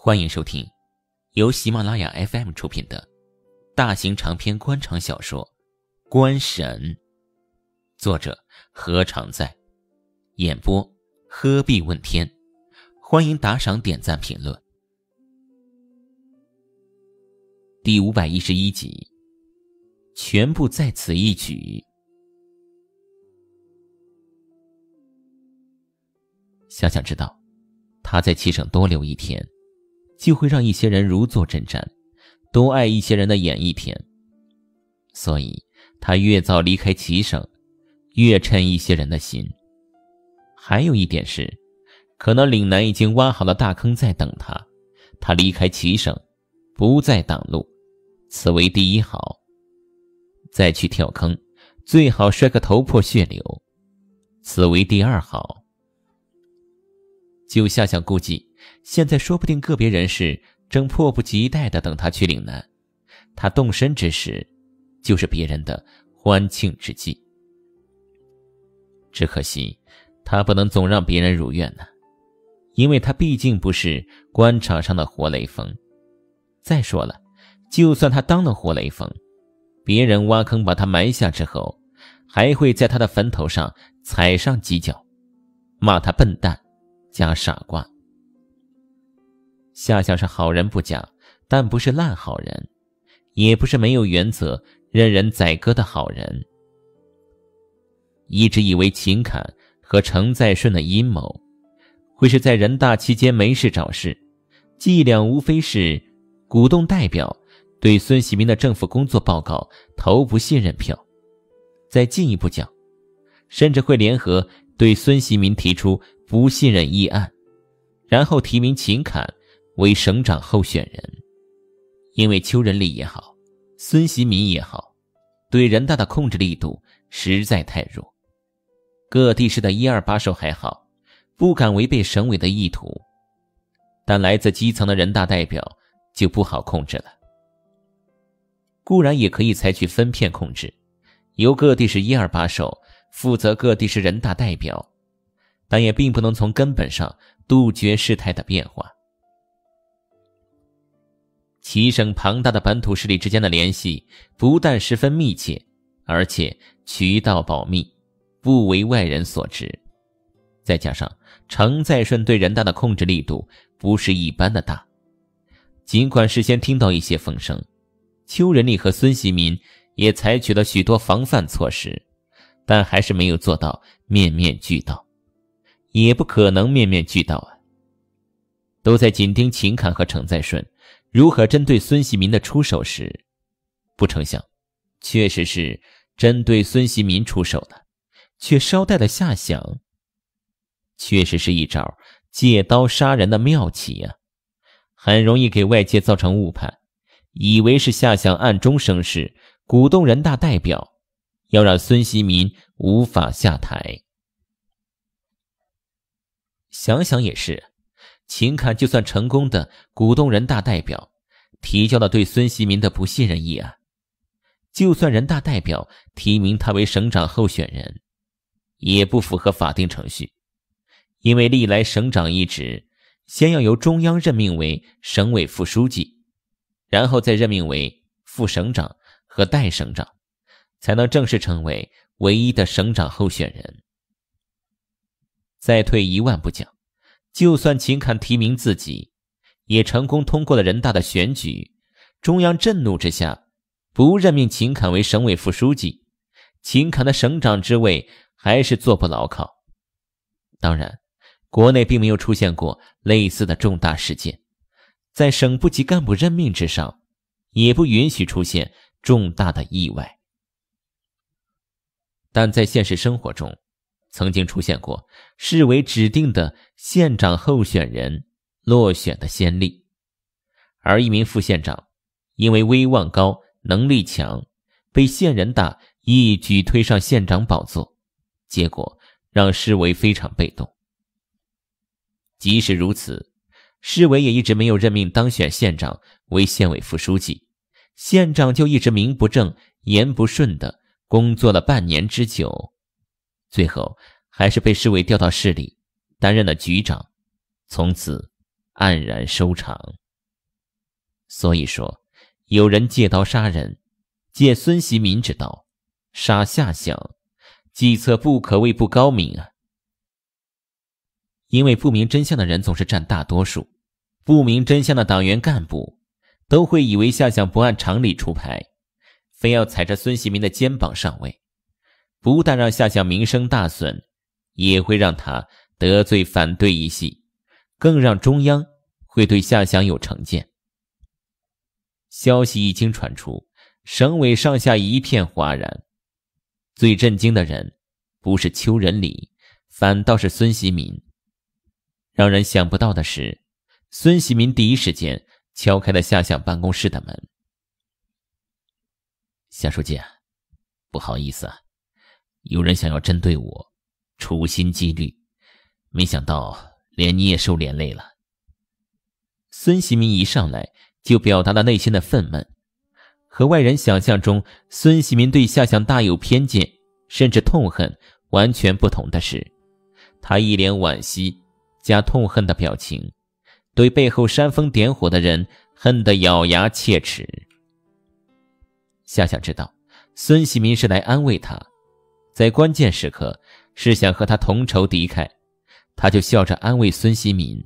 欢迎收听由喜马拉雅 FM 出品的大型长篇官场小说《官神》，作者何常在，演播鹤壁问天。欢迎打赏、点赞、评论。第511集，全部在此一举。想想知道，他在七省多留一天，就会让一些人如坐针毡，多爱一些人的眼一天。所以他越早离开七省，越趁一些人的心。还有一点是，可能岭南已经挖好了大坑在等他，他离开七省，不再挡路，此为第一好。再去跳坑，最好摔个头破血流，此为第二好。就夏想估计，现在说不定个别人士正迫不及待地等他去岭南，他动身之时，就是别人的欢庆之际。只可惜他不能总让别人如愿呢，因为他毕竟不是官场上的活雷锋。再说了，就算他当了活雷锋，别人挖坑把他埋下之后，还会在他的坟头上踩上几脚，骂他笨蛋加傻瓜。夏夏是好人不假，但不是烂好人，也不是没有原则任人宰割的好人。一直以为秦侃和程在顺的阴谋会是在人大期间没事找事，伎俩无非是鼓动代表对孙喜民的政府工作报告投不信任票，再进一步讲，甚至会联合对孙喜民提出不信任议案，然后提名秦侃为省长候选人。因为邱仁礼也好，孙喜民也好，对人大的控制力度实在太弱。各地市的一二把手还好，不敢违背省委的意图，但来自基层的人大代表就不好控制了。固然也可以采取分片控制，由各地市一二把手负责各地市人大代表，但也并不能从根本上杜绝事态的变化。七省庞大的本土势力之间的联系不但十分密切，而且渠道保密，不为外人所知。再加上程在顺对人大的控制力度不是一般的大，尽管事先听到一些风声，邱仁礼和孙喜民也采取了许多防范措施，但还是没有做到面面俱到，也不可能面面俱到啊。都在紧盯秦侃和程在顺如何针对孙喜民的出手时，不成想确实是针对孙喜民出手了，却捎带了夏想，确实是一招借刀杀人的妙棋啊，很容易给外界造成误判，以为是夏想暗中生事，鼓动人大代表要让孙喜民无法下台。想想也是，秦侃就算成功的鼓动人大代表提交了对孙喜民的不信任议案，就算人大代表提名他为省长候选人，也不符合法定程序，因为历来省长一职先要由中央任命为省委副书记，然后再任命为副省长和代省长，才能正式成为唯一的省长候选人。再退一万步讲，就算秦侃提名自己，也成功通过了人大的选举，中央震怒之下不任命秦侃为省委副书记，秦侃的省长之位还是坐不牢靠。当然，国内并没有出现过类似的重大事件，在省部级干部任命之上，也不允许出现重大的意外。但在现实生活中，曾经出现过市委指定的县长候选人落选的先例，而一名副县长因为威望高、能力强，被县人大一举推上县长宝座，结果让市委非常被动。即使如此，市委也一直没有任命当选县长为县委副书记，县长就一直名不正言不顺地工作了半年之久，最后还是被市委调到市里担任了局长，从此黯然收场。所以说，有人借刀杀人，借孙习民之刀杀夏相，计策不可谓不高明啊。因为不明真相的人总是占大多数，不明真相的党员干部都会以为夏相不按常理出牌，非要踩着孙习民的肩膀上位，不但让夏相名声大损，也会让他得罪反对一系，更让中央会对夏相有成见。消息一经传出，省委上下一片哗然。最震惊的人不是邱仁礼，反倒是孙习民。让人想不到的是，孙习民第一时间敲开了夏相办公室的门。夏书记，不好意思啊，有人想要针对我，处心积虑，没想到连你也受连累了。孙习民一上来就表达了内心的愤懑。和外人想象中孙习民对夏相大有偏见，甚至痛恨完全不同的是，他一脸惋惜加痛恨的表情，对背后煽风点火的人恨得咬牙切齿。夏相知道孙习民是来安慰他，在关键时刻是想和他同仇敌忾，他就笑着安慰孙习民：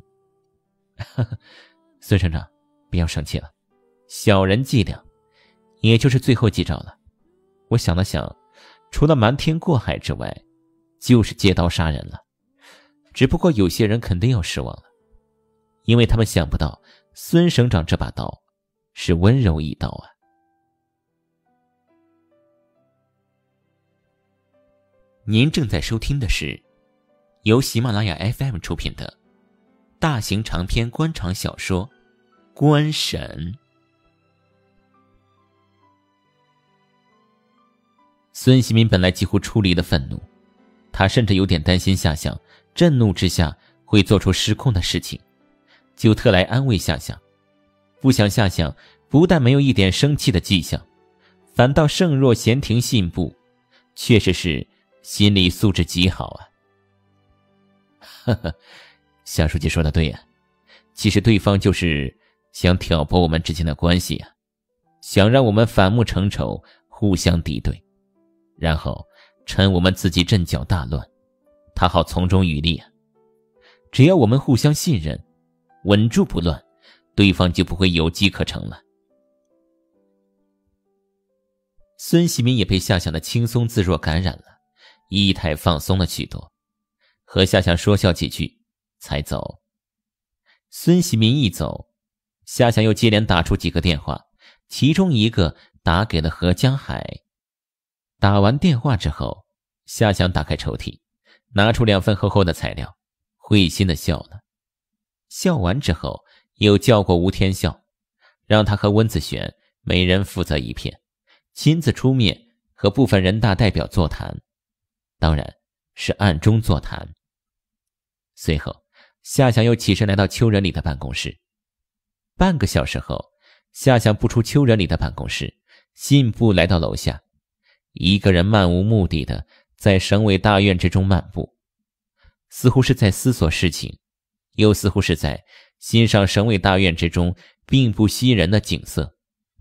孙省长，不要生气了，小人伎俩，也就是最后几招了。我想了想，除了瞒天过海之外，就是借刀杀人了。只不过有些人肯定要失望了，因为他们想不到孙省长这把刀是温柔一刀啊。您正在收听的是由喜马拉雅 FM 出品的大型长篇官场小说《官审》。孙习民本来几乎出离了愤怒，他甚至有点担心夏相震怒之下会做出失控的事情，就特来安慰夏相。不想夏相不但没有一点生气的迹象，反倒胜若闲庭信步，确实是心理素质极好啊。呵呵，夏书记说的对呀，其实对方就是想挑拨我们之间的关系啊，想让我们反目成仇，互相敌对，然后趁我们自己阵脚大乱，他好从中渔利啊。只要我们互相信任，稳住不乱，对方就不会有机可乘了。孙习民也被夏相的轻松自若感染了，仪态放松了许多，和夏相说笑几句才走。孙习民一走，夏相又接连打出几个电话，其中一个打给了何江海。打完电话之后，夏相打开抽屉，拿出2份厚厚的材料，会心的笑了。笑完之后，又叫过吴天笑，让他和温子璇每人负责一片，亲自出面和部分人大代表座谈，当然是暗中座谈。随后，夏相又起身来到邱仁礼的办公室。半个小时后，夏相不出邱仁礼的办公室，信步来到楼下，一个人漫无目的的在省委大院之中漫步，似乎是在思索事情，又似乎是在欣赏省委大院之中并不吸引人的景色。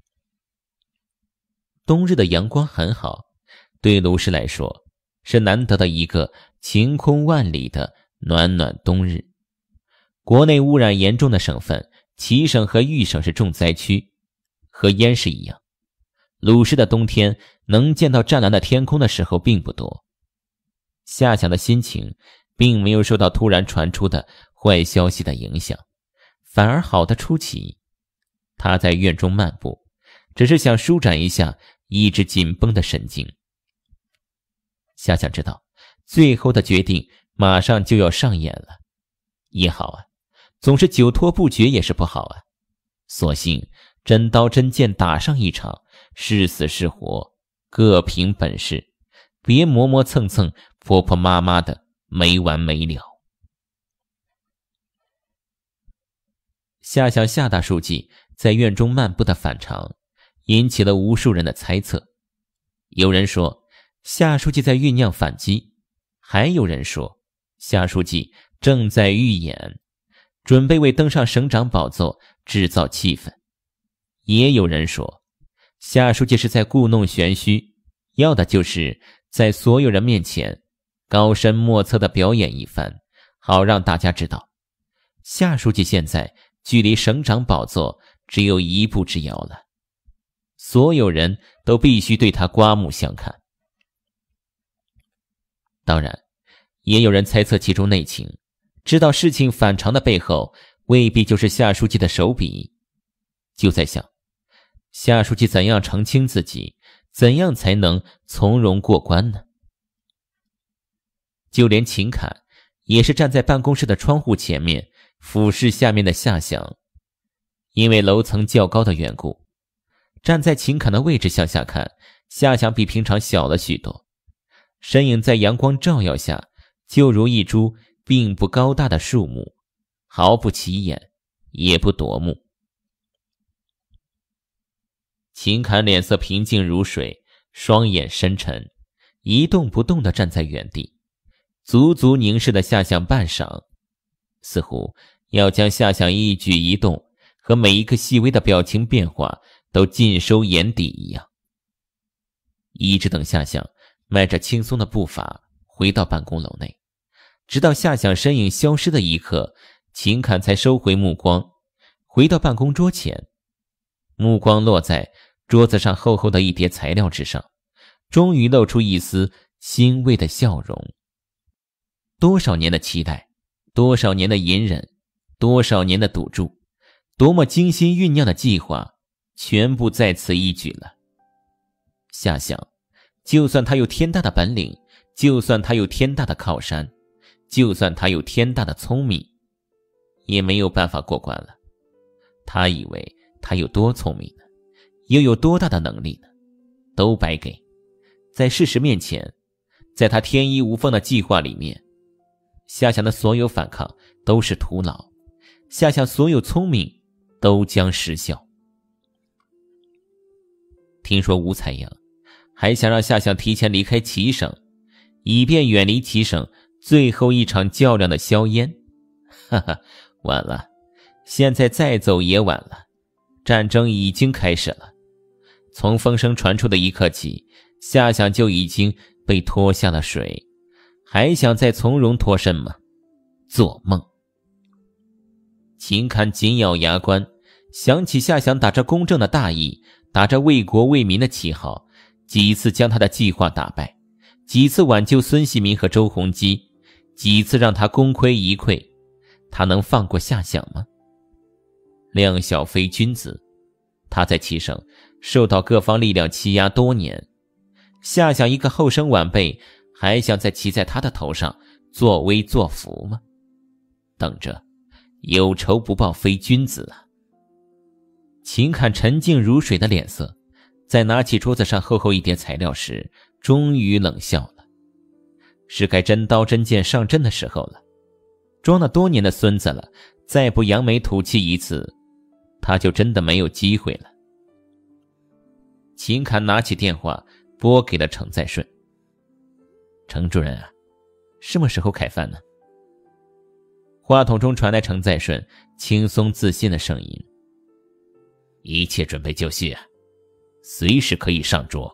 冬日的阳光很好，对卢氏来说是难得的一个晴空万里的暖暖冬日。国内污染严重的省份，齐省和豫省是重灾区，和燕市一样，鲁市的冬天能见到湛蓝的天空的时候并不多。夏相的心情并没有受到突然传出的坏消息的影响，反而好得出奇。他在院中漫步，只是想舒展一下一直紧绷的神经。夏相知道最后的决定马上就要上演了，也好啊，总是久拖不决也是不好啊，索性真刀真剑打上一场，是死是活各凭本事，别磨磨蹭蹭婆婆妈妈的没完没了。夏相夏大书记在院中漫步的反常引起了无数人的猜测。有人说夏书记在酝酿反击，还有人说夏书记正在预演。 准备为登上省长宝座制造气氛。也有人说，夏书记是在故弄玄虚，要的就是在所有人面前高深莫测地表演一番，好让大家知道，夏书记现在距离省长宝座只有一步之遥了。所有人都必须对他刮目相看。当然，也有人猜测其中内情，知道事情反常的背后未必就是夏书记的手笔，就在想，夏书记怎样澄清自己，怎样才能从容过关呢？就连秦侃也是站在办公室的窗户前面俯视下面的夏翔，因为楼层较高的缘故，站在秦侃的位置向下看，夏翔比平常小了许多，身影在阳光照耀下就如一株并不高大的树木，毫不起眼，也不夺目。秦侃脸色平静如水，双眼深沉，一动不动地站在原地，足足凝视了夏翔半晌，似乎要将夏翔一举一动和每一个细微的表情变化都尽收眼底一样。一直等夏翔迈着轻松的步伐回到办公楼内，直到夏翔身影消失的一刻，秦侃才收回目光，回到办公桌前，目光落在桌子上厚厚的一叠材料之上，终于露出一丝欣慰的笑容。多少年的期待，多少年的隐忍，多少年的赌注，多么精心酝酿的计划，全部在此一举了。夏翔，就算他有天大的本领，就算他有天大的靠山，就算他有天大的聪明，也没有办法过关了。他以为他有多聪明呢？又有多大的能力呢？都白给。在事实面前，在他天衣无缝的计划里面，夏翔的所有反抗都是徒劳，夏翔所有聪明都将失效。听说吴才阳还想让夏翔提前离开齐省，以便远离齐省最后一场较量的硝烟。哈哈，晚了，现在再走也晚了，战争已经开始了。从风声传出的一刻起，夏翔就已经被拖下了水，还想再从容脱身吗？做梦！秦侃紧咬牙关，想起夏翔打着公正的大义，打着为国为民的旗号，几次将他的计划打败，几次挽救孙锡民和周鸿基，几次让他功亏一篑，他能放过夏翔吗？量小非君子，他在齐省受到各方力量欺压多年，夏翔一个后生晚辈，还想再骑在他的头上作威作福吗？等着，有仇不报非君子啊！秦侃沉静如水的脸色，在拿起桌子上厚厚一叠材料时，终于冷笑了。是该真刀真剑上阵的时候了。装了多年的孙子了，再不扬眉吐气一次，他就真的没有机会了。秦侃拿起电话拨给了程在顺。程主任啊，什么时候开饭呢？话筒中传来程在顺轻松自信的声音。一切准备就绪啊，随时可以上桌。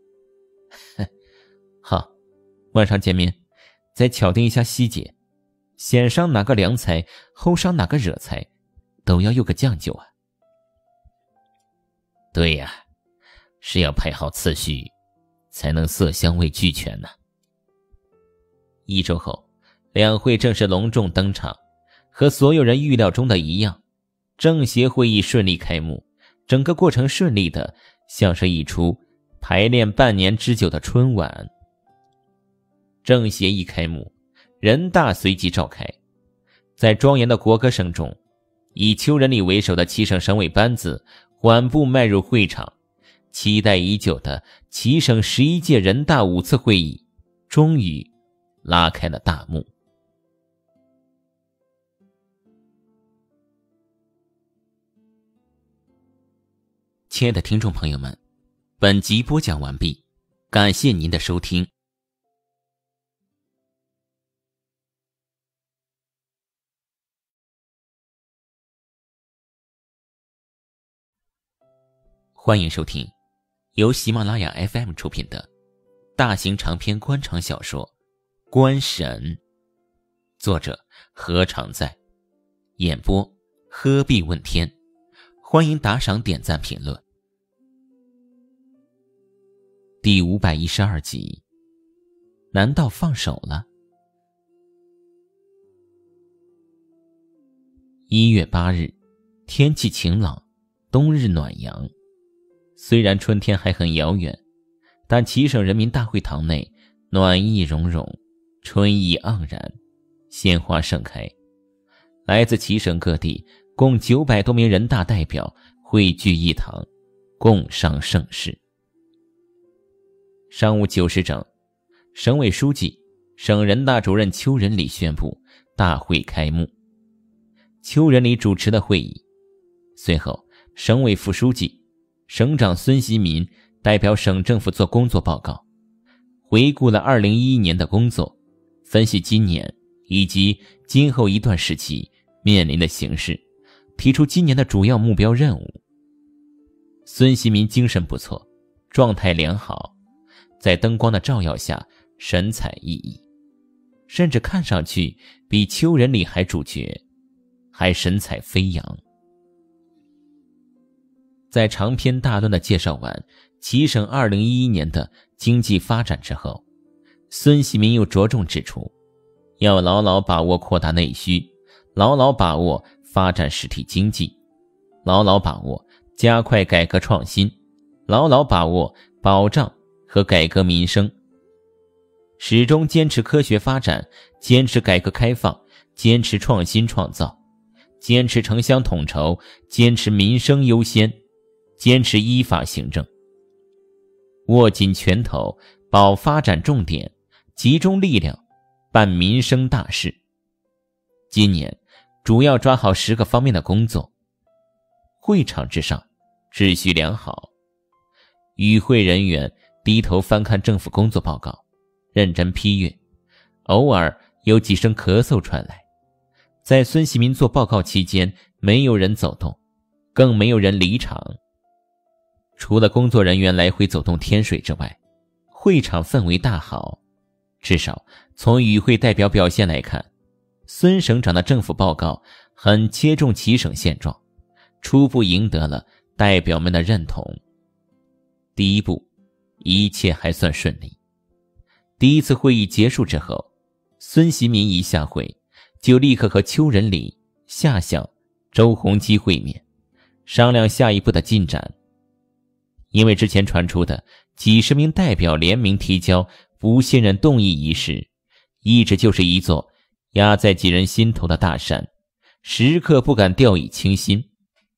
好，晚上见面，再巧定一下细节，先上哪个凉菜，后上哪个热菜，都要有个讲究啊。对呀，是要排好次序，才能色香味俱全呢。1周后，两会正式隆重登场，和所有人预料中的一样，政协会议顺利开幕，整个过程顺利的像是一出排练半年之久的春晚。政协一开幕，人大随即召开，在庄严的国歌声中，以邱仁礼为首的齐省省委班子缓步迈入会场，期待已久的齐省11届人大5次会议终于拉开了大幕。亲爱的听众朋友们，本集播讲完毕，感谢您的收听。 欢迎收听由喜马拉雅 FM 出品的大型长篇官场小说《官神》，作者何常在，演播鹤壁问天。欢迎打赏、点赞、评论。第512集，难道放手了？1月8日，天气晴朗，冬日暖阳。虽然春天还很遥远，但齐省人民大会堂内暖意融融，春意盎然，鲜花盛开。来自齐省各地共900多名人大代表汇聚一堂，共商盛事。上午9时整，省委书记、省人大主任邱仁礼宣布大会开幕。邱仁礼主持的会议，随后省委副书记、省长孙习民代表省政府做工作报告，回顾了2011年的工作，分析今年以及今后一段时期面临的形势，提出今年的主要目标任务。孙习民精神不错，状态良好，在灯光的照耀下神采奕奕，甚至看上去比邱仁礼还主角，还神采飞扬。在长篇大论的介绍完齐省2011年的经济发展之后，孙习民又着重指出，要牢牢把握扩大内需，牢牢把握发展实体经济，牢牢把握加快改革创新，牢牢把握保障和改革民生，始终坚持科学发展，坚持改革开放，坚持创新创造，坚持城乡统筹，坚持民生优先，坚持依法行政，握紧拳头保发展重点，集中力量办民生大事。今年主要抓好10个方面的工作。会场之上秩序良好，与会人员低头翻看政府工作报告，认真批阅，偶尔有几声咳嗽传来。在孙习民做报告期间，没有人走动，更没有人离场。除了工作人员来回走动添水之外，会场氛围大好。至少从与会代表表现来看，孙省长的政府报告很切中齐省现状，初步赢得了代表们的认同。第一步，一切还算顺利。第一次会议结束之后，孙习民一下会就立刻和邱仁礼、夏想、周鸿基会面，商量下一步的进展。因为之前传出的几十名代表联名提交不信任动议一事，一直就是一座压在几人心头的大山，时刻不敢掉以轻心。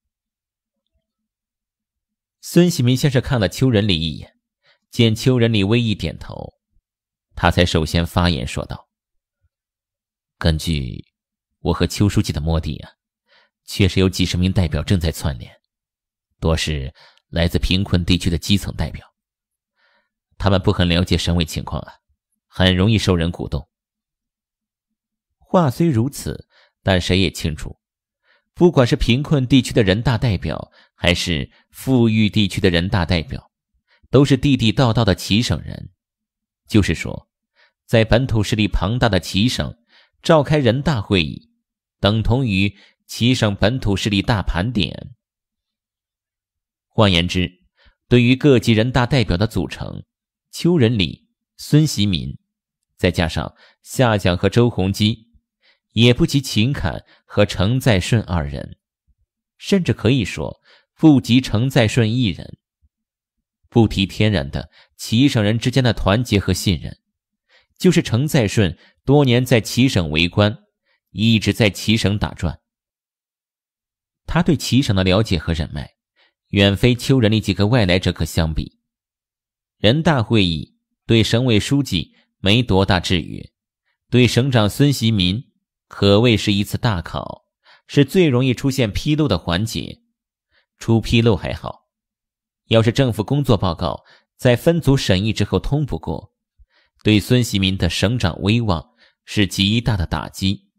孙习民先是看了邱仁礼一眼，见邱仁礼微一点头，他才首先发言说道：根据我和邱书记的摸底啊，确实有几十名代表正在串联，多是来自贫困地区的基层代表，他们不很了解省委情况啊，很容易受人鼓动。话虽如此，但谁也清楚，不管是贫困地区的人大代表，还是富裕地区的人大代表，都是地地道道的齐省人。就是说，在本土势力庞大的齐省召开人大会议，等同于齐省本土势力大盘点。换言之，对于各级人大代表的组成，邱仁礼、孙习民，再加上夏讲和周鸿基，也不及秦侃和程再顺2人，甚至可以说不及程再顺1人。不提天然的齐省人之间的团结和信任，就是程再顺多年在齐省为官，一直在齐省打转，他对齐省的了解和人脉远非邱仁礼几个外来者可相比。人大会议对省委书记没多大制约，对省长孙习民可谓是一次大考，是最容易出现纰漏的环节。出纰漏还好，要是政府工作报告在分组审议之后通不过，对孙习民的省长威望是极大的打击。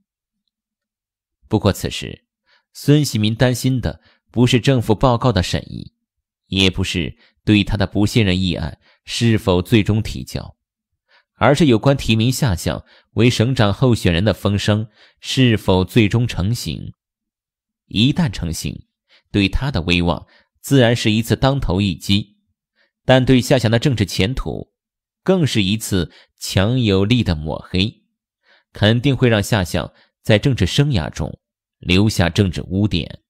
不过此时孙习民担心的不是政府报告的审议， 也不是对他的不信任议案是否最终提交，而是有关提名夏想为省长候选人的风声是否最终成型。一旦成型，对他的威望自然是一次当头一击，但对夏想的政治前途更是一次强有力的抹黑，肯定会让夏想在政治生涯中留下政治污点。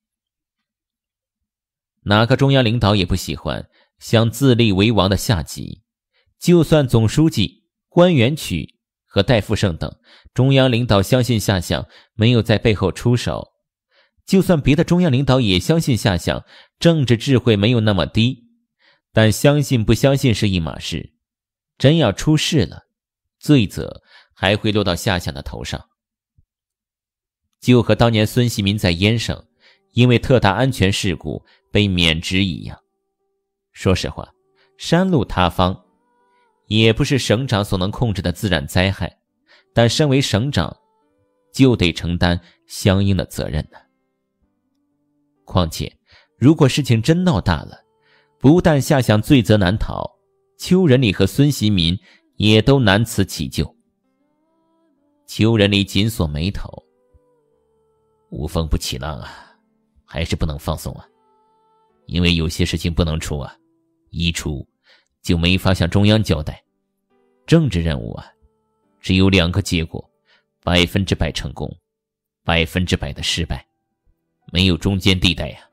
哪个中央领导也不喜欢想自立为王的夏沏，就算总书记、关元曲和戴富胜等中央领导相信夏想没有在背后出手，就算别的中央领导也相信夏想政治智慧没有那么低，但相信不相信是一码事，真要出事了，罪责还会落到夏想的头上。就和当年孙锡民在燕省因为特大安全事故被免职一样。说实话，山路塌方也不是省长所能控制的自然灾害，但身为省长就得承担相应的责任呢。况且如果事情真闹大了，不但夏想罪责难逃，邱仁礼和孙锡民也都难辞其咎。邱仁礼紧锁眉头，无风不起浪啊，还是不能放松啊，因为有些事情不能出啊，一出就没法向中央交代。政治任务啊，只有2个结果，100%成功，100%的失败，没有中间地带呀。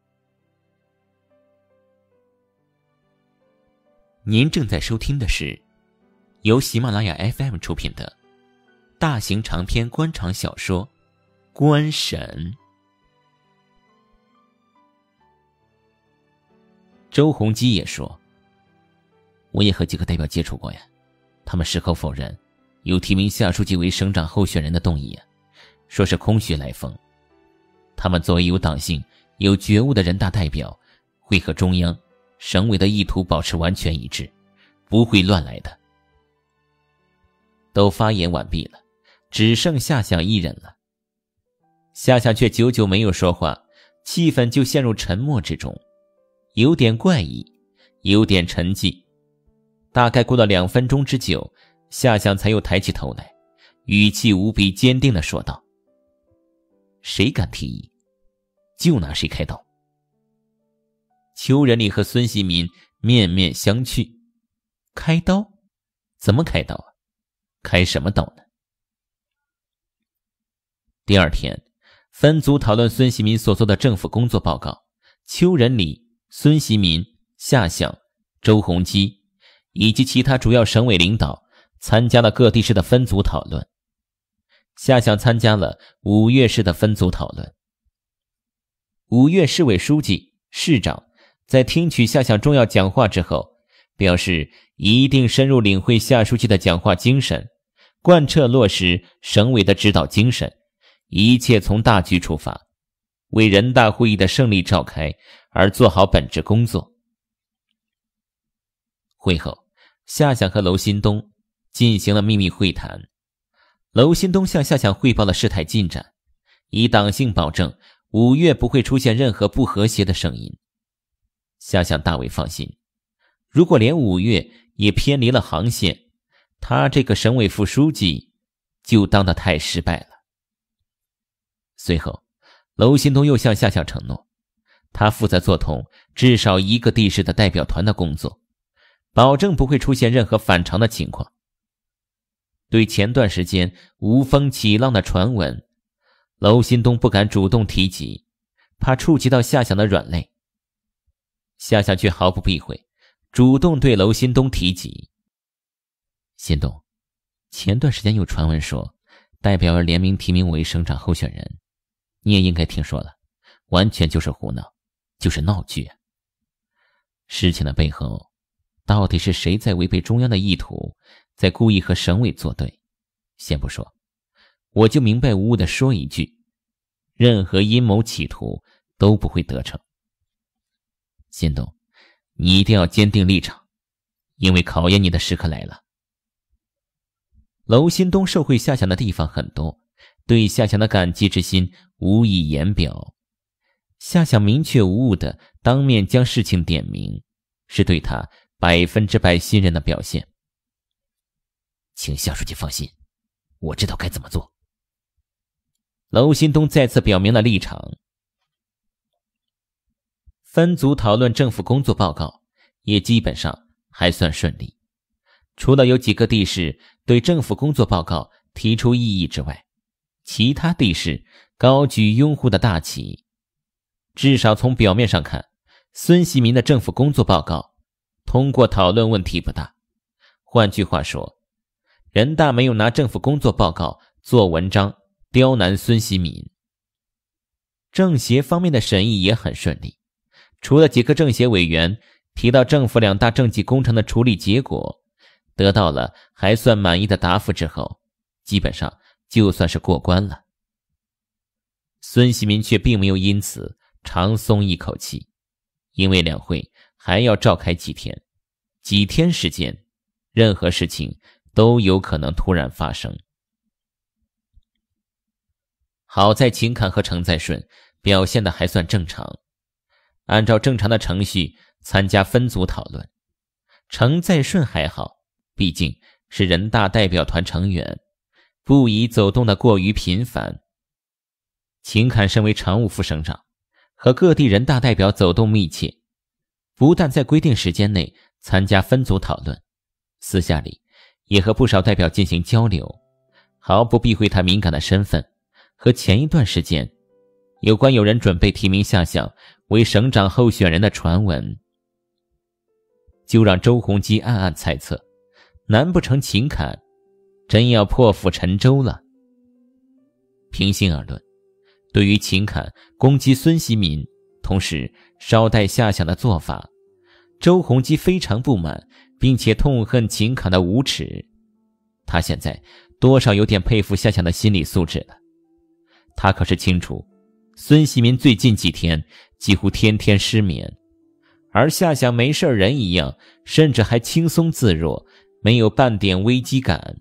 您正在收听的是由喜马拉雅 FM 出品的大型长篇官场小说《官审》。周鸿基也说，我也和几个代表接触过呀，他们矢口否认有提名夏书记为省长候选人的动议啊，说是空穴来风。他们作为有党性、有觉悟的人大代表，会和中央、省委的意图保持完全一致，不会乱来的。都发言完毕了，只剩夏想一人了。夏想却久久没有说话，气氛就陷入沉默之中，有点怪异，有点沉寂。大概过了2分钟之久，夏想才又抬起头来，语气无比坚定地说道：谁敢提议，就拿谁开刀。邱仁礼和孙锡民面面相觑，开刀？怎么开刀啊？开什么刀呢？第2天，分组讨论孙锡民所做的政府工作报告，邱仁礼、孙锡民、夏想、周鸿基以及其他主要省委领导参加了各地市的分组讨论。夏想参加了5岳市的分组讨论。5岳市委书记、市长在听取夏想重要讲话之后，表示一定深入领会夏书记的讲话精神，贯彻落实省委的指导精神，一切从大局出发，为人大会议的胜利召开而做好本职工作。会后，夏想和娄新东进行了秘密会谈。娄新东向夏想汇报了事态进展，以党性保证5岳不会出现任何不和谐的声音。夏想大为放心，如果连5岳也偏离了航线，他这个省委副书记就当得太失败了。随后，娄新东又向夏想承诺，他负责做通至少1个地市的代表团的工作，保证不会出现任何反常的情况。对前段时间无风起浪的传闻，娄新东不敢主动提及，怕触及到夏想的软肋。夏想却毫不避讳，主动对娄新东提及：新东，前段时间有传闻说代表要联名提名我为省长候选人，你也应该听说了，完全就是胡闹，就是闹剧。事情的背后到底是谁在违背中央的意图，在故意和省委作对，先不说，我就明白无误地说一句，任何阴谋企图都不会得逞。新东，你一定要坚定立场，因为考验你的时刻来了。娄新东受惠夏想的地方很多，对夏想的感激之心无以言表。 夏想明确无误地当面将事情点明，是对他100%信任的表现。 请夏书记放心，我知道该怎么做。 娄新东再次表明了立场。分组讨论政府工作报告也基本上还算顺利，除了有几个地市对政府工作报告提出异议之外，其他地市高举拥护的大旗。至少从表面上看，孙锡民的政府工作报告通过讨论问题不大。换句话说，人大没有拿政府工作报告做文章刁难孙锡民。政协方面的审议也很顺利，除了几个政协委员提到政府2大政绩工程的处理结果得到了还算满意的答复之后，基本上就算是过关了。孙锡民却并没有因此长松一口气，因为两会还要召开几天时间，任何事情都有可能突然发生。好在秦侃和程在顺表现得还算正常，按照正常的程序参加分组讨论。程在顺还好，毕竟是人大代表团成员，不宜走动得过于频繁。秦侃身为常务副省长，和各地人大代表走动密切，不但在规定时间内参加分组讨论，私下里也和不少代表进行交流，毫不避讳他敏感的身份和前一段时间有关有人准备提名夏想为省长候选人的传闻。就让周鸿基暗暗猜测，难不成秦侃真要破釜沉舟了？平心而论，对于秦侃攻击孙锡民，同时捎带夏想的做法，周鸿基非常不满，并且痛恨秦侃的无耻。他现在多少有点佩服夏想的心理素质了。他可是清楚，孙锡民最近几天几乎天天失眠，而夏想没事人一样，甚至还轻松自若，没有半点危机感。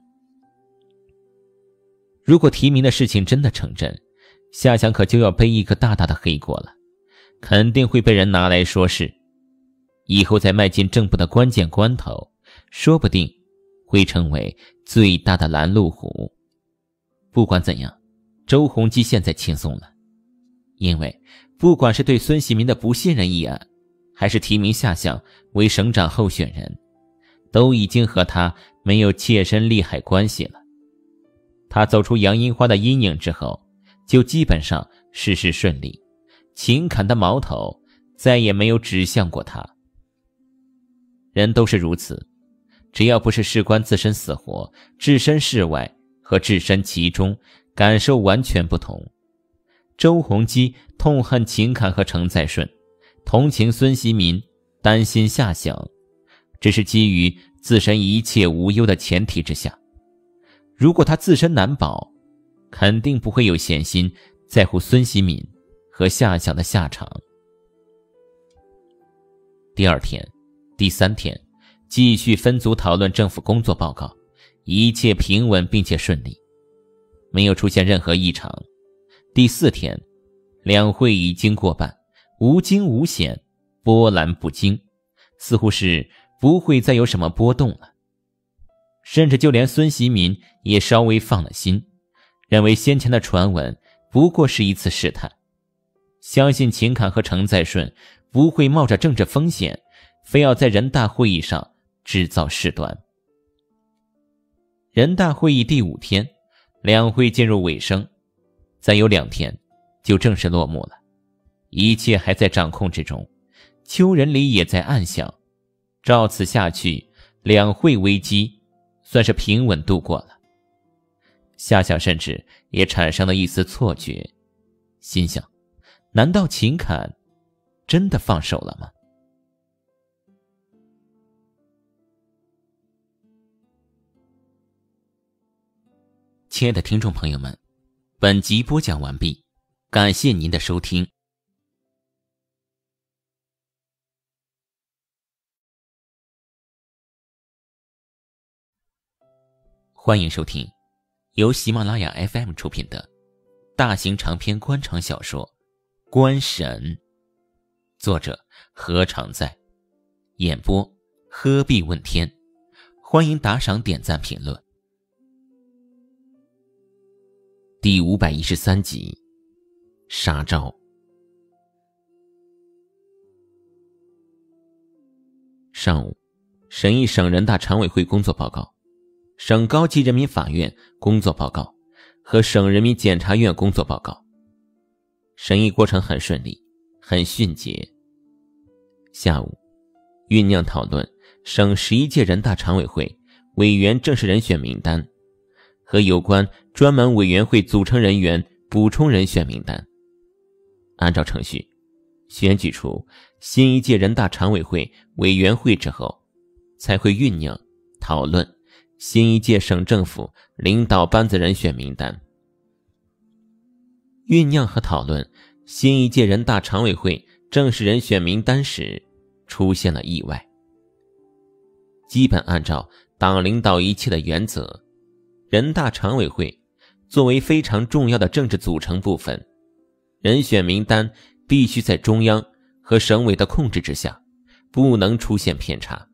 如果提名的事情真的成真，夏想可就要背一个大大的黑锅了，肯定会被人拿来说事。以后在迈进正步的关键关头，说不定会成为最大的拦路虎。不管怎样，周鸿基现在轻松了，因为不管是对孙锡民的不信任议案，还是提名夏想为省长候选人，都已经和他没有切身利害关系了。他走出杨银花的阴影之后，就基本上事事顺利，秦侃的矛头再也没有指向过他。人都是如此，只要不是事关自身死活，置身事外和置身其中感受完全不同。周鸿基痛恨秦侃和程在顺，同情孙锡民，担心夏想，只是基于自身一切无忧的前提之下。如果他自身难保，肯定不会有闲心在乎孙锡民和夏想的下场。第二天、第三天继续分组讨论政府工作报告，一切平稳并且顺利，没有出现任何异常。第四天，两会已经过半，无惊无险，波澜不惊，似乎是不会再有什么波动了。甚至就连孙锡民也稍微放了心，认为先前的传闻不过是一次试探，相信秦侃和程在顺不会冒着政治风险，非要在人大会议上制造事端。人大会议第5天，两会进入尾声，再有2天就正式落幕了，一切还在掌控之中。邱仁礼也在暗想，照此下去，两会危机算是平稳度过了。夏想甚至也产生了一丝错觉，心想，难道秦侃真的放手了吗？亲爱的听众朋友们，本集播讲完毕，感谢您的收听。欢迎收听由喜马拉雅 FM 出品的大型长篇官场小说《 官审。作者何常在，演播何必问天。欢迎打赏、点赞、评论。第513集，杀招。上午，审议省人大常委会工作报告、省高级人民法院工作报告和省人民检察院工作报告。审议过程很顺利，很迅捷。下午，酝酿讨论省11届人大常委会委员正式人选名单和有关专门委员会组成人员补充人选名单。按照程序，选举出新一届人大常委会委员会之后，才会酝酿讨论新一届省政府领导班子人选名单。酝酿和讨论新一届人大常委会正式人选名单时，出现了意外。基本按照党领导一切的原则，人大常委会作为非常重要的政治组成部分，人选名单必须在中央和省委的控制之下，不能出现偏差。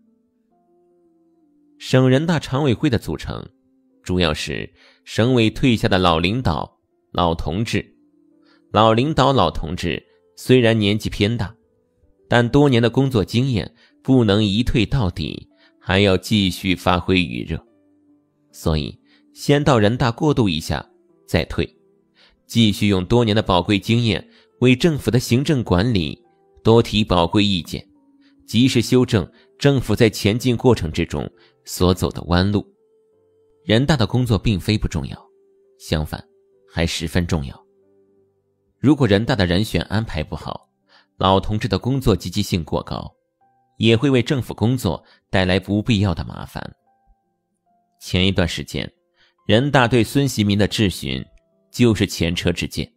省人大常委会的组成主要是省委退下的老领导、老同志。老领导、老同志虽然年纪偏大，但多年的工作经验不能一退到底，还要继续发挥余热。所以先到人大过渡一下再退，继续用多年的宝贵经验为政府的行政管理多提宝贵意见，及时修正政府在前进过程之中所走的弯路。人大的工作并非不重要，相反还十分重要。如果人大的人选安排不好，老同志的工作积极性过高，也会为政府工作带来不必要的麻烦。前一段时间，人大对孙习民的质询就是前车之鉴。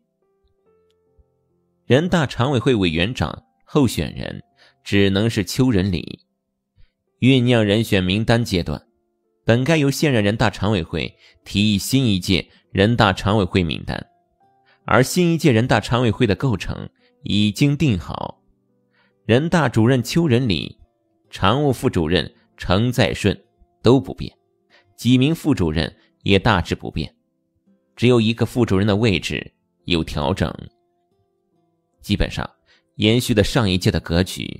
人大常委会委员长候选人只能是邱仁礼。酝酿人选名单阶段，本该由现任人大常委会提议新一届人大常委会名单，而新一届人大常委会的构成已经定好，人大主任邱仁礼、常务副主任程再顺都不变，几名副主任也大致不变，只有一个副主任的位置有调整，基本上延续了上一届的格局。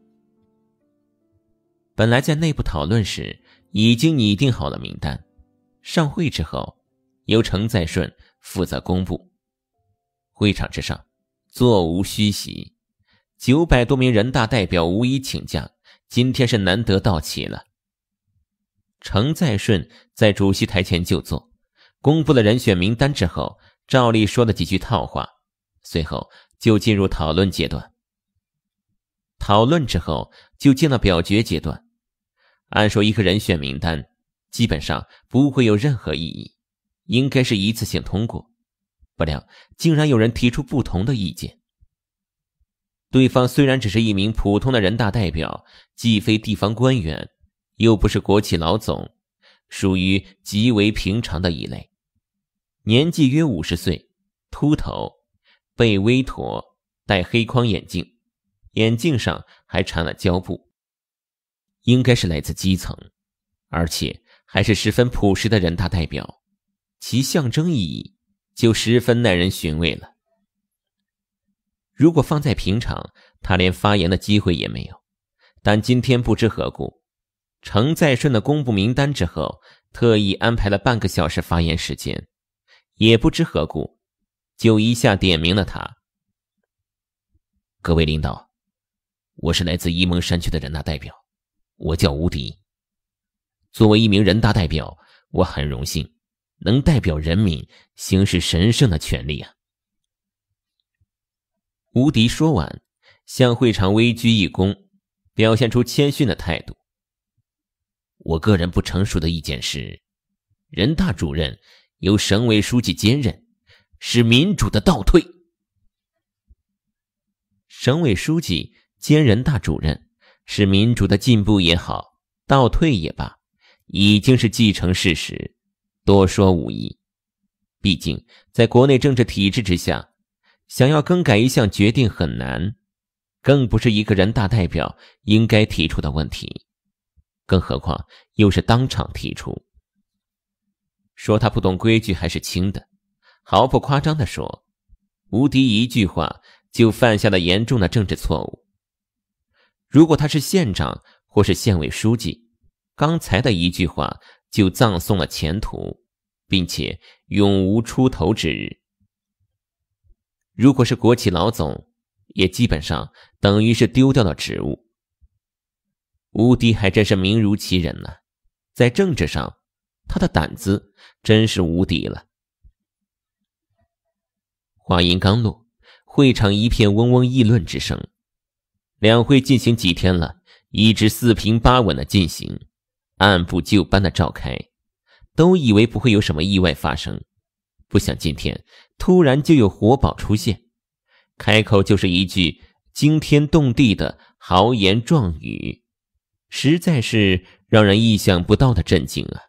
本来在内部讨论时已经拟定好了名单，上会之后由程再顺负责公布。会场之上座无虚席，900多名人大代表无一请假，今天是难得到齐了。程再顺在主席台前就坐，公布了人选名单之后，照例说了几句套话，随后就进入讨论阶段。讨论之后就进了表决阶段。按说一个人选名单基本上不会有任何异议，应该是一次性通过，不料竟然有人提出不同的意见。对方虽然只是一名普通的人大代表，既非地方官员，又不是国企老总，属于极为平常的一类。年纪约50岁，秃头，背微驼，戴黑框眼镜，眼镜上还缠了胶布，应该是来自基层，而且还是十分朴实的人大代表，其象征意义就十分耐人寻味了。如果放在平常，他连发言的机会也没有，但今天不知何故，程再顺的公布名单之后，特意安排了半个小时发言时间，也不知何故，就一下点名了他。 各位领导，我是来自沂蒙山区的人大代表，我叫吴迪。作为一名人大代表，我很荣幸能代表人民行使神圣的权利啊。 吴迪说完，向会场微鞠一躬，表现出谦逊的态度。 我个人不成熟的意见是，人大主任由省委书记兼任，是民主的倒退。 省委书记兼人大主任是民主的进步也好，倒退也罢，已经是既成事实，多说无益。毕竟在国内政治体制之下， 想要更改一项决定很难，更不是一个人大代表应该提出的问题，更何况又是当场提出。说他不懂规矩还是轻的，毫不夸张地说，吴迪一句话就犯下了严重的政治错误。如果他是县长或是县委书记，刚才的一句话就葬送了前途，并且永无出头之日。如果是国企老总，也基本上等于是丢掉了职务。吴迪还真是名如其人呢，在政治上他的胆子真是无敌了。话音刚落，会场一片嗡嗡议论之声。两会进行几天了，一直四平八稳的进行，按部就班的召开，都以为不会有什么意外发生。不想今天突然就有活宝出现，开口就是一句惊天动地的豪言壮语，实在是让人意想不到的震惊啊！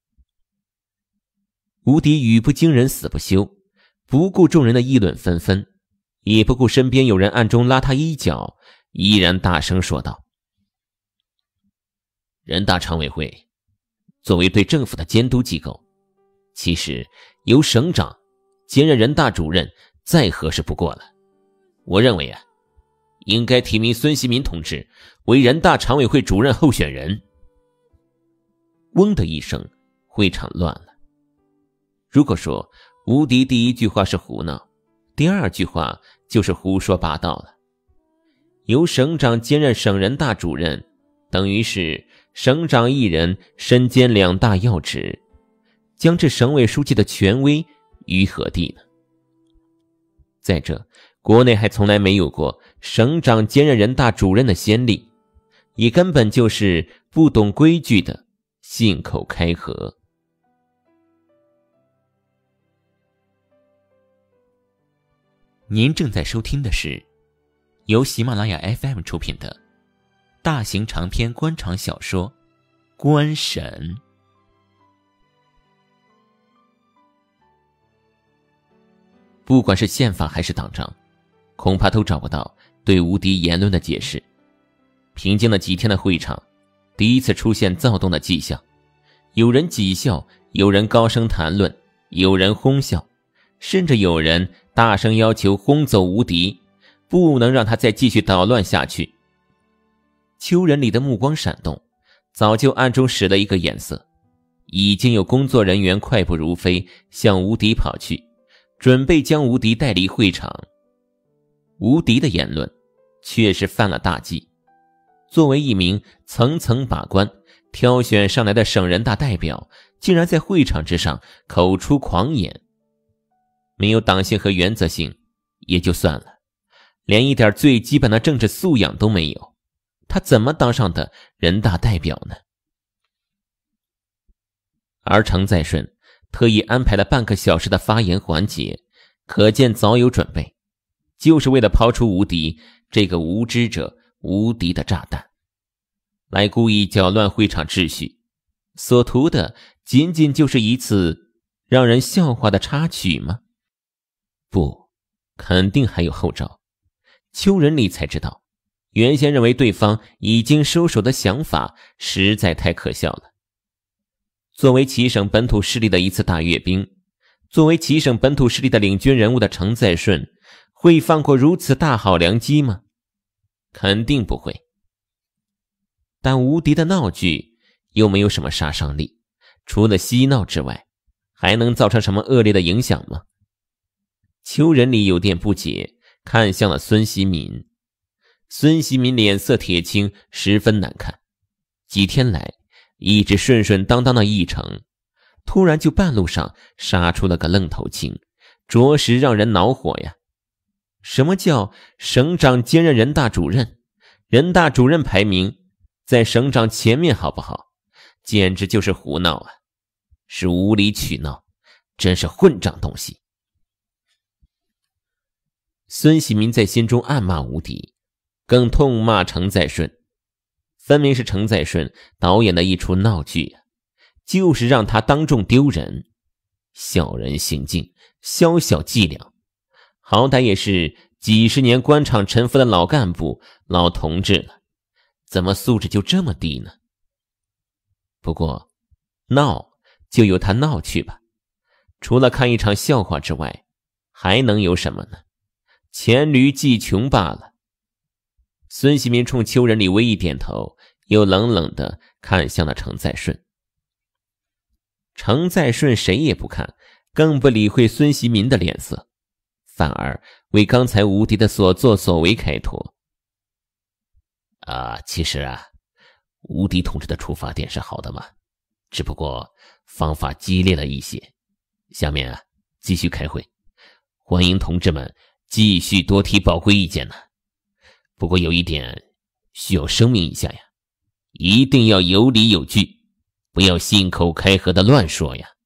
吴迪语不惊人死不休，不顾众人的议论纷纷，也不顾身边有人暗中拉他衣角，依然大声说道：人大常委会作为对政府的监督机构，其实由省长兼任人大主任再合适不过了。我认为应该提名孙锡民同志为人大常委会主任候选人。嗡的一声，会场乱了。如果说吴迪第一句话是胡闹，第二句话就是胡说八道了。由省长兼任省人大主任，等于是省长一人身兼两大要职，将这省委书记的权威于何地呢？再者，国内还从来没有过省长兼任人大主任的先例，也根本就是不懂规矩的信口开河。您正在收听的是由喜马拉雅 FM 出品的大型长篇官场小说《官审》。不管是宪法还是党章，恐怕都找不到对吴迪言论的解释。平静了几天的会场，第一次出现躁动的迹象，有人讥笑，有人高声谈论，有人哄笑，甚至有人大声要求轰走吴迪，不能让他再继续捣乱下去。邱仁礼的目光闪动，早就暗中使了一个眼色，已经有工作人员快步如飞向吴迪跑去，准备将吴迪带离会场。吴迪的言论确实犯了大忌，作为一名层层把关挑选上来的省人大代表，竟然在会场之上口出狂言，没有党性和原则性也就算了，连一点最基本的政治素养都没有，他怎么当上的人大代表呢？而程再顺特意安排了半个小时的发言环节，可见早有准备，就是为了抛出吴迪这个无知者无敌的炸弹，来故意搅乱会场秩序，所图的仅仅就是一次让人笑话的插曲吗？不，肯定还有后招。邱仁礼才知道，原先认为对方已经收手的想法实在太可笑了。作为其省本土势力的一次大阅兵，作为其省本土势力的领军人物的程再顺，会放过如此大好良机吗？肯定不会。但吴迪的闹剧又没有什么杀伤力，除了嬉闹之外，还能造成什么恶劣的影响吗？邱仁礼有点不解，看向了孙锡民。孙锡民脸色铁青，十分难看。几天来一直顺顺当当的议程，突然就半路上杀出了个愣头青，着实让人恼火呀。什么叫省长兼任人大主任？人大主任排名在省长前面好不好？简直就是胡闹啊，是无理取闹，真是混账东西。孙锡民在心中暗骂吴迪，更痛骂程再顺，分明是程再顺导演的一出闹剧，就是让他当众丢人。小人行径，宵小伎俩， 好歹也是几十年官场沉浮的老干部、老同志了，怎么素质就这么低呢？不过，闹就由他闹去吧，除了看一场笑话之外，还能有什么呢？黔驴技穷罢了。孙锡民冲邱仁礼微一点头，又冷冷地看向了程再顺。程再顺谁也不看，更不理会孙锡民的脸色，反而为刚才吴迪的所作所为开脱。 其实吴迪同志的出发点是好的嘛，只不过方法激烈了一些。下面继续开会，欢迎同志们继续多提宝贵意见呢。不过有一点需要声明一下呀，一定要有理有据，不要信口开河的乱说呀。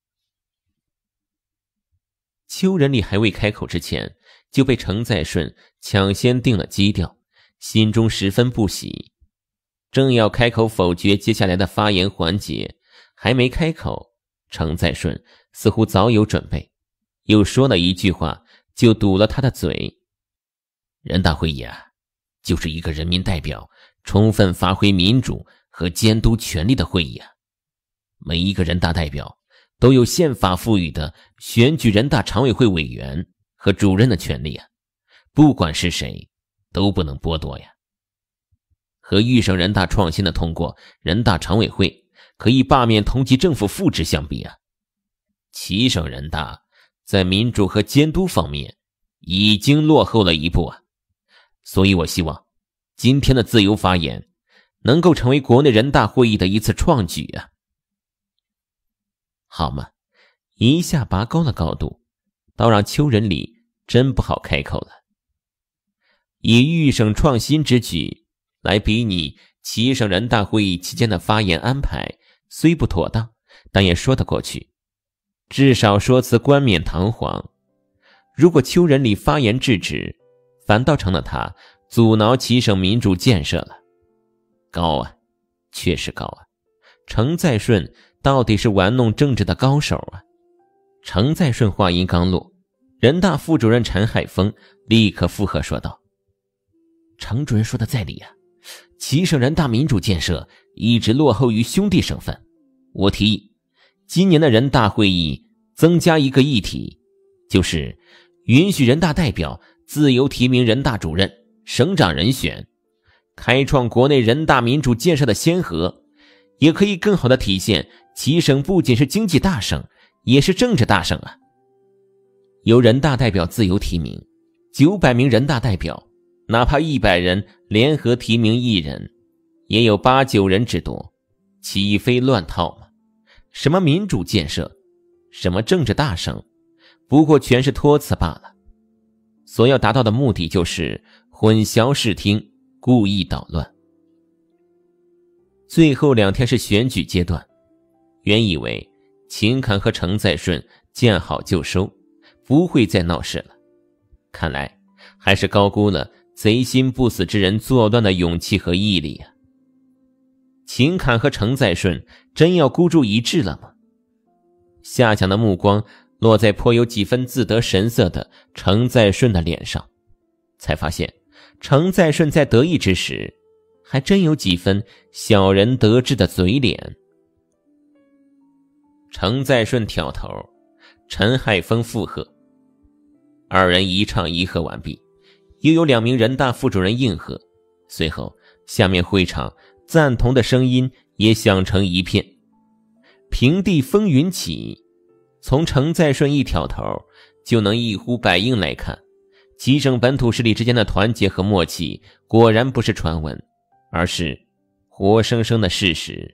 邱仁礼还未开口之前，就被程再顺抢先定了基调，心中十分不喜。正要开口否决接下来的发言环节，还没开口，程再顺似乎早有准备，又说了一句话就堵了他的嘴。 人大会议就是一个人民代表充分发挥民主和监督权力的会议每一个人大代表都有宪法赋予的选举人大常委会委员和主任的权利不管是谁都不能剥夺呀。和豫省人大创新的通过人大常委会可以罢免同级政府复职相比七省人大在民主和监督方面已经落后了一步所以我希望今天的自由发言能够成为国内人大会议的一次创举好嘛，一下拔高了高度，倒让邱仁礼真不好开口了。以豫省创新之举来比拟七省人大会议期间的发言安排，虽不妥当，但也说得过去，至少说辞冠冕堂皇。如果邱仁礼发言制止，反倒成了他阻挠七省民主建设了。高确实高程再顺到底是玩弄政治的高手程再顺话音刚落，人大副主任陈海峰立刻附和说道： 程主任说的在理七省人大民主建设一直落后于兄弟省份，我提议今年的人大会议增加一个议题，就是允许人大代表自由提名人大主任、省长人选，开创国内人大民主建设的先河，也可以更好地体现七省不仅是经济大省，也是政治大省由人大代表自由提名，900名人大代表，哪怕100人联合提名1人，也有8、9人之多，岂非乱套吗？什么民主建设，什么政治大省，不过全是托词罢了。所要达到的目的就是混淆视听，故意捣乱。最后2天是选举阶段，原以为秦侃和程再顺见好就收，不会再闹事了，看来还是高估了贼心不死之人作乱的勇气和毅力秦侃和程再顺真要孤注一掷了吗？夏讲的目光落在颇有几分自得神色的程再顺的脸上，才发现程再顺在得意之时还真有几分小人得志的嘴脸。程再顺挑头，陈海峰附和，二人一唱一和完毕，又有2名人大副主任应和，随后下面会场赞同的声音也响成一片。平地风云起，从程再顺一挑头就能一呼百应来看，七省本土势力之间的团结和默契果然不是传闻，而是活生生的事实。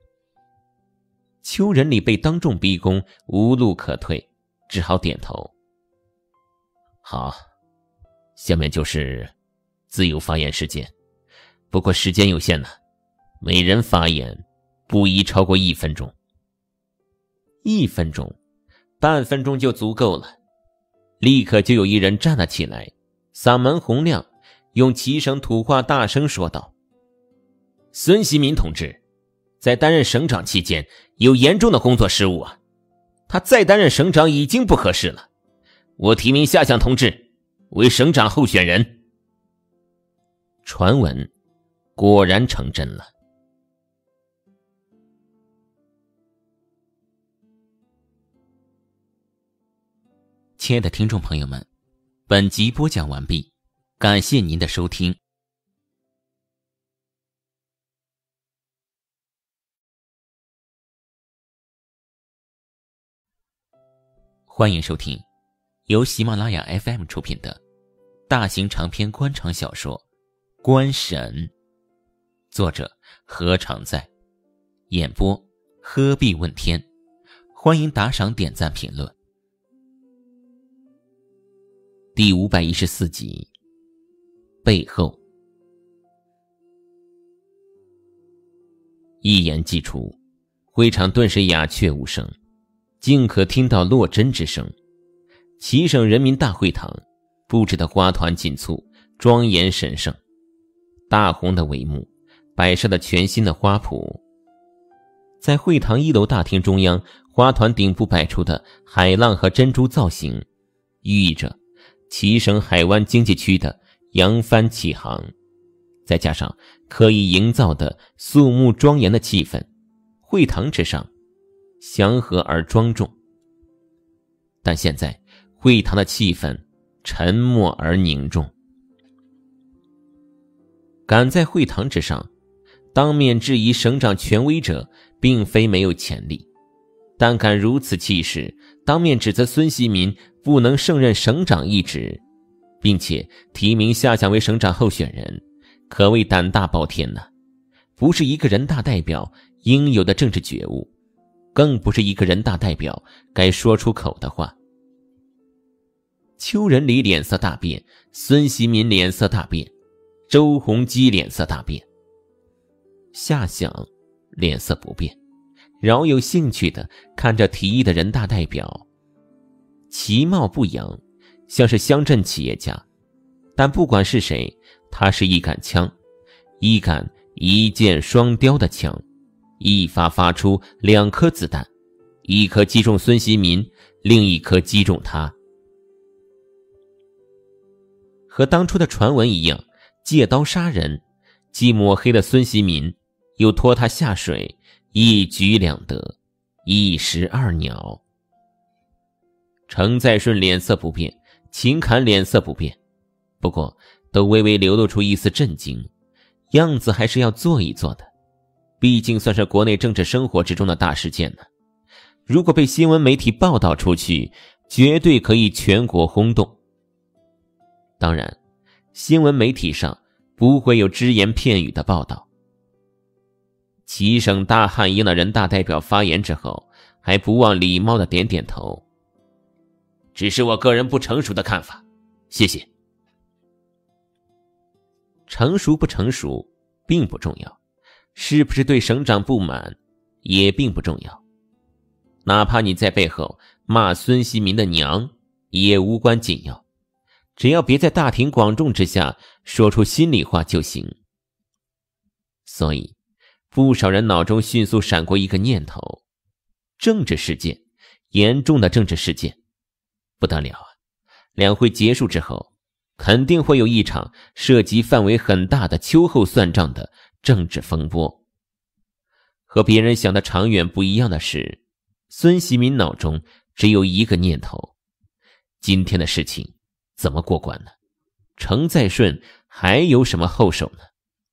邱仁礼被当众逼宫，无路可退，只好点头。 好，下面就是自由发言时间，不过时间有限每人发言不宜超过1分钟。 1分钟，半分钟就足够了。立刻就有一人站了起来，嗓门洪亮，用七省土话大声说道：孙锡民同志在担任省长期间有严重的工作失误他再担任省长已经不合适了。我提名夏想同志为省长候选人。传闻果然成真了。 亲爱的听众朋友们，本集播讲完毕，感谢您的收听。欢迎收听由喜马拉雅 FM 出品的大型长篇官场小说《官神》，作者何常在，演播鹤壁问天。欢迎打赏、点赞、评论。第514集，背后。一言既出，会场顿时鸦雀无声，尽可听到落针之声。齐省人民大会堂布置的花团锦簇，庄严神圣。大红的帷幕，摆设的全新的花圃。在会堂1楼大厅中央，花团顶部摆出的海浪和珍珠造型，寓意着齐省海湾经济区的扬帆起航。再加上刻意营造的肃穆庄严的气氛，会堂之上祥和而庄重。但现在会堂的气氛沉默而凝重。敢在会堂之上当面质疑省长权威者并非没有潜力，但敢如此气势当面指责孙锡民不能胜任省长一职，并且提名下乡为省长候选人，可谓胆大包天呐！不是一个人大代表应有的政治觉悟，更不是一个人大代表该说出口的话。邱仁礼脸色大变，孙锡民脸色大变，周鸿基脸色大变，夏想脸色不变，饶有兴趣地看着提议的人大代表，其貌不扬，像是乡镇企业家。但不管是谁，他是一杆枪，一杆一箭双雕的枪，一发发出2颗子弹，一颗击中孙锡民，另一颗击中他。和当初的传闻一样，借刀杀人，既抹黑了孙锡民，又拖他下水，一举两得，一石二鸟。程再顺脸色不变，秦侃脸色不变，不过都微微流露出一丝震惊，样子还是要做一做的，毕竟算是国内政治生活之中的大事件呢。如果被新闻媒体报道出去，绝对可以全国轰动。当然，新闻媒体上不会有只言片语的报道。齐省大汉营的人大代表发言之后，还不忘礼貌地点点头。只是我个人不成熟的看法，谢谢。成熟不成熟并不重要，是不是对省长不满也并不重要。哪怕你在背后骂孙锡民的娘也无关紧要，只要别在大庭广众之下说出心里话就行。所以不少人脑中迅速闪过一个念头，政治事件，严重的政治事件，不得了啊！两会结束之后，肯定会有一场涉及范围很大的秋后算账的政治风波。和别人想的长远不一样的是，孙锡民脑中只有一个念头：今天的事情怎么过关呢？程再顺还有什么后手呢？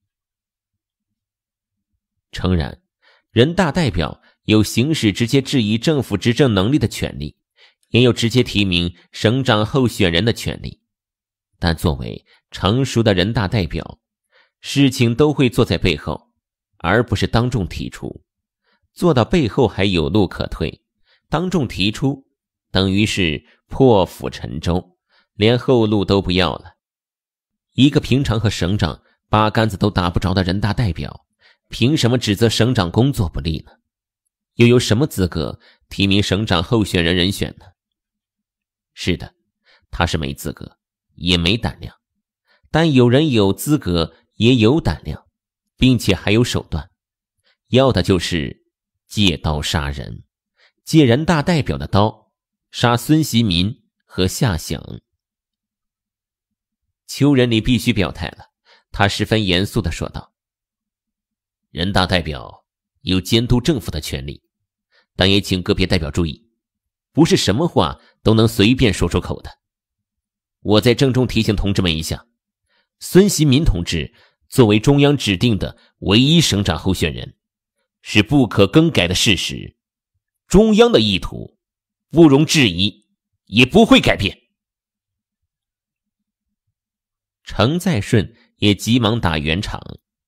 诚然，人大代表有行使直接质疑政府执政能力的权利，也有直接提名省长候选人的权利，但作为成熟的人大代表，事情都会做在背后，而不是当众提出。做到背后还有路可退，当众提出等于是破釜沉舟，连后路都不要了。一个平常和省长八竿子都打不着的人大代表，凭什么指责省长工作不力呢？又有什么资格提名省长候选人人选呢？是的，他是没资格，也没胆量。但有人有资格，也有胆量，并且还有手段，要的就是借刀杀人，借人大代表的刀杀孙锡民和夏想。 邱仁礼必须表态了，他十分严肃地说道： 人大代表有监督政府的权利，但也请个别代表注意，不是什么话都能随便说出口的。我再郑重提醒同志们一下，孙习民同志作为中央指定的唯一省长候选人，是不可更改的事实，中央的意图不容置疑，也不会改变。 程再顺也急忙打圆场：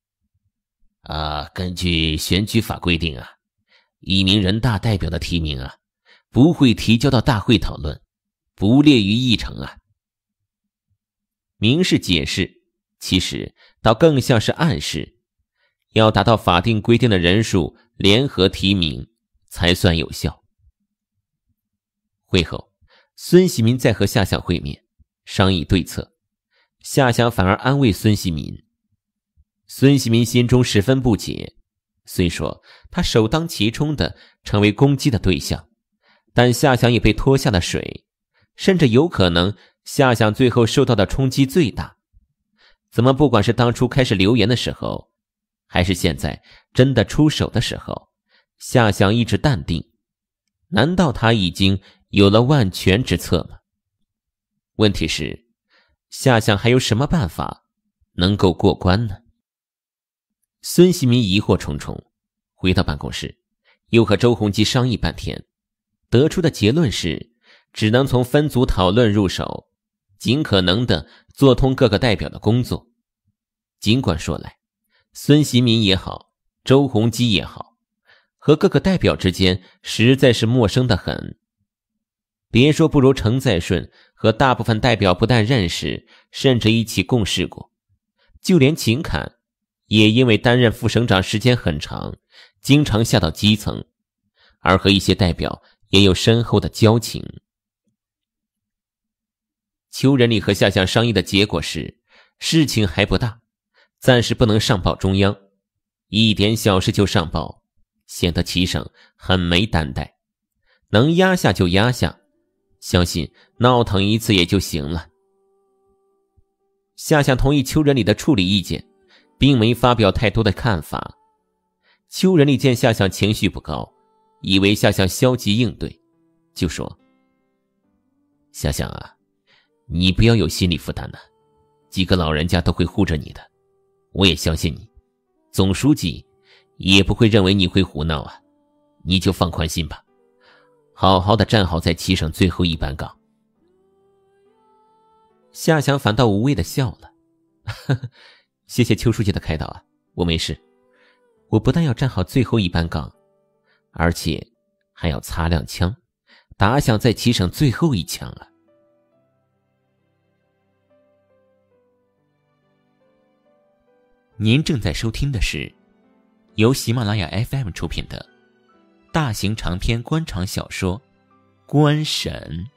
根据选举法规定一名人大代表的提名不会提交到大会讨论，不列于议程明示解释，其实倒更像是暗示，要达到法定规定的人数联合提名才算有效。会后，孙习民再和夏想会面，商议对策。夏想反而安慰孙习民。孙习民心中十分不解，虽说他首当其冲的成为攻击的对象，但夏想也被拖下了水，甚至有可能夏想最后受到的冲击最大。怎么不管是当初开始流言的时候，还是现在真的出手的时候，夏想一直淡定？难道他已经有了万全之策吗？问题是，夏想还有什么办法能够过关呢？孙习民疑惑重重，回到办公室，又和周鸿基商议半天，得出的结论是，只能从分组讨论入手，尽可能的做通各个代表的工作。尽管说来，孙习民也好，周鸿基也好，和各个代表之间实在是陌生得很。别说不如程再顺和大部分代表不但认识，甚至一起共事过，就连秦侃也因为担任副省长时间很长，经常下到基层，而和一些代表也有深厚的交情。邱仁礼和夏想商议的结果是，事情还不大，暂时不能上报中央，一点小事就上报，显得齐省很没担待，能压下就压下，相信闹腾一次也就行了。夏想同意邱仁礼的处理意见，并没发表太多的看法。邱仁礼见夏想情绪不高，以为夏想消极应对，就说： 夏想你不要有心理负担几个老人家都会护着你的，我也相信你，总书记也不会认为你会胡闹你就放宽心吧，好好的站好在齐省最后一班岗。 夏想反倒无谓的笑了，呵呵，谢谢邱书记的开导我没事，我不但要站好最后一班岗，而且还要擦亮枪，打响在齐省最后一枪您正在收听的是由喜马拉雅 FM 出品的大型长篇官场小说《官神》。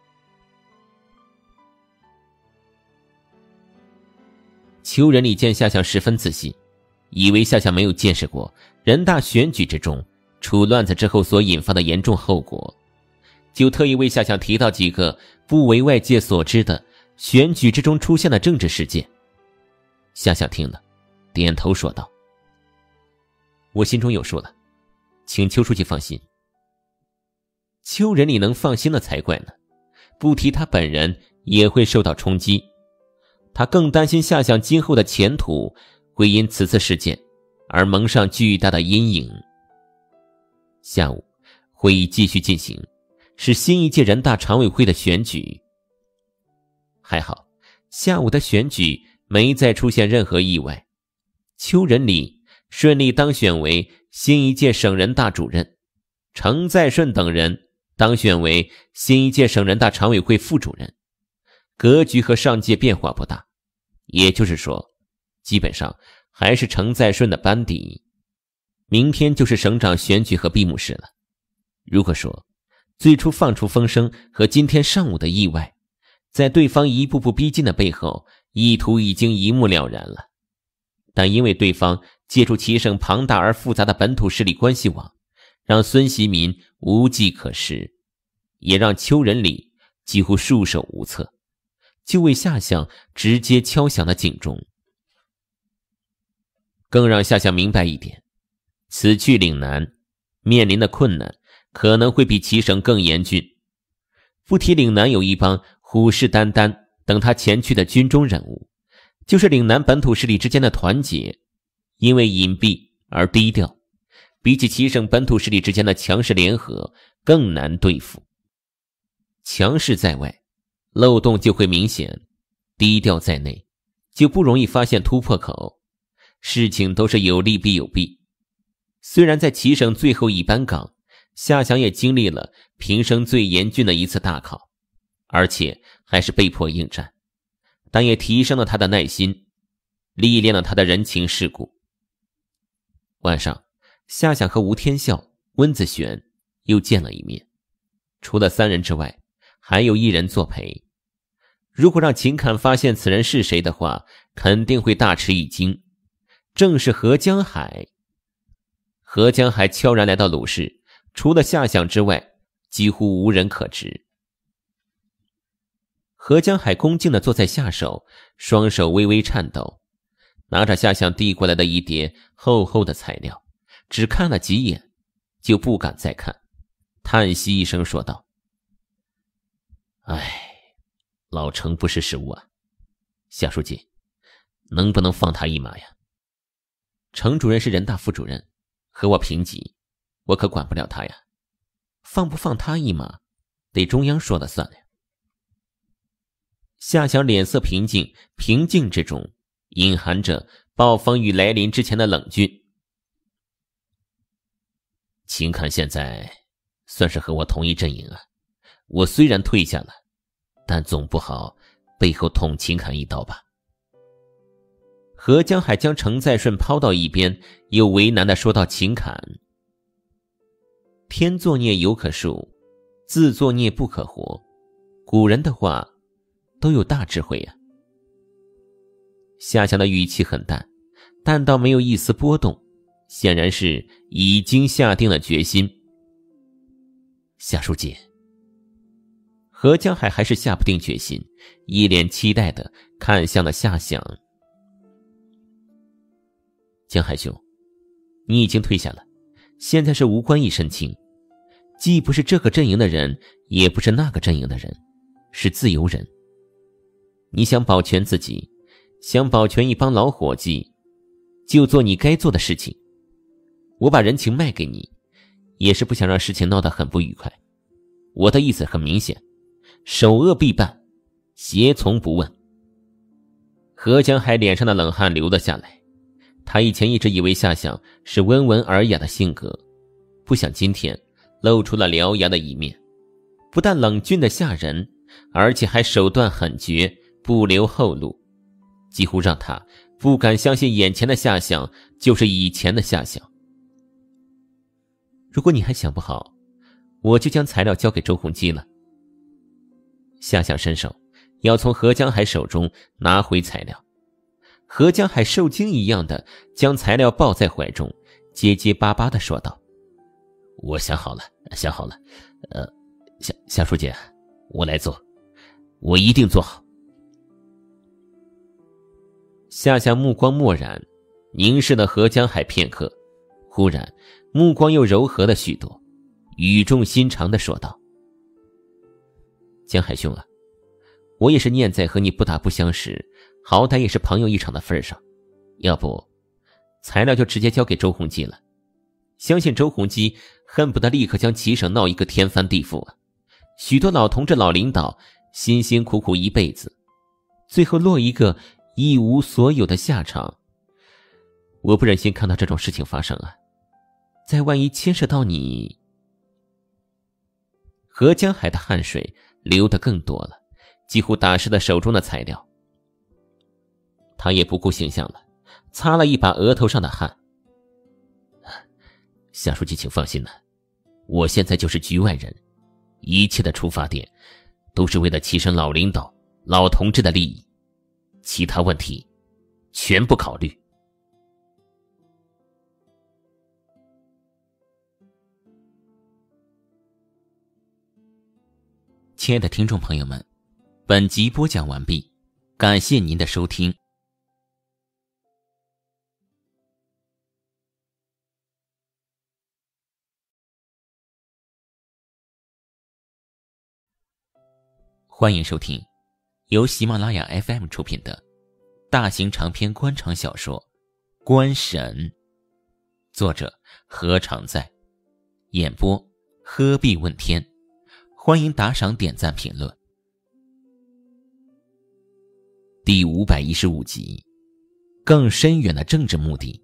邱仁礼见夏想十分自信，以为夏想没有见识过人大选举之中出乱子之后所引发的严重后果，就特意为夏想提到几个不为外界所知的选举之中出现的政治事件。夏想听了，点头说道：我心中有数了，请邱书记放心。邱仁礼能放心了才怪呢，不提他本人也会受到冲击，他更担心夏想今后的前途会因此次事件而蒙上巨大的阴影。下午会议继续进行，是新一届人大常委会的选举。还好下午的选举没再出现任何意外，邱仁礼顺利当选为新一届省人大主任，程再顺等人当选为新一届省人大常委会副主任，格局和上届变化不大，也就是说基本上还是程再顺的班底。明天就是省长选举和闭幕式了，如果说最初放出风声和今天上午的意外，在对方一步步逼近的背后，意图已经一目了然了，但因为对方借助齐省庞大而复杂的本土势力关系网，让孙习民无计可施，也让邱仁礼几乎束手无策。 就为夏想直接敲响了警钟。更让夏想明白一点，此去岭南面临的困难可能会比齐省更严峻。不提岭南有一帮虎视眈眈等他前去的军中人物，就是岭南本土势力之间的团结，因为隐蔽而低调，比起齐省本土势力之间的强势联合更难对付。强势在外，漏洞就会明显；低调在内，就不容易发现突破口。事情都是有利必有弊。虽然在齐省最后一班岗，夏想也经历了平生最严峻的一次大考，而且还是被迫应战，但也提升了他的耐心，历练了他的人情世故。晚上，夏想和吴天笑、温子璇又见了一面，除了3人之外，还有1人作陪。如果让秦侃发现此人是谁的话，肯定会大吃一惊，正是何江海。何江海悄然来到鲁氏，除了夏想之外，几乎无人可知。何江海恭敬地坐在下手，双手微微颤抖，拿着夏想递过来的一叠厚厚的材料，只看了几眼，就不敢再看，叹息一声说道：“哎，老程不识时务啊，夏书记，能不能放他一马呀？程主任是人大副主任，和我平级，我可管不了他呀。放不放他一马，得中央说了算了呀。”夏想脸色平静，平静之中隐含着暴风雨来临之前的冷峻。秦侃现在算是和我同一阵营啊，我虽然退下了，但总不好背后捅秦侃一刀吧。何江海将程再顺抛到一边，又为难地说到：“秦侃，天作孽犹可恕，自作孽不可活。古人的话都有大智慧呀。”夏想的语气很淡，淡到没有一丝波动，显然是已经下定了决心。夏书记，何江海还是下不定决心，一脸期待地看向了夏想。江海兄，你已经退下了，现在是无官一身轻，既不是这个阵营的人，也不是那个阵营的人，是自由人。你想保全自己，想保全一帮老伙计，就做你该做的事情。我把人情卖给你，也是不想让事情闹得很不愉快。我的意思很明显，首恶必办，胁从不问。何江海脸上的冷汗流了下来，他以前一直以为夏想是温文尔雅的性格，不想今天露出了獠牙的一面，不但冷峻的吓人，而且还手段狠绝，不留后路，几乎让他不敢相信眼前的夏想就是以前的夏想。如果你还想不好，我就将材料交给周鸿基了。夏想伸手要从何江海手中拿回材料，何江海受惊一样的将材料抱在怀中，结结巴巴地说道：“我想好了，想好了，夏书记，我来做，我一定做好。”夏想目光漠然，凝视了何江海片刻，忽然目光又柔和了许多，语重心长地说道：“江海兄啊，我也是念在和你不打不相识，好歹也是朋友一场的份上，要不材料就直接交给周鸿基了。相信周鸿基恨不得立刻将齐省闹一个天翻地覆啊！许多老同志老领导辛辛苦苦一辈子，最后落一个一无所有的下场，我不忍心看到这种事情发生啊！再万一牵涉到你……”何江海的汗水流得更多了，几乎打湿了手中的材料。他也不顾形象了，擦了一把额头上的汗。“夏书记请放心了，我现在就是局外人，一切的出发点都是为了齐省老领导老同志的利益，其他问题全不考虑。”亲爱的听众朋友们， 本集播讲完毕，感谢您的收听。欢迎收听由喜马拉雅 FM 出品的大型长篇官场小说《官神》，作者何常在，演播鹤壁问天。欢迎打赏、点赞、评论。第515集，更深远的政治目的。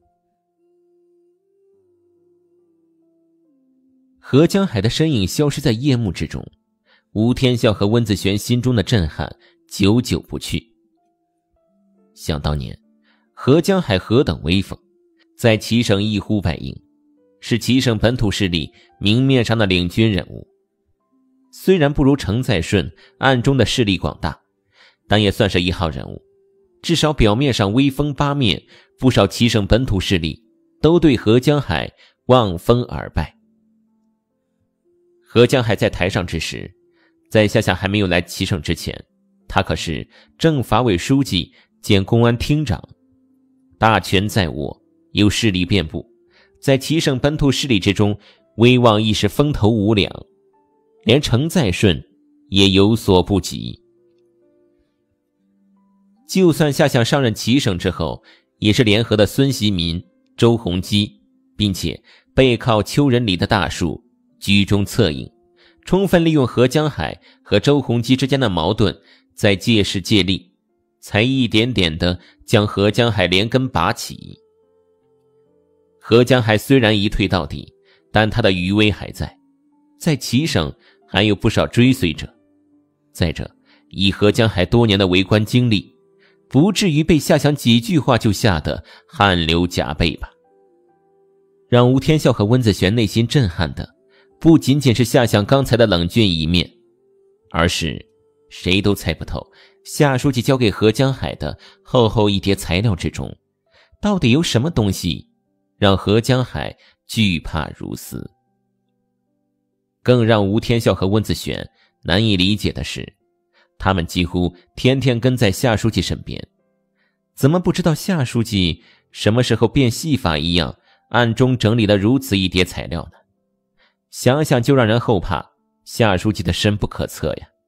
何江海的身影消失在夜幕之中，吴天笑和温子璇心中的震撼久久不去。想当年，何江海何等威风，在齐省一呼百应，是齐省本土势力明面上的领军人物。虽然不如程在顺暗中的势力广大，但也算是一号人物，至少表面上威风八面，不少齐省本土势力都对何江海望风而拜。何江海在台上之时，在夏夏还没有来齐省之前，他可是政法委书记兼公安厅长，大权在握，有势力遍布，在齐省本土势力之中威望亦是风头无两，连程在顺也有所不及。就算夏夏上任齐省之后，也是联合的孙习民、周鸿基，并且背靠邱仁礼的大树，居中策应，充分利用何江海和周鸿基之间的矛盾，在借势借力，才一点点地将何江海连根拔起。何江海虽然一退到底，但他的余威还在，在齐省还有不少追随者。再者，以何江海多年的为官经历，不至于被夏翔几句话就吓得汗流浃背吧。让吴天笑和温子璇内心震撼的，不仅仅是夏翔刚才的冷峻一面，而是谁都猜不透夏书记交给何江海的厚厚一叠材料之中，到底有什么东西让何江海惧怕如斯。更让吴天笑和温子璇难以理解的是，他们几乎天天跟在夏书记身边，怎么不知道夏书记什么时候变戏法一样暗中整理了如此一叠材料呢？想想就让人后怕，夏书记的深不可测呀。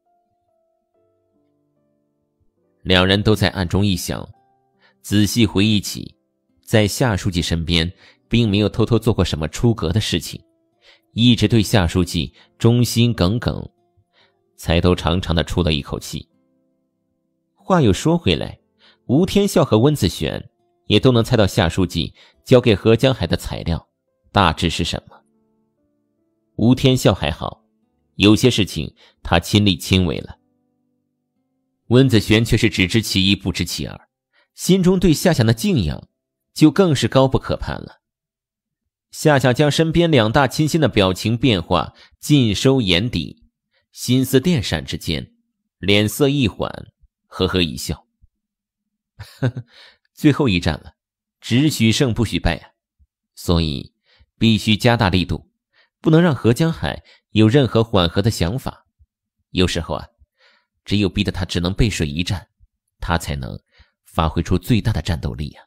两人都在暗中一想，仔细回忆起，在夏书记身边并没有偷偷做过什么出格的事情，一直对夏书记忠心耿耿，才都长长的出了一口气。话又说回来，吴天笑和温子璇也都能猜到夏书记交给何江海的材料大致是什么。吴天笑还好，有些事情他亲力亲为了。温子璇却是只知其一不知其二，心中对夏夏的敬仰就更是高不可攀了。夏夏将身边两大亲信的表情变化尽收眼底，心思电闪之间，脸色一缓，呵呵一笑。呵呵，最后一战了，只许胜不许败啊，所以必须加大力度，不能让何江海有任何缓和的想法。有时候啊，只有逼得他只能背水一战，他才能发挥出最大的战斗力啊。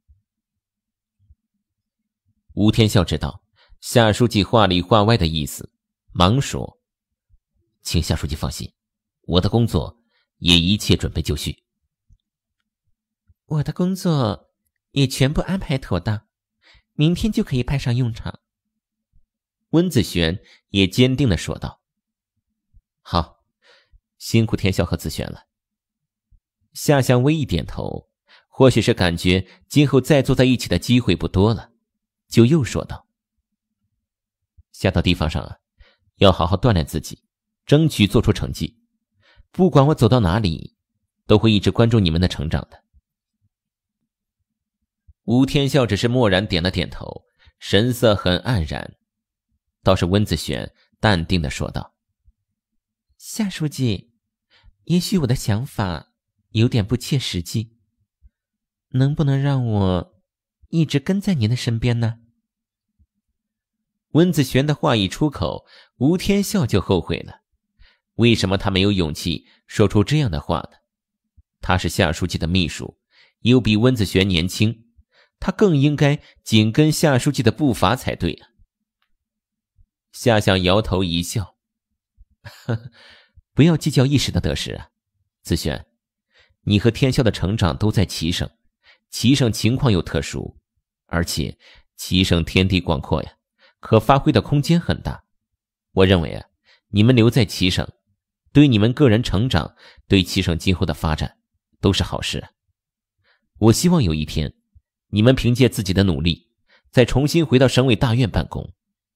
吴天笑知道夏书记话里话外的意思，忙说：请夏书记放心，我的工作也一切准备就绪。我的工作也全部安排妥当，明天就可以派上用场。温子璇也坚定地说道。好，辛苦天笑和子璇了。夏香微一点头，或许是感觉今后再坐在一起的机会不多了，就又说道：下到地方上啊，要好好锻炼自己，争取做出成绩。不管我走到哪里，都会一直关注你们的成长的。吴天笑只是默然点了点头，神色很黯然。倒是温子璇淡定地说道：夏书记，也许我的想法有点不切实际，能不能让我一直跟在您的身边呢？温子璇的话一出口，吴天笑就后悔了。 为什么他没有勇气说出这样的话呢？他是夏书记的秘书，又比温子璇年轻，他更应该紧跟夏书记的步伐才对啊。夏想摇头一笑，呵呵，不要计较一时的得失啊。子璇，你和天啸的成长都在齐省，齐省情况又特殊，而且齐省天地广阔呀，可发挥的空间很大。我认为啊，你们留在齐省，对你们个人成长，对齐省今后的发展都是好事。我希望有一天，你们凭借自己的努力，再重新回到省委大院办公。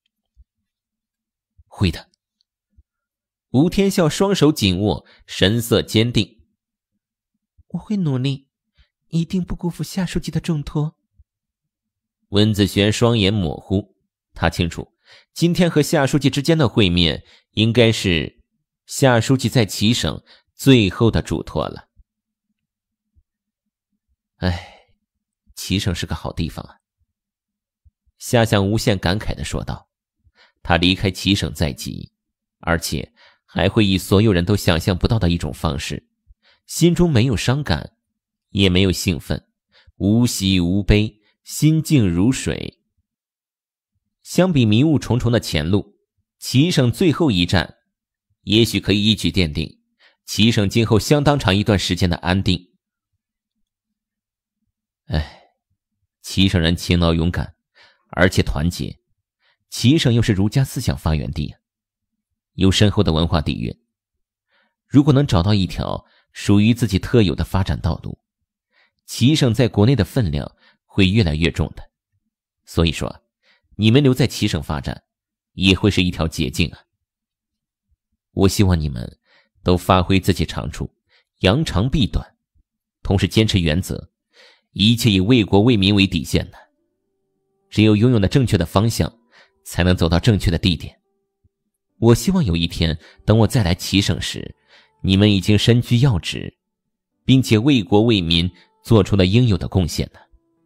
会的。吴天笑双手紧握，神色坚定。我会努力，一定不辜负夏书记的重托。温子璇双眼模糊，他清楚，今天和夏书记之间的会面，应该是夏书记在齐省最后的嘱托了。哎，齐省是个好地方啊。夏想无限感慨地说道。他离开齐省在即，而且还会以所有人都想象不到的一种方式，心中没有伤感，也没有兴奋，无喜无悲，心静如水。相比迷雾重重的前路，齐省最后一战也许可以一举奠定齐省今后相当长一段时间的安定。齐省人勤劳勇敢，而且团结，齐省又是儒家思想发源地，有深厚的文化底蕴。如果能找到一条属于自己特有的发展道路，齐省在国内的分量会越来越重的。所以说，你们留在齐省发展，也会是一条捷径啊。我希望你们都发挥自己长处，扬长避短，同时坚持原则，一切以为国为民为底线的。只有拥有了正确的方向，才能走到正确的地点。我希望有一天，等我再来齐省时，你们已经身居要职，并且为国为民做出了应有的贡献呢。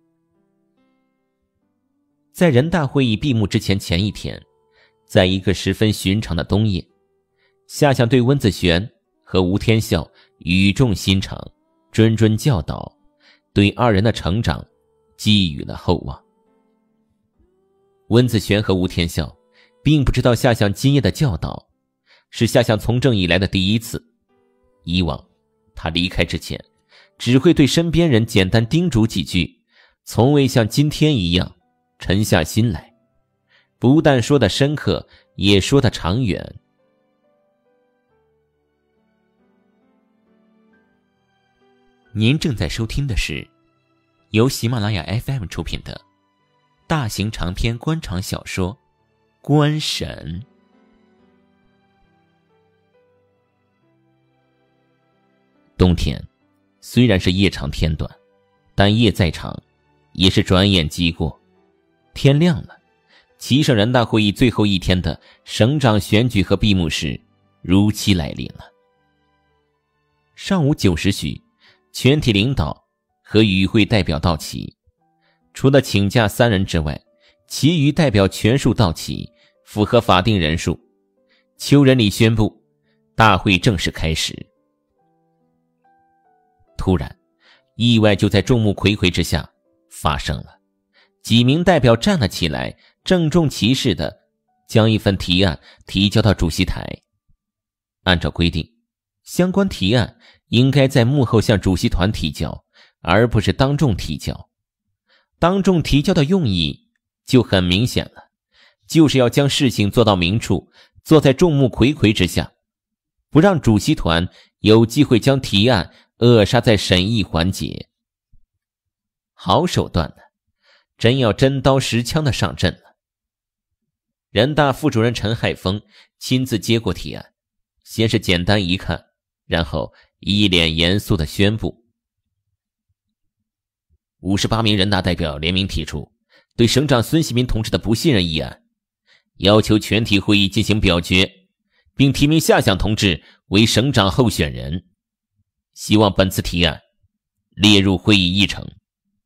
在人大会议闭幕之前一天，在一个十分寻常的冬夜，夏想对温子璇和吴天笑语重心长，谆谆教导，对二人的成长寄予了厚望。温子璇和吴天笑并不知道夏想今夜的教导是夏想从政以来的第一次。以往他离开之前只会对身边人简单叮嘱几句，从未像今天一样沉下心来，不但说得深刻，也说得长远。您正在收听的是由喜马拉雅 FM 出品的大型长篇官场小说《官神》。冬天虽然是夜长天短，但夜再长也是转眼即过。天亮了，齐省人大会议最后一天的省长选举和闭幕式如期来临了。上午9时许，全体领导和与会代表到齐，除了请假3人之外，其余代表全数到齐，符合法定人数。邱仁礼宣布，大会正式开始。突然，意外就在众目睽睽之下发生了。几名代表站了起来，郑重其事地将一份提案提交到主席台。按照规定，相关提案应该在幕后向主席团提交，而不是当众提交。当众提交的用意就很明显了，就是要将事情做到明处，做在众目睽睽之下，不让主席团有机会将提案扼杀在审议环节。好手段呢，真要真刀实枪的上阵了。人大副主任陈海峰亲自接过提案，先是简单一看，然后一脸严肃地宣布：58名人大代表联名提出对省长孙锡民同志的不信任议案，要求全体会议进行表决，并提名夏想同志为省长候选人，希望本次提案列入会议议程。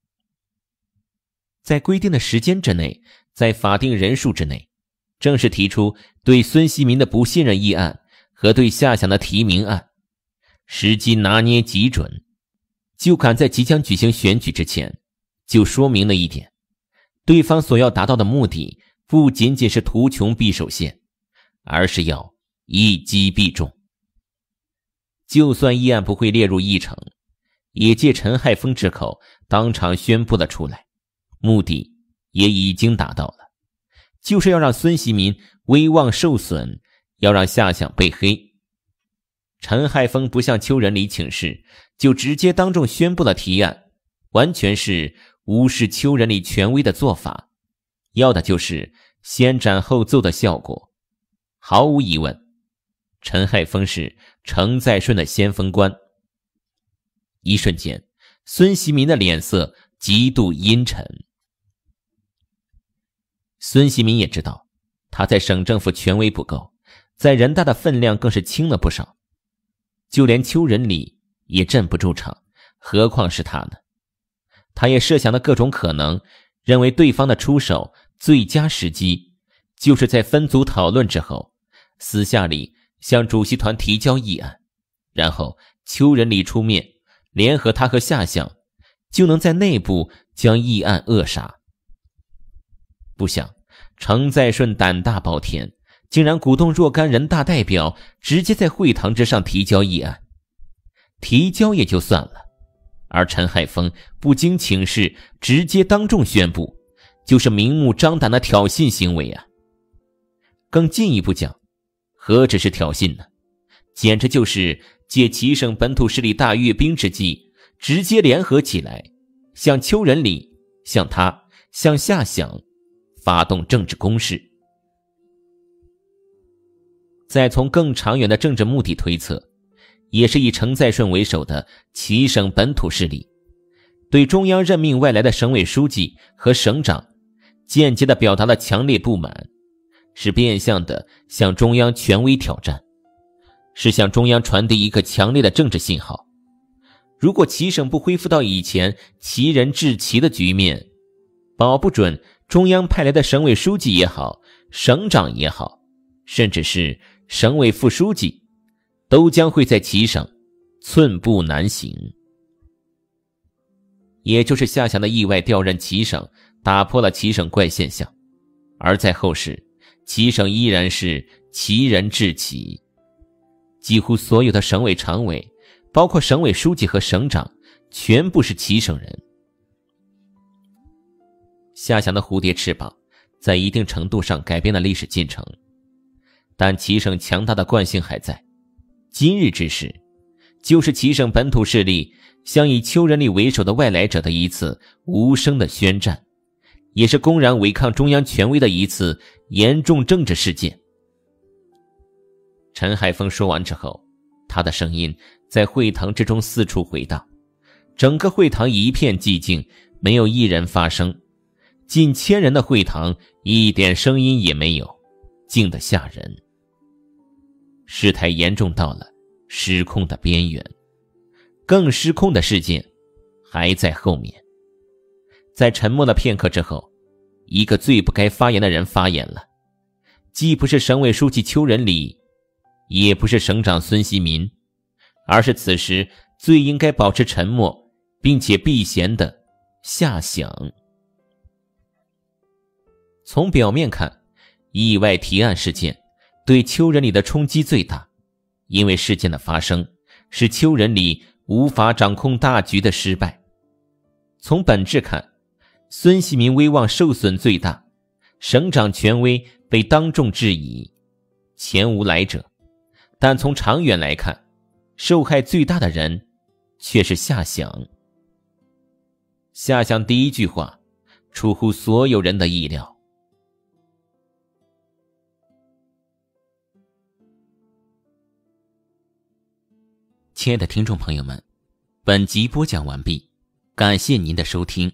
在规定的时间之内，在法定人数之内，正式提出对孙锡民的不信任议案和对夏想的提名案，时机拿捏极准，就赶在即将举行选举之前，就说明了一点：对方所要达到的目的不仅仅是图穷匕首现，而是要一击必中。就算议案不会列入议程，也借陈亥丰之口当场宣布了出来，目的也已经达到了，就是要让孙锡民威望受损，要让夏想被黑。陈亥丰不向邱仁礼请示，就直接当众宣布了提案，完全是无视邱仁礼权威的做法，要的就是先斩后奏的效果。毫无疑问，陈亥丰是程再顺的先锋官。一瞬间，孙锡民的脸色极度阴沉。孙锡民也知道，他在省政府权威不够，在人大的分量更是轻了不少，就连邱仁礼也镇不住场，何况是他呢？他也设想了各种可能，认为对方的出手最佳时机就是在分组讨论之后，私下里向主席团提交议案，然后邱仁礼出面联合他和夏想，就能在内部将议案扼杀。不想程再顺胆大包天，竟然鼓动若干人大代表直接在会堂之上提交议案。提交也就算了，而陈亥丰不经请示直接当众宣布，就是明目张胆的挑衅行为啊！更进一步讲，何止是挑衅呢？简直就是借齐省本土势力大阅兵之机，直接联合起来，向邱仁礼、向他、向夏想发动政治攻势。再从更长远的政治目的推测，也是以程再顺为首的齐省本土势力对中央任命外来的省委书记和省长间接地表达了强烈不满，是变相的向中央权威挑战，是向中央传递一个强烈的政治信号。如果齐省不恢复到以前齐人治齐的局面，保不准中央派来的省委书记也好，省长也好，甚至是省委副书记，都将会在齐省寸步难行。也就是夏想的意外调任齐省，打破了齐省怪现象，而在后世，齐省依然是齐人治齐，几乎所有的省委常委，包括省委书记和省长，全部是齐省人。夏想的蝴蝶翅膀在一定程度上改变了历史进程，但齐省强大的惯性还在。今日之事，就是齐省本土势力向以邱仁礼为首的外来者的一次无声的宣战，也是公然违抗中央权威的一次严重政治事件。陈亥丰说完之后，他的声音在会堂之中四处回荡，整个会堂一片寂静，没有一人发声。近千人的会堂一点声音也没有，静得吓人。事态严重到了失控的边缘，更失控的事件还在后面。在沉默了片刻之后，一个最不该发言的人发言了，既不是省委书记邱仁礼，也不是省长孙锡民，而是此时最应该保持沉默并且避嫌的夏想。从表面看，意外提案事件对邱仁礼的冲击最大，因为事件的发生是邱仁礼无法掌控大局的失败。从本质看，孙锡民威望受损最大，省长权威被当众质疑，前无来者。但从长远来看，受害最大的人却是夏想。夏想第一句话出乎所有人的意料。亲爱的听众朋友们，本集播讲完毕，感谢您的收听。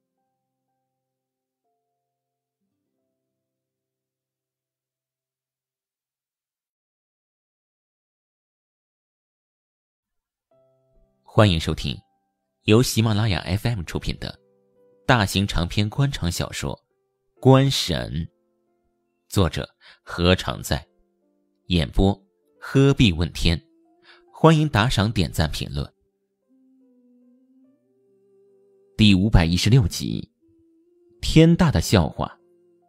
欢迎收听由喜马拉雅 FM 出品的大型长篇官场小说《官神》，作者何常在，演播何必问天？欢迎打赏、点赞、评论。第516集，天大的笑话。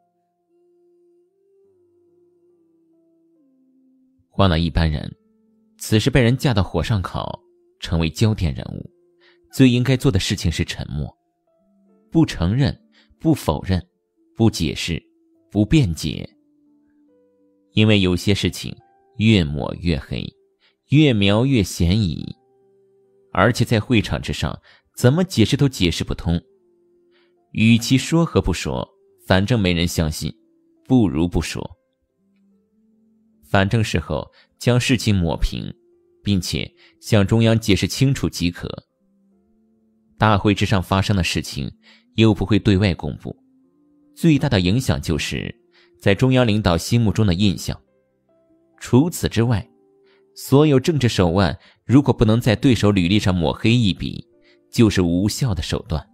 换了一般人，此时被人架到火上烤，成为焦点人物，最应该做的事情是沉默，不承认，不否认，不解释，不辩解。因为有些事情越抹越黑，越描越嫌疑，而且在会场之上怎么解释都解释不通。与其说和不说，反正没人相信，不如不说。反正事后将事情抹平，并且向中央解释清楚即可。大会之上发生的事情又不会对外公布，最大的影响就是在中央领导心目中的印象。除此之外，所有政治手腕如果不能在对手履历上抹黑一笔，就是无效的手段。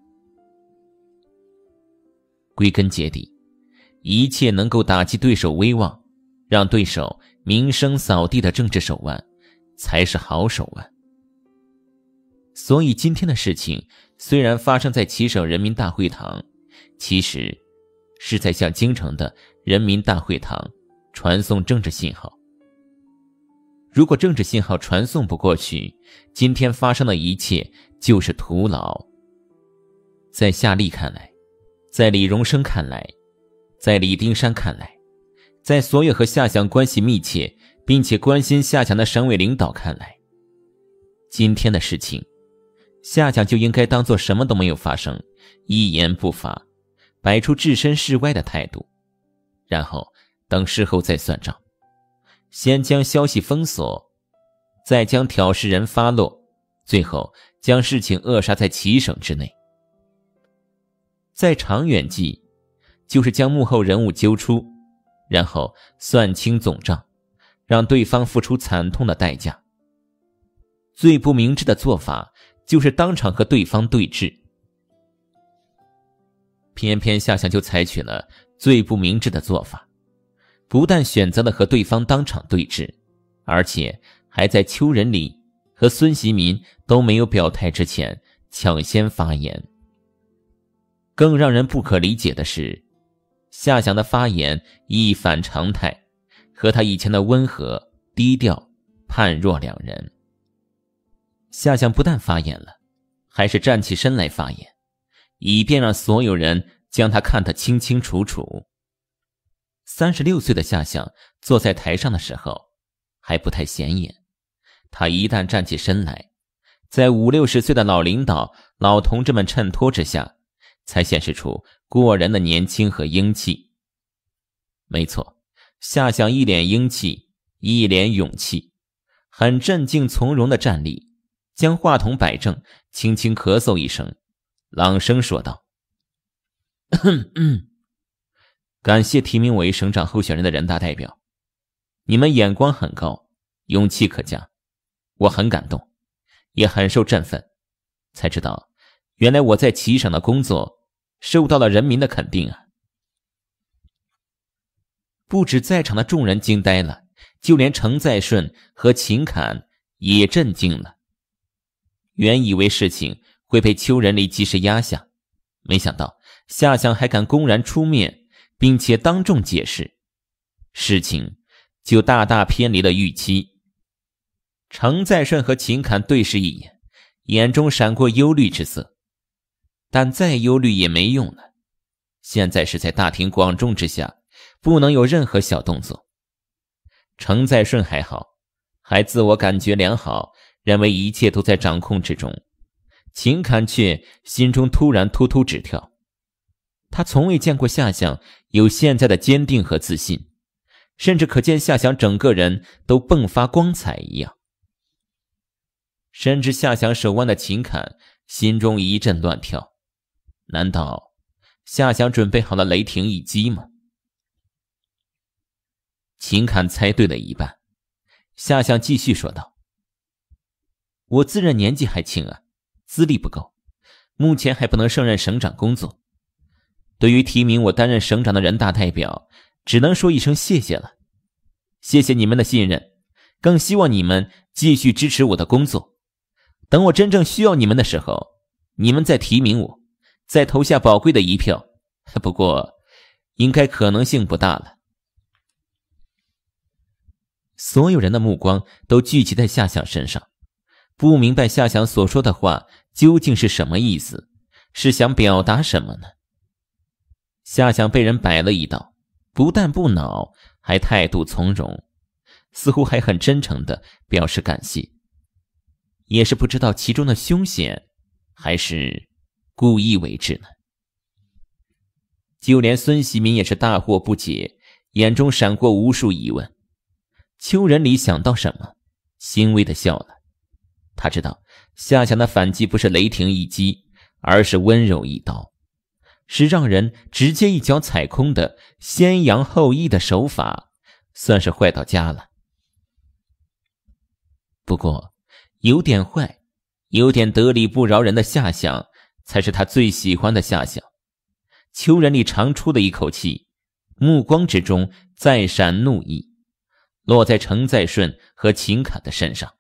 归根结底，一切能够打击对手威望，让对手名声扫地的政治手腕才是好手腕。所以今天的事情虽然发生在齐省人民大会堂，其实是在向京城的人民大会堂传送政治信号。如果政治信号传送不过去，今天发生的一切就是徒劳。在夏利看来，在李荣生看来，在李丁山看来，在所有和夏祥关系密切并且关心夏祥的省委领导看来，今天的事情夏祥就应该当作什么都没有发生，一言不发，摆出置身事外的态度，然后等事后再算账。先将消息封锁，再将挑事人发落，最后将事情扼杀在齐省之内。再长远计，就是将幕后人物揪出，然后算清总账，让对方付出惨痛的代价。最不明智的做法就是当场和对方对峙，偏偏夏祥就采取了最不明智的做法，不但选择了和对方当场对峙，而且还在邱仁礼和孙习民都没有表态之前抢先发言。更让人不可理解的是，夏祥的发言一反常态，和他以前的温和低调判若两人。夏祥不但发言了，还是站起身来发言，以便让所有人将他看得清清楚楚。36岁的夏祥坐在台上的时候还不太显眼，他一旦站起身来，在50-60岁的老领导老同志们衬托之下，才显示出过人的年轻和英气。没错，夏祥一脸英气，一脸勇气，很镇静从容地站立，将话筒摆正，轻轻咳嗽一声，朗声说道：感谢提名为省长候选人的人大代表，你们眼光很高，勇气可嘉，我很感动，也很受振奋，才知道原来我在齐省的工作受到了人民的肯定啊！不止在场的众人惊呆了，就连程再顺和秦侃也震惊了。原以为事情会被邱仁礼及时压下，没想到夏祥还敢公然出面，并且当众解释，事情就大大偏离了预期。程再顺和秦侃对视一眼，眼中闪过忧虑之色，但再忧虑也没用了。现在是在大庭广众之下，不能有任何小动作。程再顺还好，还自我感觉良好，认为一切都在掌控之中。秦侃却心中突然突突直跳，他从未见过夏祥有现在的坚定和自信，甚至可见夏祥整个人都迸发光彩一样。伸至夏祥手腕的秦侃心中一阵乱跳，难道夏祥准备好了雷霆一击吗？秦侃猜对了一半，夏祥继续说道：我自认年纪还轻啊，资历不够，目前还不能胜任省长工作。对于提名我担任省长的人大代表，只能说一声谢谢了。谢谢你们的信任， 更希望你们继续支持我的工作。等我真正需要你们的时候，你们再提名我，再投下宝贵的一票。不过，应该可能性不大了。所有人的目光都聚集在夏想身上，不明白夏想所说的话究竟是什么意思，是想表达什么呢？夏想被人摆了一道，不但不恼，还态度从容，似乎还很真诚地表示感谢，也是不知道其中的凶险，还是故意为之呢？就连孙喜民也是大惑不解，眼中闪过无数疑问。邱仁礼想到什么，欣慰地笑了。他知道夏想的反击不是雷霆一击，而是温柔一刀，是让人直接一脚踩空的先扬后抑的手法，算是坏到家了。不过有点坏，有点得理不饶人的夏想，才是他最喜欢的夏想。邱仁礼长出的一口气，目光之中再闪怒意，落在程再顺和秦侃的身上。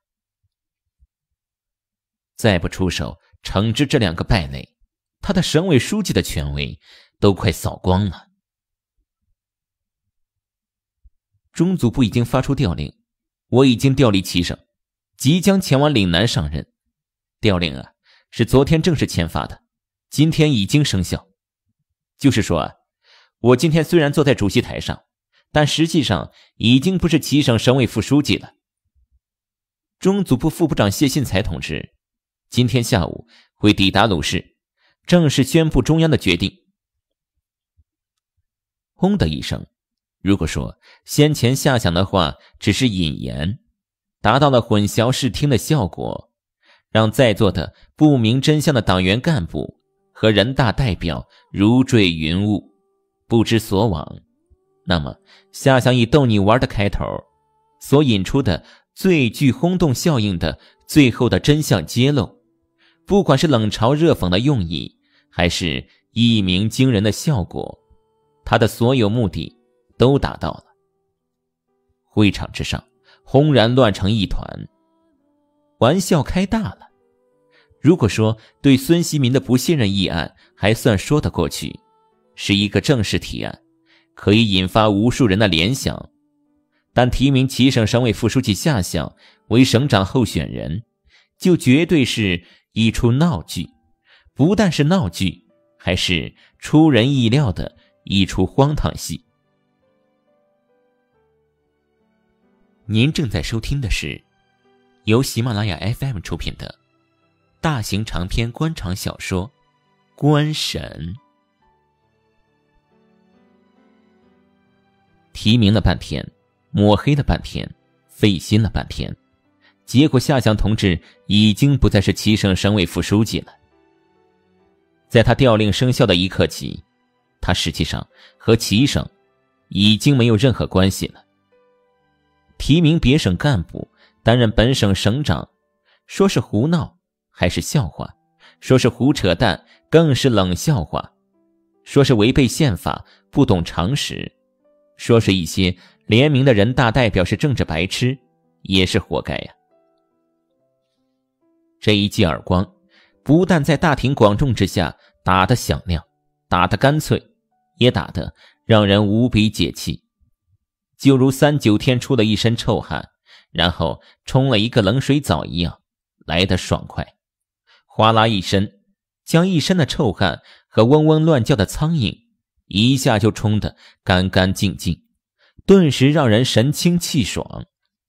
再不出手惩治这两个败类，他的省委书记的权威都快扫光了。中组部已经发出调令，我已经调离齐省，即将前往岭南上任。调令啊，是昨天正式签发的，今天已经生效。就是说啊，我今天虽然坐在主席台上，但实际上已经不是齐省省委副书记了。中组部副部长谢信才同志今天下午会抵达鲁市，正式宣布中央的决定。轰的一声，如果说先前夏想的话只是引言，达到了混淆视听的效果，让在座的不明真相的党员干部和人大代表如坠云雾，不知所往，那么夏想以逗你玩的开头所引出的最具轰动效应的最后的真相揭露，不管是冷嘲热讽的用意，还是一鸣惊人的效果，他的所有目的都达到了。会场之上轰然乱成一团，玩笑开大了。如果说对孙锡民的不信任议案还算说得过去，是一个正式提案，可以引发无数人的联想，但提名齐省省委副书记夏想为省长候选人，就绝对是一出闹剧，不但是闹剧，还是出人意料的一出荒唐戏。您正在收听的是由喜马拉雅 FM 出品的大型长篇官场小说《官神》。提名了半天，抹黑了半天，费心了半天，结果夏想同志已经不再是齐省省委副书记了。在他调令生效的一刻起，他实际上和齐省已经没有任何关系了。提名别省干部担任本省省长，说是胡闹还是笑话，说是胡扯淡更是冷笑话，说是违背宪法不懂常识，说是一些联名的人大代表是政治白痴，也是活该呀。这一记耳光不但在大庭广众之下打得响亮，打得干脆，也打得让人无比解气，就如3-9天出了一身臭汗，然后冲了一个冷水澡一样，来得爽快。哗啦一声，将一身的臭汗和嗡嗡乱叫的苍蝇一下就冲得干干净净，顿时让人神清气爽。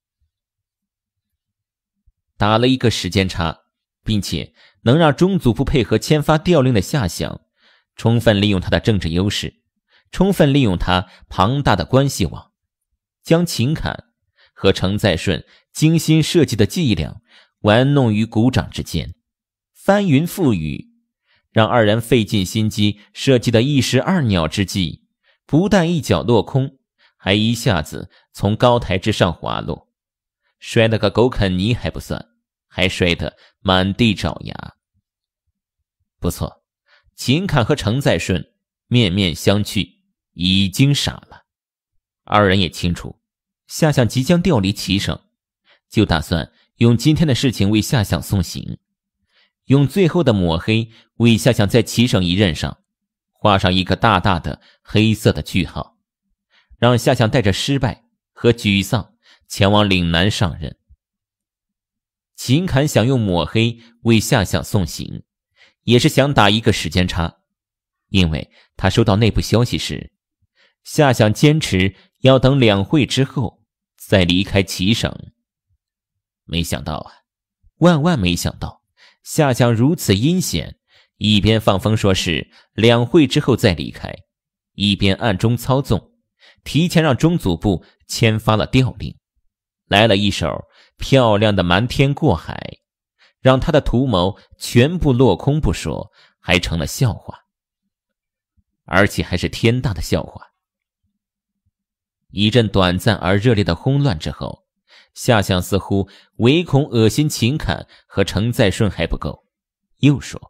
打了一个时间差，并且能让中组部配合签发调令的夏想充分利用他的政治优势，充分利用他庞大的关系网，将秦侃和程再顺精心设计的伎俩玩弄于股掌之间，翻云覆雨，让二人费尽心机设计的一石二鸟之计，不但一脚落空，还一下子从高台之上滑落，摔了个狗啃泥还不算，还摔得满地找牙。不错，秦侃和程再顺面面相觑，已经傻了。二人也清楚，夏想即将调离齐省， 就打算用今天的事情为夏想送行，用最后的抹黑为夏想在齐省一任上画上一个大大的黑色的句号，让夏想带着失败和沮丧前往岭南上任。秦侃想用抹黑为夏想送行，也是想打一个时间差，因为他收到内部消息时，夏想坚持要等两会之后再离开齐省。没想到啊，万万没想到，夏想如此阴险，一边放风说是两会之后再离开，一边暗中操纵，提前让中组部签发了调令，来了一手漂亮的瞒天过海，让他的图谋全部落空不说，还成了笑话，而且还是天大的笑话。一阵短暂而热烈的轰乱之后，夏想似乎唯恐恶心秦侃和程再顺还不够，又说：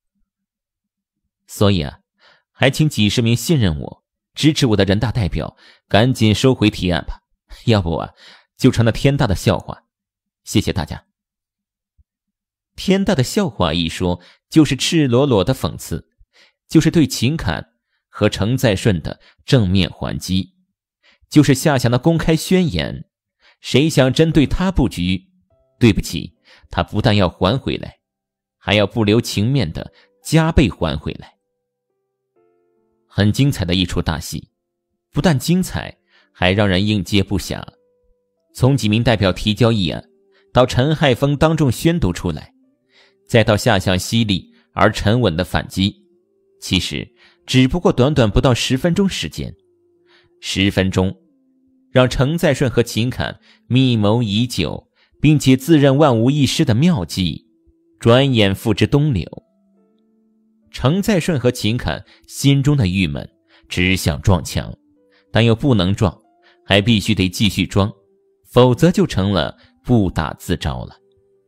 所以啊，还请几十名信任我支持我的人大代表赶紧收回提案吧，要不啊就成了天大的笑话。谢谢大家。天大的笑话一说，就是赤裸裸的讽刺，就是对秦侃和程再顺的正面还击，就是夏想的公开宣言，谁想针对他布局，对不起，他不但要还回来，还要不留情面的加倍还回来。很精彩的一出大戏，不但精彩，还让人应接不暇。从几名代表提交议案，到陈亥峰当众宣读出来，再到夏想犀利而沉稳的反击，其实只不过短短不到10分钟时间。10分钟让程再顺和秦侃密谋已久并且自认万无一失的妙计转眼付之东流。程再顺和秦侃心中的郁闷只想撞墙，但又不能撞，还必须得继续装，否则就成了不打自招了。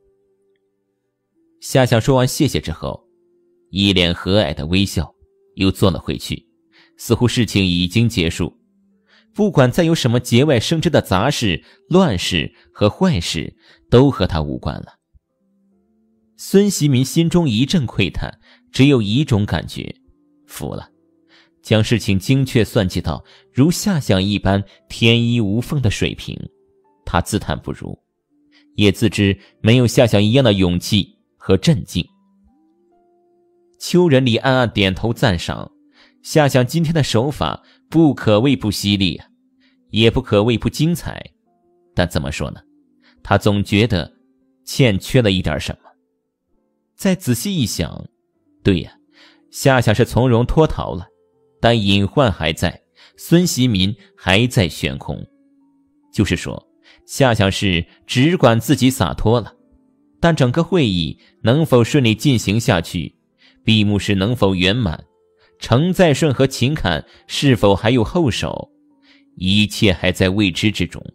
夏想说完谢谢之后，一脸和蔼的微笑，又坐了回去，似乎事情已经结束，不管再有什么节外生枝的杂事、乱事和坏事，都和他无关了。孙习民心中一阵喟叹，只有一种感觉，服了。将事情精确算计到如夏想一般天衣无缝的水平，他自叹不如，也自知没有夏想一样的勇气和镇静。邱仁礼暗暗点头赞赏，夏想今天的手法不可谓不犀利啊，也不可谓不精彩，但怎么说呢，他总觉得欠缺了一点什么。再仔细一想，对呀，夏想是从容脱逃了，但隐患还在，孙习民还在悬空。就是说，夏想是只管自己洒脱了，但整个会议能否顺利进行下去，闭幕式能否圆满，程再顺和秦侃是否还有后手，一切还在未知之中。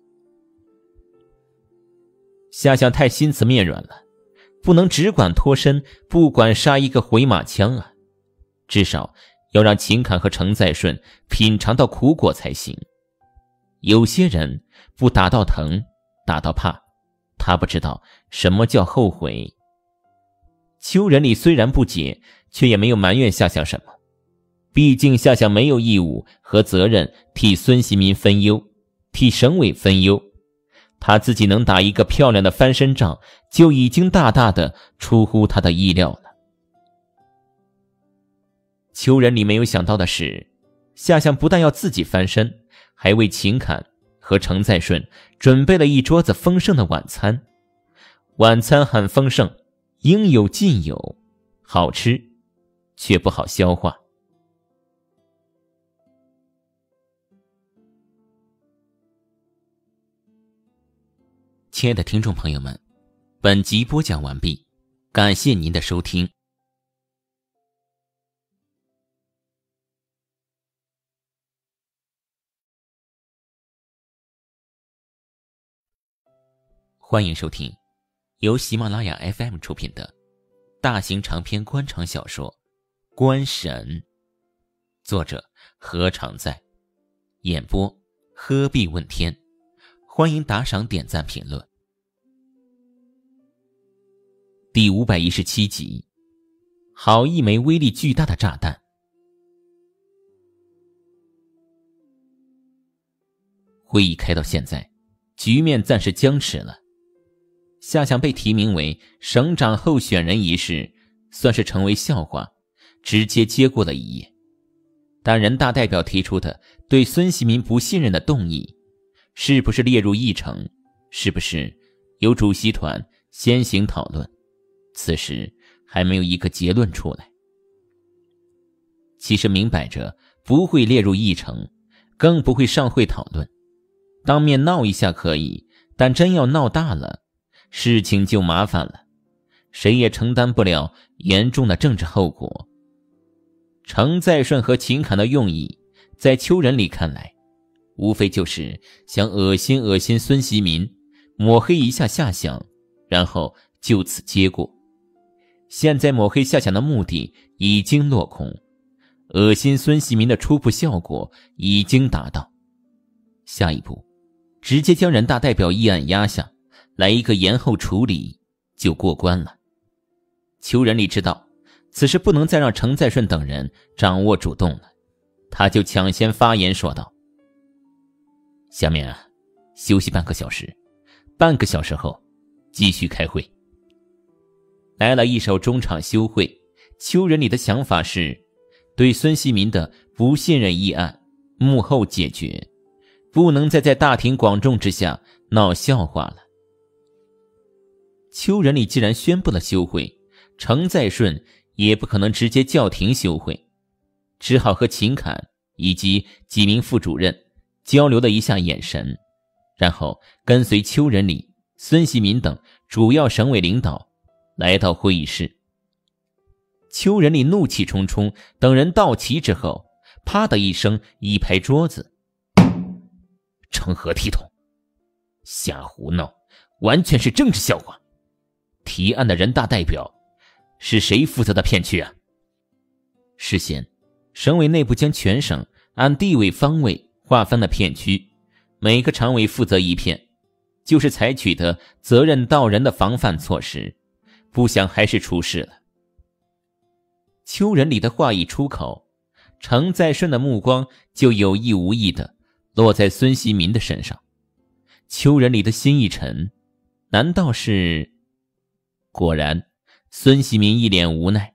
夏想太心慈面软了，不能只管脱身，不管杀一个回马枪啊，至少要让秦侃和程再顺品尝到苦果才行。有些人不打到疼，打到怕，他不知道什么叫后悔。邱仁礼虽然不解，却也没有埋怨夏想什么，毕竟夏想没有义务和责任替孙习民分忧，替省委分忧，他自己能打一个漂亮的翻身仗，就已经大大的出乎他的意料了。邱仁礼没有想到的是，夏想不但要自己翻身，还为秦侃和程再顺准备了一桌子丰盛的晚餐。晚餐很丰盛，应有尽有，好吃却不好消化。亲爱的听众朋友们，本集播讲完毕，感谢您的收听。欢迎收听由喜马拉雅 FM 出品的大型长篇官场小说《官神》，作者何常在，演播鹤壁问天。欢迎打赏、点赞、评论。 第517集，好一枚威力巨大的炸弹。会议开到现在，局面暂时僵持了。夏想被提名为省长候选人一事算是成为笑话，直接接过了一页。但人大代表提出的对孙锡民不信任的动议，是不是列入议程，是不是由主席团先行讨论，此时还没有一个结论出来。其实明摆着不会列入议程，更不会上会讨论。当面闹一下可以，但真要闹大了，事情就麻烦了，谁也承担不了严重的政治后果。程再顺和秦侃的用意，在邱仁礼看来，无非就是想恶心孙锡民，抹黑一下夏想，然后就此结果。现在抹黑夏想的目的已经落空，恶心孙锡民的初步效果已经达到。下一步直接将人大代表议案压下来，一个延后处理就过关了。邱仁礼知道此时不能再让程再顺等人掌握主动了，他就抢先发言说道：下面休息半个小时，半个小时后继续开会。来了一首中场休会，邱仁礼的想法是对孙锡民的不信任议案幕后解决，不能再在大庭广众之下闹笑话了。邱仁礼既然宣布了休会，程再顺也不可能直接叫停休会，只好和秦侃以及几名副主任交流了一下眼神，然后跟随邱仁礼、孙锡民等主要省委领导来到会议室。邱仁礼怒气冲冲，等人到齐之后，啪的一声一拍桌子：成何体统，瞎胡闹，完全是政治笑话。提案的人大代表是谁负责的片区啊？事先省委内部将全省按地位方位划分了片区，每个常委负责一片，就是采取的责任到人的防范措施，不想还是出事了。邱仁礼的话一出口，程再顺的目光就有意无意地落在孙锡民的身上。邱仁礼的心一沉，难道是……果然孙锡民一脸无奈：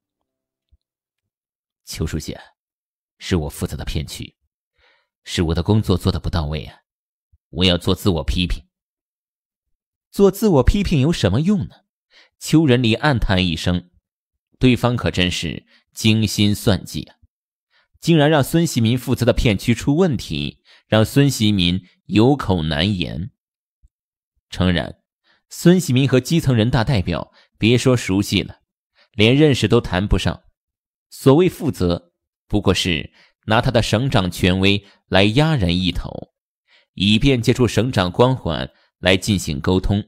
邱书记，是我负责的片区，是我的工作做得不到位啊，我要做自我批评。做自我批评有什么用呢？邱仁礼暗叹一声，对方可真是精心算计啊，竟然让孙锡民负责的片区出问题，让孙锡民有口难言。诚然，孙锡民和基层人大代表别说熟悉了，连认识都谈不上。所谓负责，不过是拿他的省长权威来压人一头，以便借助省长光环来进行沟通。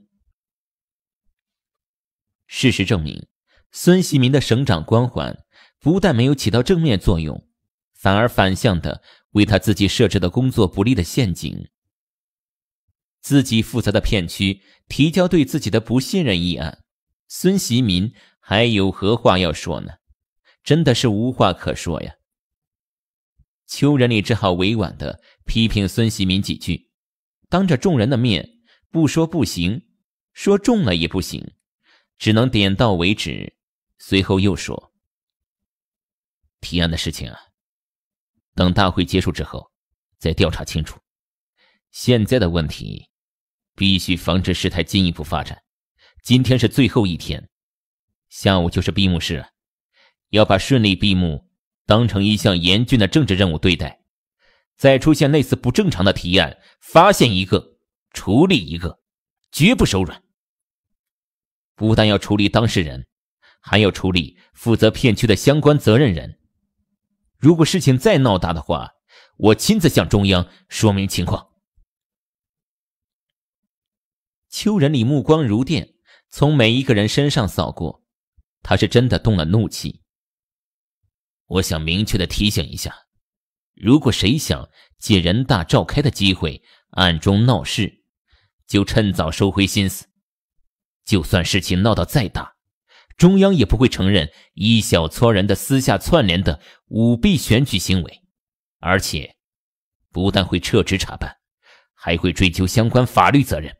事实证明，孙锡民的省长光环不但没有起到正面作用，反而反向的为他自己设置的工作不利的陷阱。自己负责的片区提交对自己的不信任议案，孙锡民还有何话要说呢？真的是无话可说呀。邱仁礼只好委婉地批评孙锡民几句，当着众人的面不说不行，说重了也不行，只能点到为止。随后又说：提案的事情等大会结束之后再调查清楚，现在的问题必须防止事态进一步发展。今天是最后一天，下午就是闭幕式，要把顺利闭幕当成一项严峻的政治任务对待。再出现类似不正常的提案，发现一个处理一个，绝不手软。不但要处理当事人，还要处理负责片区的相关责任人。如果事情再闹大的话，我亲自向中央说明情况。邱仁礼目光如电，从每一个人身上扫过，他是真的动了怒气。我想明确地提醒一下，如果谁想借人大召开的机会暗中闹事，就趁早收回心思。就算事情闹到再大， 中央也不会承认一小撮人的私下串联的舞弊选举行为，而且不但会撤职查办，还会追究相关法律责任。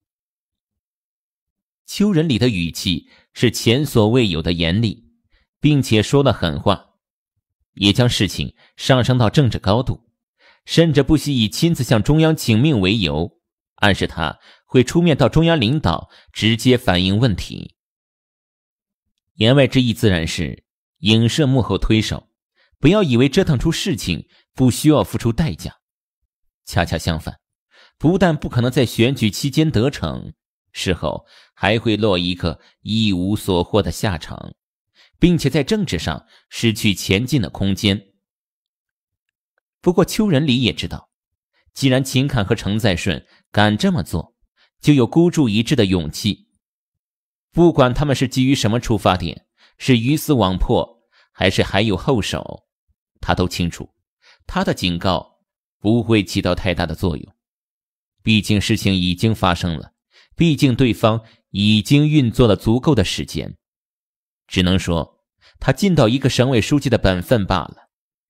邱仁礼的语气是前所未有的严厉，并且说了狠话，也将事情上升到政治高度，甚至不惜以亲自向中央请命为由，暗示他会出面到中央领导直接反映问题。言外之意自然是影射幕后推手，不要以为折腾出事情不需要付出代价。恰恰相反，不但不可能在选举期间得逞，事后还会落一个一无所获的下场，并且在政治上失去前进的空间。不过邱仁礼也知道，既然秦侃和程在顺敢这么做，就有孤注一掷的勇气。不管他们是基于什么出发点，是鱼死网破，还是还有后手，他都清楚，他的警告不会起到太大的作用。毕竟事情已经发生了，毕竟对方已经运作了足够的时间，只能说他尽到一个省委书记的本分罢了。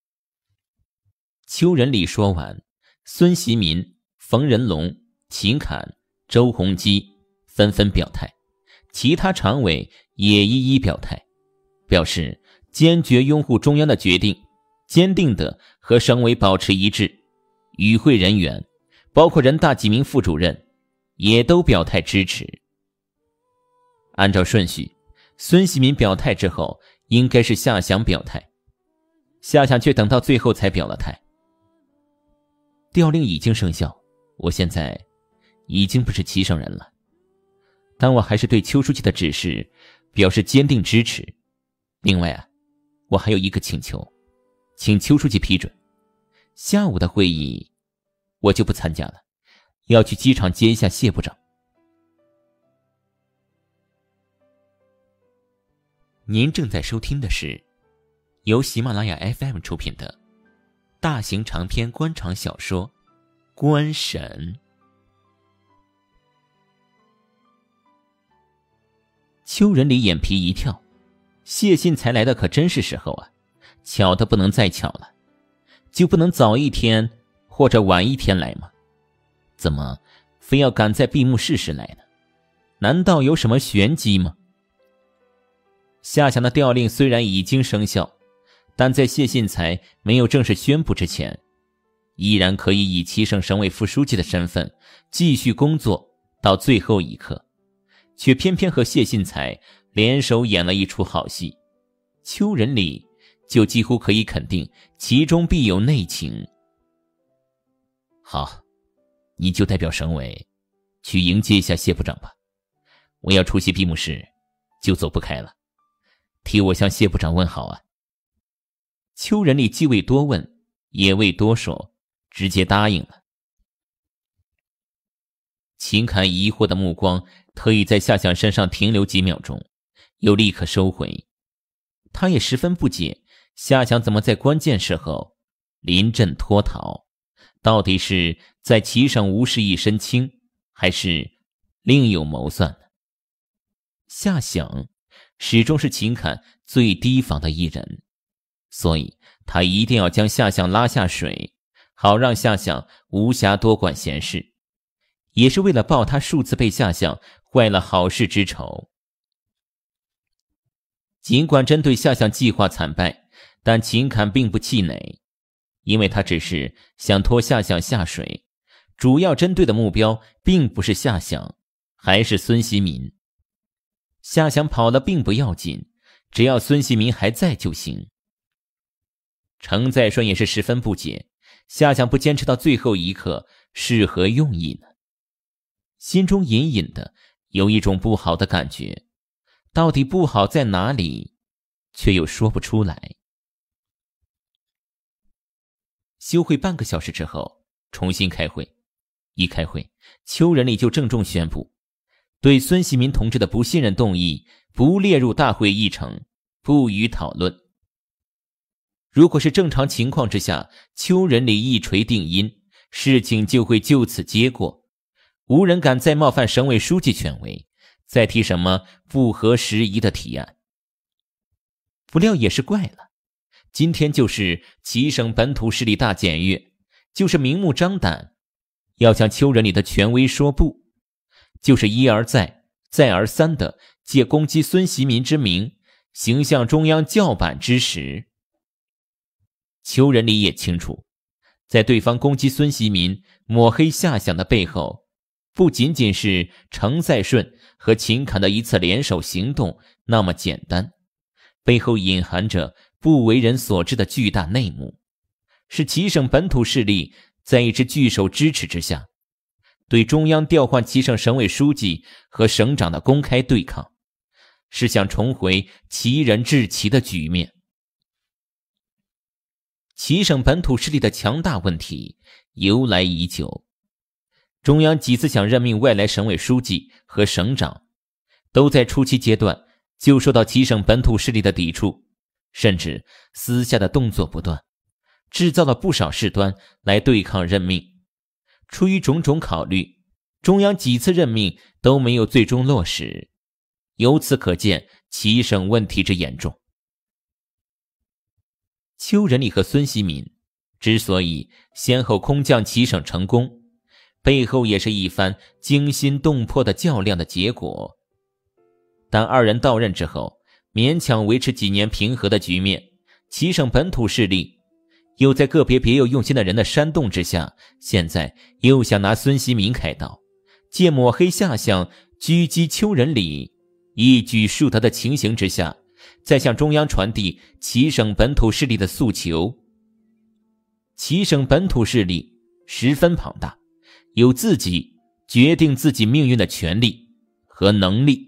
邱仁礼说完，孙习民、冯仁龙、秦侃、周鸿基纷纷表态，其他常委也一一表态，表示坚决拥护中央的决定，坚定地和省委保持一致。与会人员包括人大几名副主任也都表态支持。按照顺序，孙习民表态之后应该是夏祥表态，夏祥却等到最后才表了态。调令已经生效，我现在已经不是齐省人了，但我还是对邱书记的指示表示坚定支持。另外啊，我还有一个请求，请邱书记批准，下午的会议我就不参加了，要去机场接一下谢部长。您正在收听的是由喜马拉雅 FM 出品的大型长篇官场小说《官神》。邱仁礼眼皮一跳，谢信才来的可真是时候啊，巧的不能再巧了，就不能早一天或者晚一天来吗？怎么非要赶在闭幕式时来呢？难道有什么玄机吗？夏祥的调令虽然已经生效，但在谢信才没有正式宣布之前，依然可以以齐省省委副书记的身份继续工作到最后一刻，却偏偏和谢信才联手演了一出好戏。邱仁礼就几乎可以肯定其中必有内情。好，你就代表省委去迎接一下谢部长吧，我要出席闭幕式就走不开了，替我向谢部长问好啊。邱仁礼既未多问也未多说，直接答应了。秦侃疑惑的目光特意在夏祥身上停留几秒钟，又立刻收回。他也十分不解夏祥怎么在关键时候临阵脱逃，到底是在齐省无事一身轻，还是另有谋算呢？夏祥始终是秦侃最提防的一人，所以他一定要将夏祥拉下水，好让夏祥无暇多管闲事，也是为了报他数次被夏祥坏了好事之仇。尽管针对夏祥计划惨败，但秦侃并不气馁，因为他只是想拖夏祥下水，主要针对的目标并不是夏祥，还是孙习民。夏祥跑了并不要紧，只要孙习民还在就行。程在顺也是十分不解，夏祥不坚持到最后一刻是何用意呢？心中隐隐的有一种不好的感觉，到底不好在哪里，却又说不出来。休会半个小时之后，重新开会。一开会，邱仁礼就郑重宣布，对孙习民同志的不信任动议不列入大会议程，不予讨论。如果是正常情况之下，邱仁礼一锤定音，事情就会就此结过，无人敢再冒犯省委书记权威， 再提什么不合时宜的提案。不料也是怪了，今天就是齐省本土势力大检阅，就是明目张胆要向邱仁礼的权威说不，就是一而再再而三的借攻击孙习民之名行向中央叫板之时。邱仁礼也清楚，在对方攻击孙习民抹黑夏想的背后，不仅仅是程再顺和秦侃的一次联手行动那么简单，背后隐含着不为人所知的巨大内幕，是齐省本土势力在一支巨手支持之下，对中央调换齐省省委书记和省长的公开对抗，是想重回齐人治齐的局面。齐省本土势力的强大问题由来已久，中央几次想任命外来省委书记和省长，都在初期阶段就受到齐省本土势力的抵触，甚至私下的动作不断，制造了不少事端来对抗任命。出于种种考虑，中央几次任命都没有最终落实，由此可见齐省问题之严重。邱仁礼和孙习民之所以先后空降齐省成功，背后也是一番惊心动魄的较量的结果。但二人到任之后，勉强维持几年平和的局面，齐省本土势力又在个别别有用心的人的煽动之下，现在又想拿孙习民开刀，借抹黑夏相狙击邱仁礼一举数得的情形之下，再向中央传递齐省本土势力的诉求。齐省本土势力十分庞大，有自己决定自己命运的权利和能力。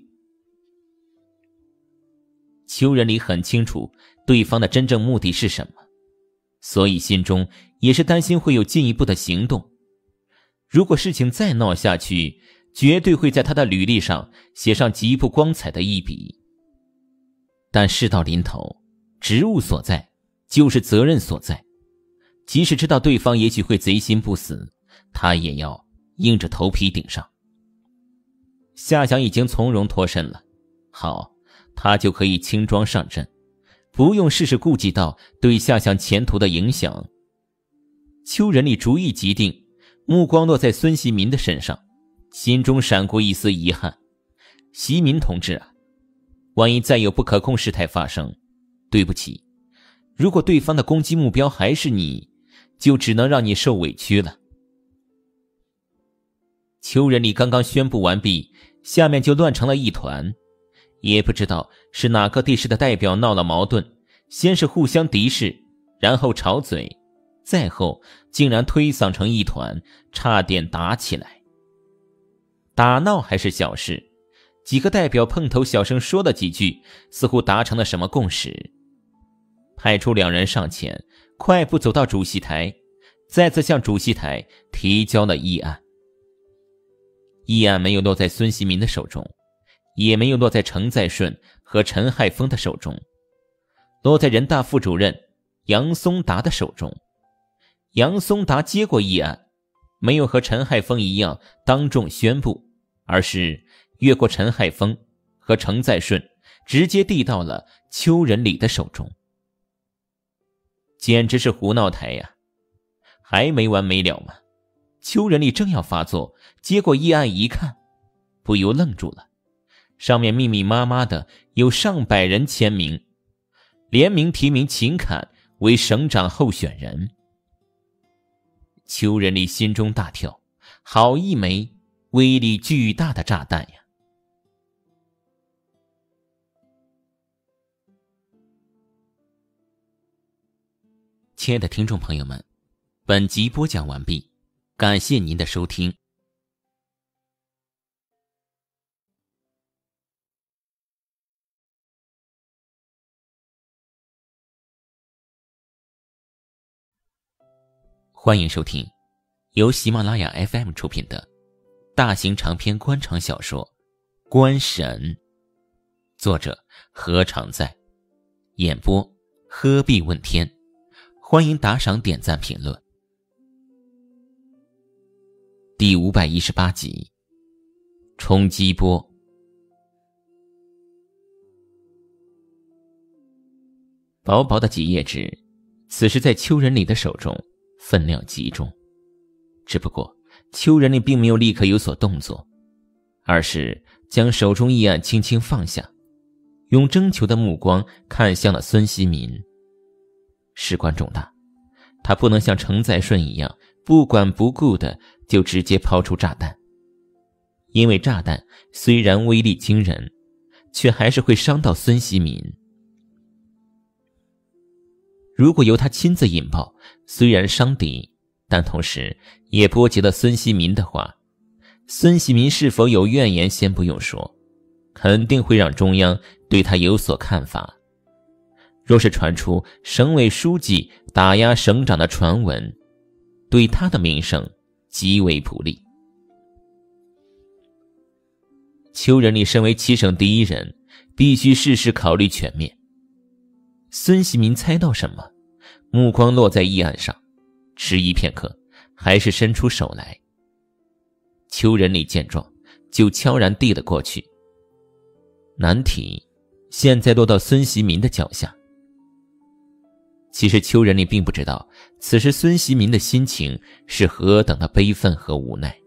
邱仁礼很清楚对方的真正目的是什么，所以心中也是担心会有进一步的行动。如果事情再闹下去，绝对会在他的履历上写上极不光彩的一笔。但事到临头，职务所在就是责任所在，即使知道对方也许会贼心不死，他也要硬着头皮顶上。夏想已经从容脱身了，好，他就可以轻装上阵，不用事事顾及到对夏想前途的影响。邱仁礼主意既定，目光落在孙习民的身上，心中闪过一丝遗憾。习民同志啊，万一再有不可控事态发生，对不起，如果对方的攻击目标还是你，就只能让你受委屈了。邱仁礼刚刚宣布完毕，下面就乱成了一团，也不知道是哪个地市的代表闹了矛盾，先是互相敌视，然后吵嘴，再后竟然推搡成一团，差点打起来。打闹还是小事，几个代表碰头小声说了几句，似乎达成了什么共识，派出两人上前，快步走到主席台，再次向主席台提交了议案。议案没有落在孙习民的手中，也没有落在程再顺和陈亥峰的手中，落在人大副主任杨松达的手中。杨松达接过议案，没有和陈亥峰一样当众宣布，而是越过陈亥峰和程再顺，直接递到了邱仁礼的手中。简直是胡闹台呀！还没完没了吗？邱仁礼正要发作，接过议案一看，不由愣住了。上面密密麻麻的有上百人签名，联名提名秦侃为省长候选人。邱仁礼心中大跳，好一枚威力巨大的炸弹呀！亲爱的听众朋友们，本集播讲完毕，感谢您的收听。欢迎收听由喜马拉雅 FM 出品的大型长篇官场小说《官神》，作者何常在，演播鹤壁问天。欢迎打赏、点赞、评论。第518集，冲击波。 薄薄的几页纸，此时在邱仁礼的手中分量极重。只不过邱仁礼并没有立刻有所动作，而是将手中议案轻轻放下，用征求的目光看向了孙希民。事关重大，他不能像程再顺一样不管不顾的就直接抛出炸弹，因为炸弹虽然威力惊人，却还是会伤到孙希民。如果由他亲自引爆，虽然伤敌，但同时也波及了孙希民的话，孙希民是否有怨言先不用说，肯定会让中央对他有所看法。若是传出省委书记打压省长的传闻，对他的名声极为不利。邱仁礼身为七省第一人，必须事事考虑全面。孙希民猜到什么，目光落在议案上，迟疑片刻，还是伸出手来。邱仁礼见状，就悄然递了过去。难题现在落到孙希民的脚下。其实邱仁礼并不知道，此时孙希民的心情是何等的悲愤和无奈。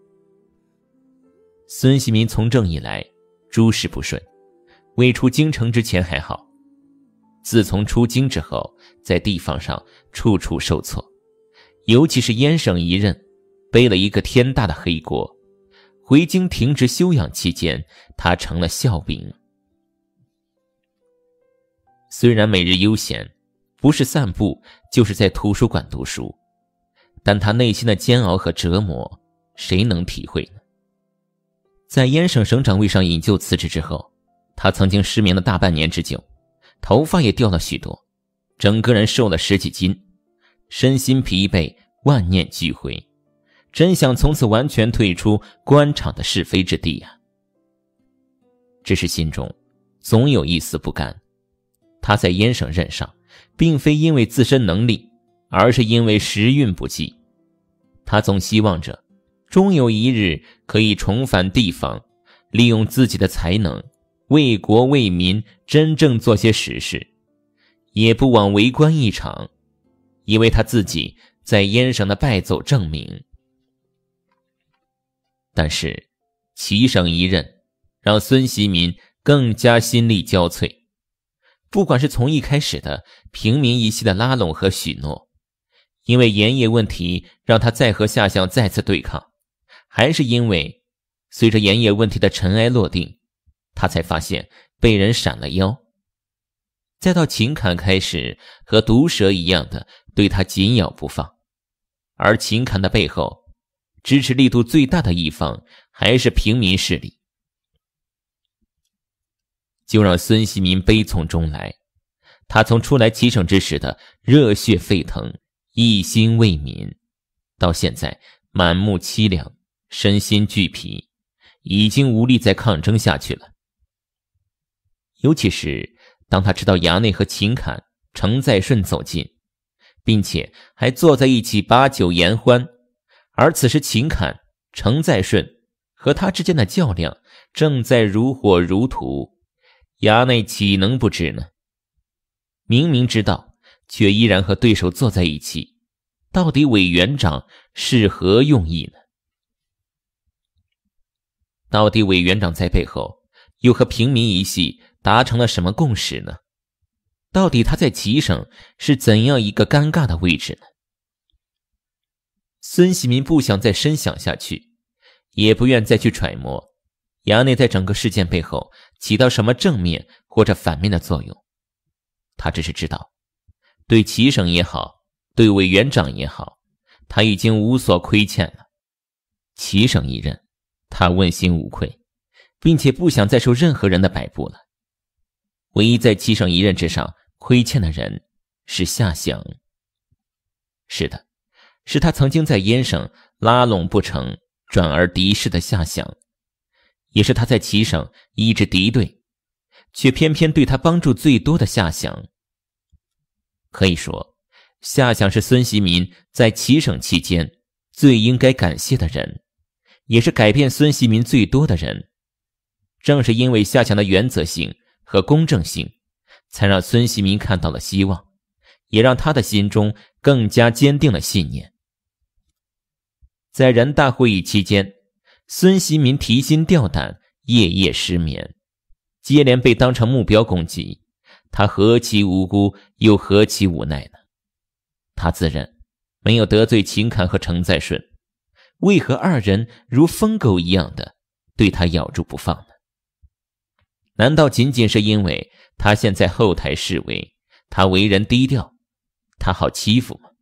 孙希民从政以来，诸事不顺，未出京城之前还好，自从出京之后，在地方上处处受挫，尤其是燕省一任，背了一个天大的黑锅。回京停职休养期间，他成了笑柄。虽然每日悠闲，不是散步就是在图书馆读书，但他内心的煎熬和折磨，谁能体会呢？在燕省省长位上引咎辞职之后，他曾经失眠了大半年之久，头发也掉了许多，整个人瘦了10几斤，身心疲惫，万念俱灰，真想从此完全退出官场的是非之地啊！只是心中总有一丝不甘。他在燕省任上，并非因为自身能力，而是因为时运不济。他总希望着终有一日可以重返地方，利用自己的才能为国为民真正做些实事，也不枉为官一场，以为他自己在燕省的败走证明。但是七省一任让孙希民更加心力交瘁，不管是从一开始的平民一系的拉拢和许诺，因为盐业问题让他再和下乡再次对抗，还是因为随着盐业问题的尘埃落定，他才发现被人闪了腰，再到秦侃开始和毒蛇一样的对他紧咬不放，而秦侃的背后支持力度最大的一方还是平民势力。就让孙希民悲从中来，他从出来七省之时的热血沸腾，一心为民，到现在满目凄凉，身心俱疲，已经无力再抗争下去了。尤其是当他知道衙内和秦侃、程再顺走近，并且还坐在一起把酒言欢，而此时秦侃、程再顺和他之间的较量正在如火如荼，衙内岂能不知呢？明明知道，却依然和对手坐在一起，到底委员长是何用意呢？到底委员长在背后又和平民一系达成了什么共识呢？到底他在齐省是怎样一个尴尬的位置呢？孙希民不想再深想下去，也不愿再去揣摩衙内在整个事件背后起到什么正面或者反面的作用。他只是知道，对齐省也好，对委员长也好，他已经无所亏欠了。齐省一任，他问心无愧，并且不想再受任何人的摆布了。唯一在齐省一任之上亏欠的人是夏祥。是的，是他曾经在燕省拉拢不成，转而敌视的夏祥，也是他在齐省一直敌对，却偏偏对他帮助最多的夏祥。可以说，夏祥是孙希民在齐省期间最应该感谢的人，也是改变孙希民最多的人。正是因为夏祥的原则性和公正性，才让孙希民看到了希望， 也让他的心中更加坚定了信念。在人大会议期间，孙锡民提心吊胆，夜夜失眠，接连被当成目标攻击，他何其无辜，又何其无奈呢？他自认没有得罪秦侃和程再顺，为何二人如疯狗一样的对他咬住不放呢？难道仅仅是因为他现在后台示威，他为人低调，他好欺负吗？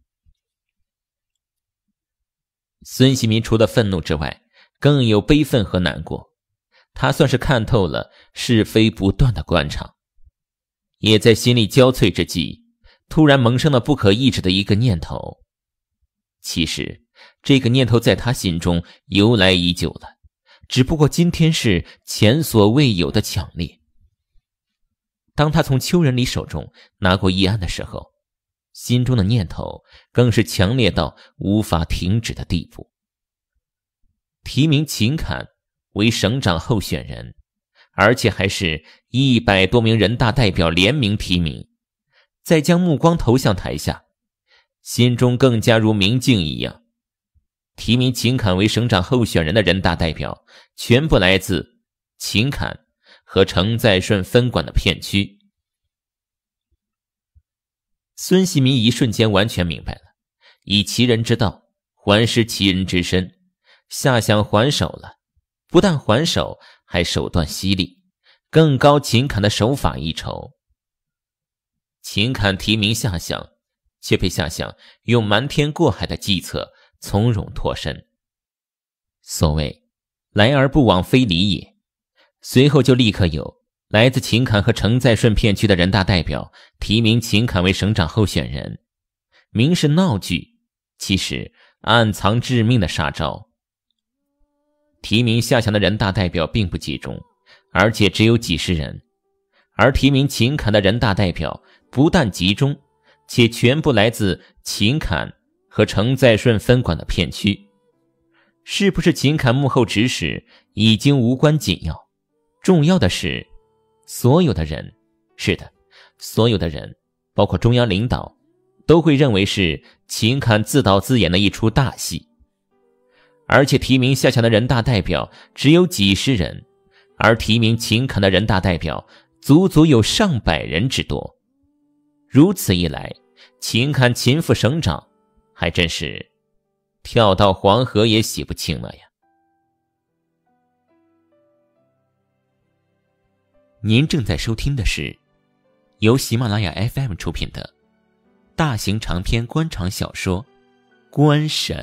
孙锡民除了愤怒之外，更有悲愤和难过。他算是看透了是非不断的官场，也在心力交瘁之际，突然萌生了不可抑制的一个念头。其实这个念头在他心中由来已久了，只不过今天是前所未有的强烈。当他从邱仁礼手中拿过议案的时候，心中的念头更是强烈到无法停止的地步。提名秦侃为省长候选人，而且还是100多名人大代表联名提名，再将目光投向台下，心中更加如明镜一样。提名秦侃为省长候选人的人大代表全部来自秦侃和程再顺分管的片区。孙锡民一瞬间完全明白了，以其人之道还施其人之身，下乡还手了，不但还手，还手段犀利，更高秦侃的手法一筹。秦侃提名下乡，却被下乡用瞒天过海的计策从容脱身。所谓来而不往非礼也。随后就立刻有来自秦侃和程再顺片区的人大代表提名秦侃为省长候选人，明是闹剧，其实暗藏致命的杀招。提名下乡的人大代表并不集中，而且只有几十人，而提名秦侃的人大代表不但集中，且全部来自秦侃和程再顺分管的片区。是不是秦侃幕后指使已经无关紧要，重要的是所有的人，是的，所有的人，包括中央领导，都会认为是秦侃自导自演的一出大戏。而且提名下乡的人大代表只有几十人，而提名秦侃的人大代表足足有上百人之多。如此一来，秦侃秦副省长还真是跳到黄河也洗不清了呀。您正在收听的是由喜马拉雅 FM 出品的大型长篇官场小说《官神》。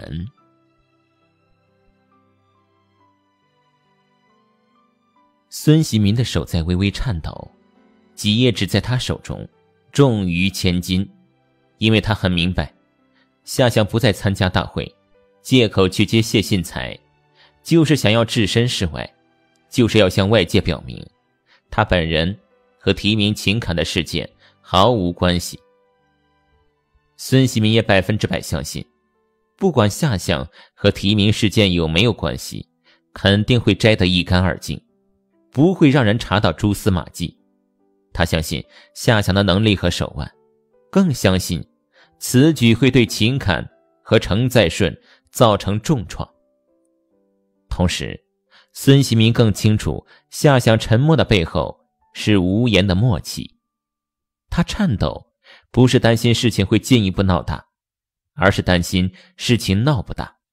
孙锡民的手在微微颤抖，几页纸在他手中重于千斤，因为他很明白，下乡不再参加大会，借口去接谢信才，就是想要置身事外，就是要向外界表明他本人和提名秦侃的事件毫无关系。孙锡民也100%相信，不管下乡和提名事件有没有关系，肯定会摘得一干二净，不会让人查到蛛丝马迹。他相信下乡的能力和手腕，更相信此举会对秦侃和程再顺造成重创。同时，孙锡民更清楚下乡沉默的背后是无言的默契。他颤抖，不是担心事情会进一步闹大，而是担心事情闹不大。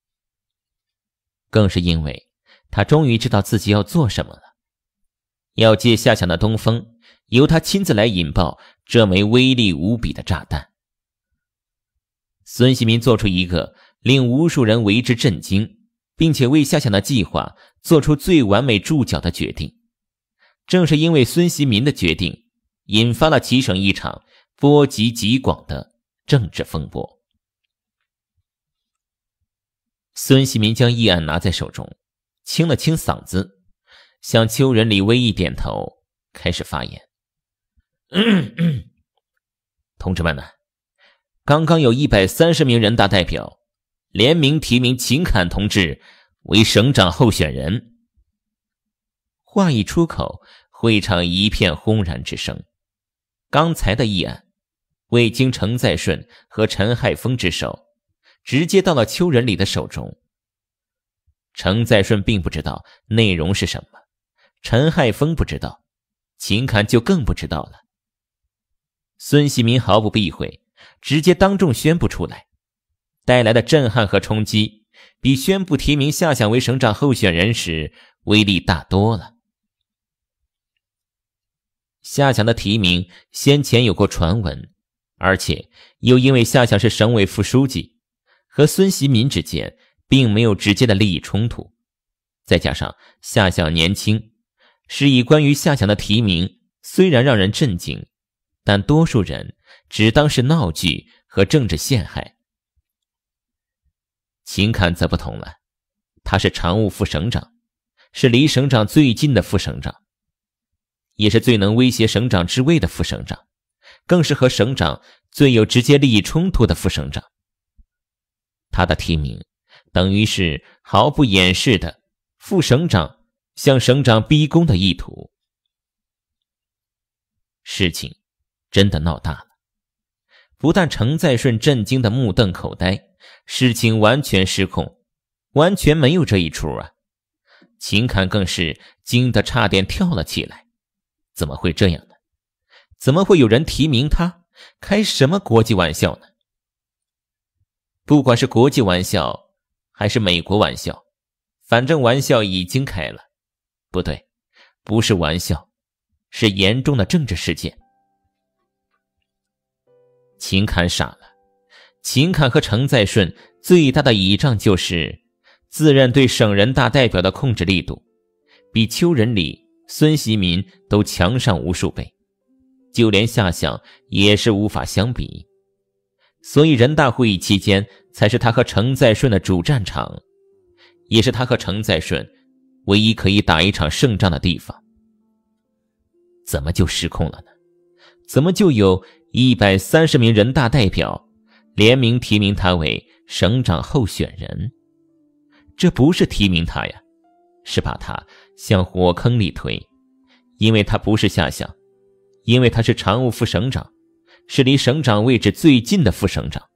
更是因为他终于知道自己要做什么了，要借下乡的东风，由他亲自来引爆这枚威力无比的炸弹。孙锡民做出一个令无数人为之震惊，并且为下乡的计划做出最完美注脚的决定。正是因为孙锡民的决定，引发了齐省一场波及极广的政治风波。孙锡民将议案拿在手中，清了清嗓子，向邱仁礼微一点头，开始发言。同志们呢，刚刚有130名人大代表联名提名秦侃同志为省长候选人。话一出口，会场一片轰然之声。刚才的议案未经程再顺和陈亥丰之手，直接到了邱仁礼的手中。程再顺并不知道内容是什么，陈亥丰不知道，秦侃就更不知道了。孙锡民毫不避讳，直接当众宣布出来，带来的震撼和冲击比宣布提名夏想为省长候选人时威力大多了。夏想的提名先前有过传闻，而且又因为夏想是省委副书记，和孙锡民之间并没有直接的利益冲突，再加上夏想年轻，是以关于夏想的提名虽然让人震惊，但多数人只当是闹剧和政治陷害。秦侃则不同了，他是常务副省长，是离省长最近的副省长，也是最能威胁省长之位的副省长，更是和省长最有直接利益冲突的副省长。他的提名等于是毫不掩饰的副省长向省长逼宫的意图。事情真的闹大了，不但程再顺震惊的目瞪口呆，事情完全失控，完全没有这一出啊！秦侃更是惊得差点跳了起来，怎么会这样呢？怎么会有人提名他？开什么国际玩笑呢？不管是国际玩笑还是美国玩笑，反正玩笑已经开了。不对，不是玩笑，是严重的政治事件。秦侃傻了，秦侃和程再顺最大的倚仗就是自认对省人大代表的控制力度比邱仁礼、孙锡民都强上无数倍，就连夏想也是无法相比。所以人大会议期间才是他和程再顺的主战场，也是他和程再顺唯一可以打一场胜仗的地方。怎么就失控了呢？怎么就有130名人大代表联名提名他为省长候选人？这不是提名他呀，是把他向火坑里推，因为他不是夏想，因为他是常务副省长，是离省长位置最近的副省长。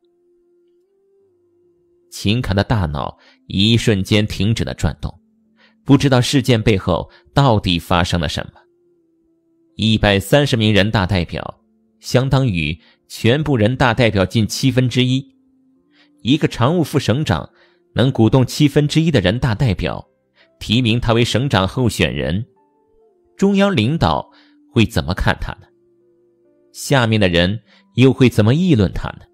秦侃的大脑一瞬间停止了转动，不知道事件背后到底发生了什么。130名人大代表相当于全部人大代表近1/7，一个常务副省长能鼓动1/7的人大代表提名他为省长候选人，中央领导会怎么看他呢？下面的人又会怎么议论他呢？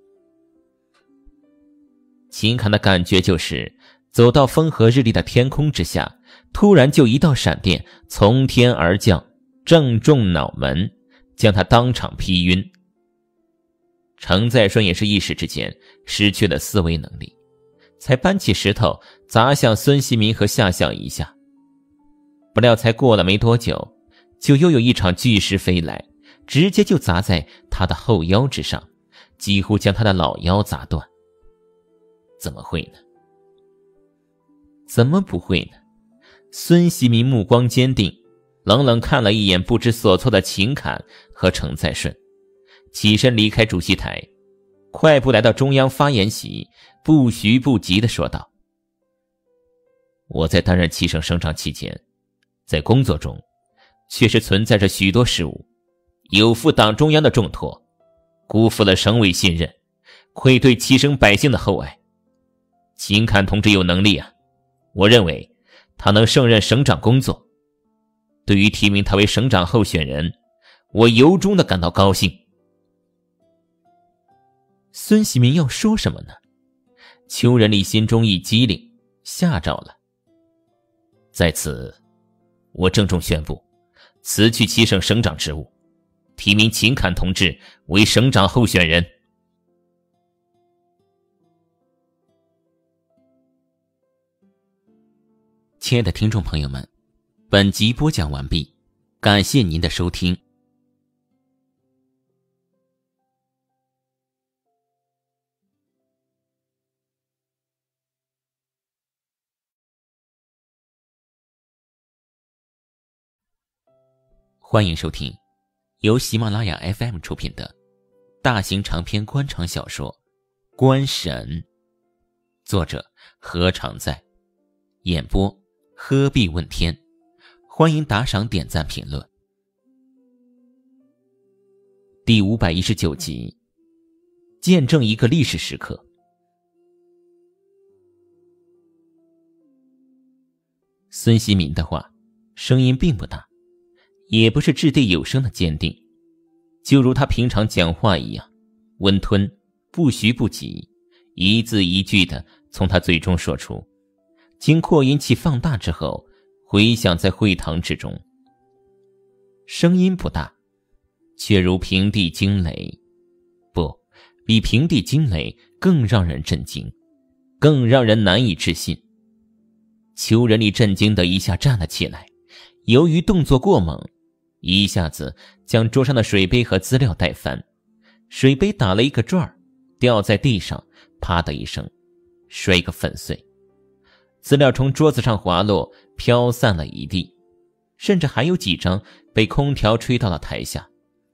秦侃的感觉就是走到风和日丽的天空之下，突然就一道闪电从天而降，正中脑门，将他当场劈晕。程再顺也是一时之间失去了思维能力，才搬起石头砸向孙锡民和夏想一下。不料才过了没多久，就又有一场巨石飞来，直接就砸在他的后腰之上，几乎将他的老腰砸断。怎么会呢？怎么不会呢？孙锡民目光坚定，冷冷看了一眼不知所措的秦侃和程再顺，起身离开主席台，快步来到中央发言席，不徐不急地说道：我在担任7省省长期间，在工作中确实存在着许多失误，有负党中央的重托，辜负了省委信任，愧对7省百姓的厚爱。秦侃同志有能力啊，我认为他能胜任省长工作。对于提名他为省长候选人，我由衷地感到高兴。孙锡民要说什么呢？邱仁礼心中一激灵，吓着了。在此，我郑重宣布，辞去7省省长职务，提名秦侃同志为省长候选人。亲爱的听众朋友们，本集播讲完毕，感谢您的收听。欢迎收听由喜马拉雅 FM 出品的大型长篇官场小说《官神》，作者何常在，演播鹤壁问天。欢迎打赏、点赞、评论。第519集，见证一个历史时刻。孙希民的话声音并不大，也不是掷地有声的坚定，就如他平常讲话一样，温吞，不徐不急，一字一句的从他嘴中说出，经扩音器放大之后回响在会堂之中。声音不大，却如平地惊雷，不，比平地惊雷更让人震惊，更让人难以置信。邱仁丽震惊的一下站了起来，由于动作过猛，一下子将桌上的水杯和资料带翻，水杯打了一个转儿，掉在地上，啪的一声摔个粉碎，资料从桌子上滑落，飘散了一地，甚至还有几张被空调吹到了台下。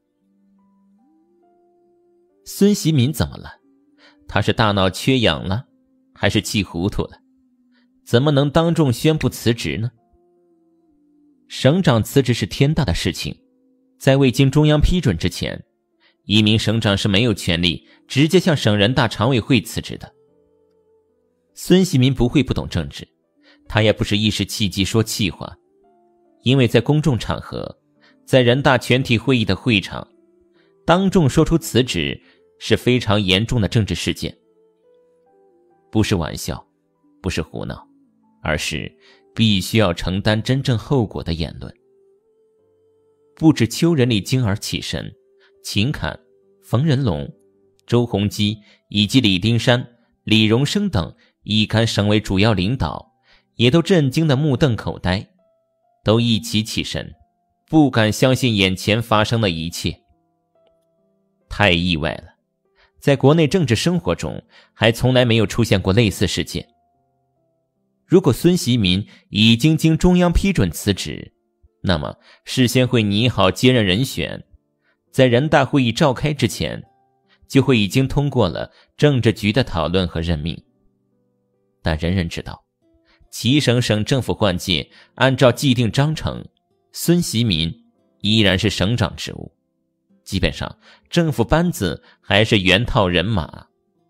孙希民怎么了？他是大脑缺氧了，还是气糊涂了？怎么能当众宣布辞职呢？省长辞职是天大的事情，在未经中央批准之前，一名省长是没有权利直接向省人大常委会辞职的。孙希民不会不懂政治，他也不是一时气急说气话，因为在公众场合，在人大全体会议的会场，当众说出辞职是非常严重的政治事件，不是玩笑，不是胡闹，而是必须要承担真正后果的言论。不止邱仁丽惊而起身，秦侃、冯仁龙、周鸿基以及李丁山、李荣生等一干省委主要领导也都震惊得目瞪口呆，都一起起身，不敢相信眼前发生的一切。太意外了，在国内政治生活中还从来没有出现过类似事件。如果孙希民已经经中央批准辞职，那么事先会拟好接任人选，在人大会议召开之前，就会已经通过了政治局的讨论和任命。但人人知道，齐省省政府换届，按照既定章程，孙希民依然是省长职务，基本上政府班子还是原套人马。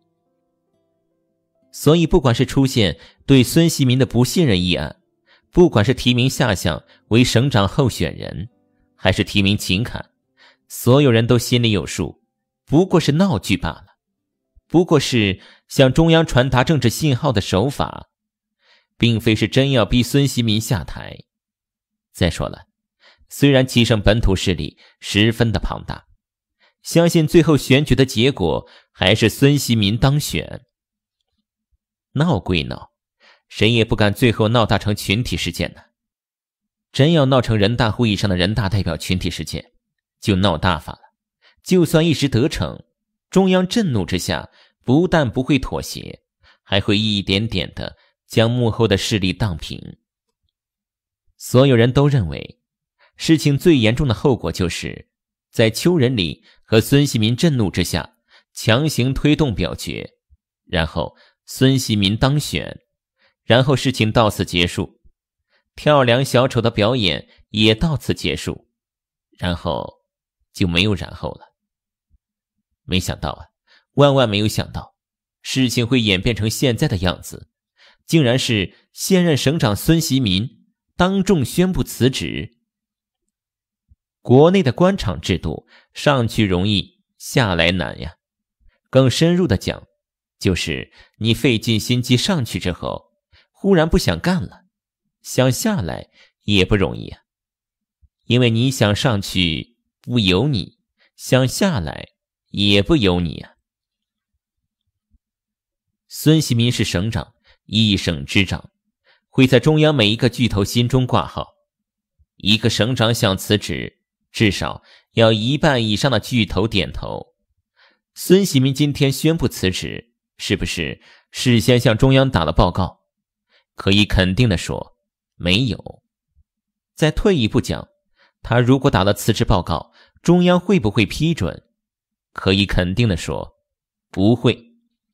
所以不管是出现对孙希民的不信任议案，不管是提名下乡为省长候选人，还是提名秦侃，所有人都心里有数，不过是闹剧罢了，不过是向中央传达政治信号的手法，并非是真要逼孙希民下台。再说了，虽然齐省本土势力十分的庞大，相信最后选举的结果还是孙希民当选。闹归闹，谁也不敢最后闹大成群体事件呢。真要闹成人大会议上的人大代表群体事件，就闹大发了。就算一时得逞，中央震怒之下，不但不会妥协，还会一点点的将幕后的势力荡平。所有人都认为，事情最严重的后果就是在邱仁丽和孙希民震怒之下，强行推动表决，然后孙希民当选，然后事情到此结束，跳梁小丑的表演也到此结束，然后就没有然后了。没想到啊，万万没有想到，事情会演变成现在的样子，竟然是现任省长孙希民当众宣布辞职。国内的官场制度上去容易，下来难呀。更深入的讲，就是你费尽心机上去之后，忽然不想干了，想下来也不容易啊。因为你想上去不由你，想下来也不由你啊。孙希民是省长，一省之长，会在中央每一个巨头心中挂号。一个省长想辞职，至少要1半以上的巨头点头。孙希民今天宣布辞职，是不是事先向中央打了报告？可以肯定的说，没有。再退一步讲，他如果打了辞职报告，中央会不会批准？ 可以肯定地说，不会。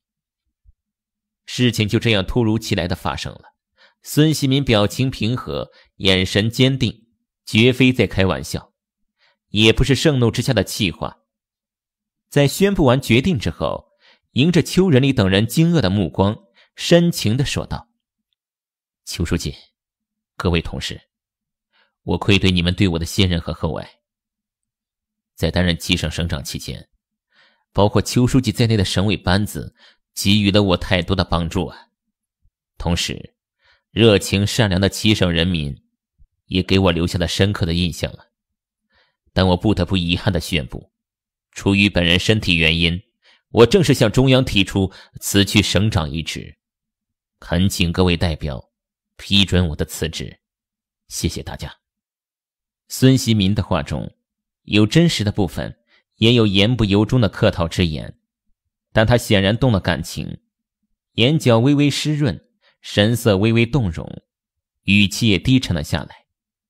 事情就这样突如其来的发生了。孙锡民表情平和，眼神坚定，绝非在开玩笑，也不是盛怒之下的气话。在宣布完决定之后，迎着邱仁礼等人惊愕的目光，深情地说道：邱书记，各位同事，我愧对你们对我的信任和厚爱。在担任七省省长期间，包括邱书记在内的省委班子给予了我太多的帮助啊。同时，热情善良的七省人民也给我留下了深刻的印象啊。但我不得不遗憾地宣布，出于本人身体原因，我正式向中央提出辞去省长一职，恳请各位代表批准我的辞职，谢谢大家。孙锡民的话中有真实的部分，也有言不由衷的客套之言，但他显然动了感情，眼角微微湿润，神色微微动容，语气也低沉了下来。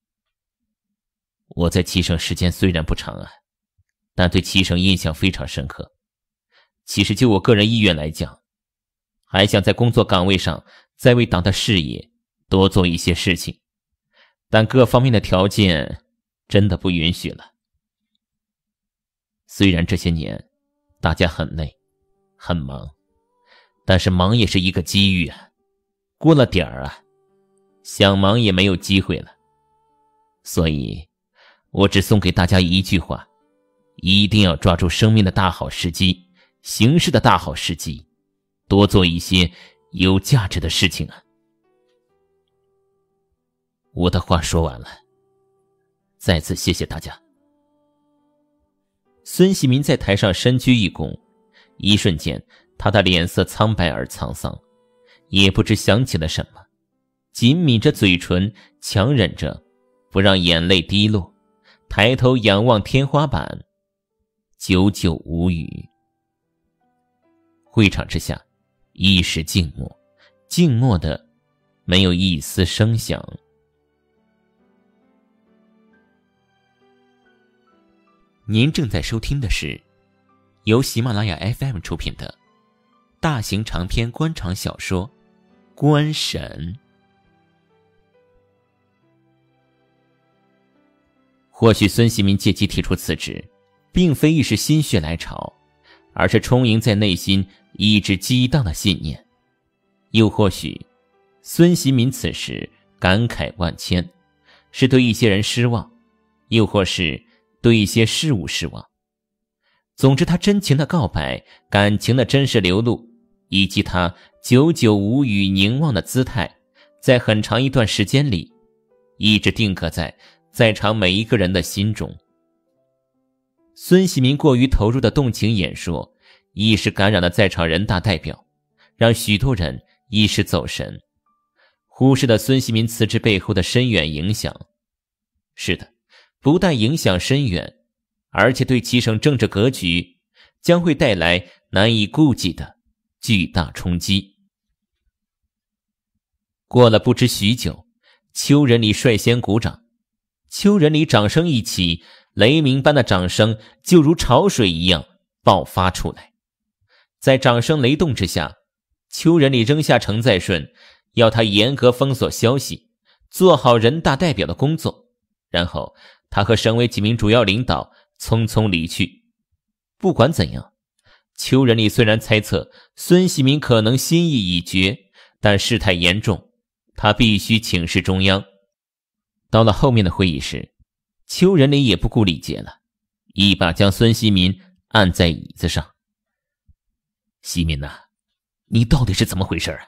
我在七省时间虽然不长啊，但对七省印象非常深刻。其实就我个人意愿来讲，还想在工作岗位上再为党的事业多做一些事情，但各方面的条件真的不允许了。虽然这些年大家很累很忙，但是忙也是一个机遇啊，过了点儿啊，想忙也没有机会了。所以我只送给大家一句话，一定要抓住生命的大好时机，形势的大好时机，多做一些有价值的事情啊。我的话说完了，再次谢谢大家。孙锡民在台上深鞠一躬，一瞬间他的脸色苍白而沧桑，也不知想起了什么，紧抿着嘴唇，强忍着不让眼泪滴落，抬头仰望天花板，久久无语。会场之下一时静默，静默的没有一丝声响。您正在收听的是由喜马拉雅 FM 出品的大型长篇官场小说《官神》。或许孙锡民借机提出辞职，并非一时心血来潮，而是充盈在内心一直激荡的信念。又或许孙锡民此时感慨万千，是对一些人失望，又或是对一些事物失望。总之，他真情的告白，感情的真实流露，以及他久久无语凝望的姿态，在很长一段时间里一直定格在场每一个人的心中。孙锡民过于投入的动情演说，一时感染了在场人大代表，让许多人一时走神，忽视了孙锡民辞职背后的深远影响。是的，不但影响深远，而且对七省政治格局将会带来难以估计的巨大冲击。过了不知许久，邱仁礼率先鼓掌。邱仁礼掌声一起，雷鸣般的掌声就如潮水一样爆发出来。在掌声雷动之下，邱仁礼扔下程在顺，要他严格封锁消息，做好人大代表的工作。然后他和省委几名主要领导匆匆离去。不管怎样，邱仁礼虽然猜测孙锡民可能心意已决，但事态严重，他必须请示中央。到了后面的会议室，邱仁礼也不顾礼节了，一把将孙锡民按在椅子上。锡民呐，你到底是怎么回事啊？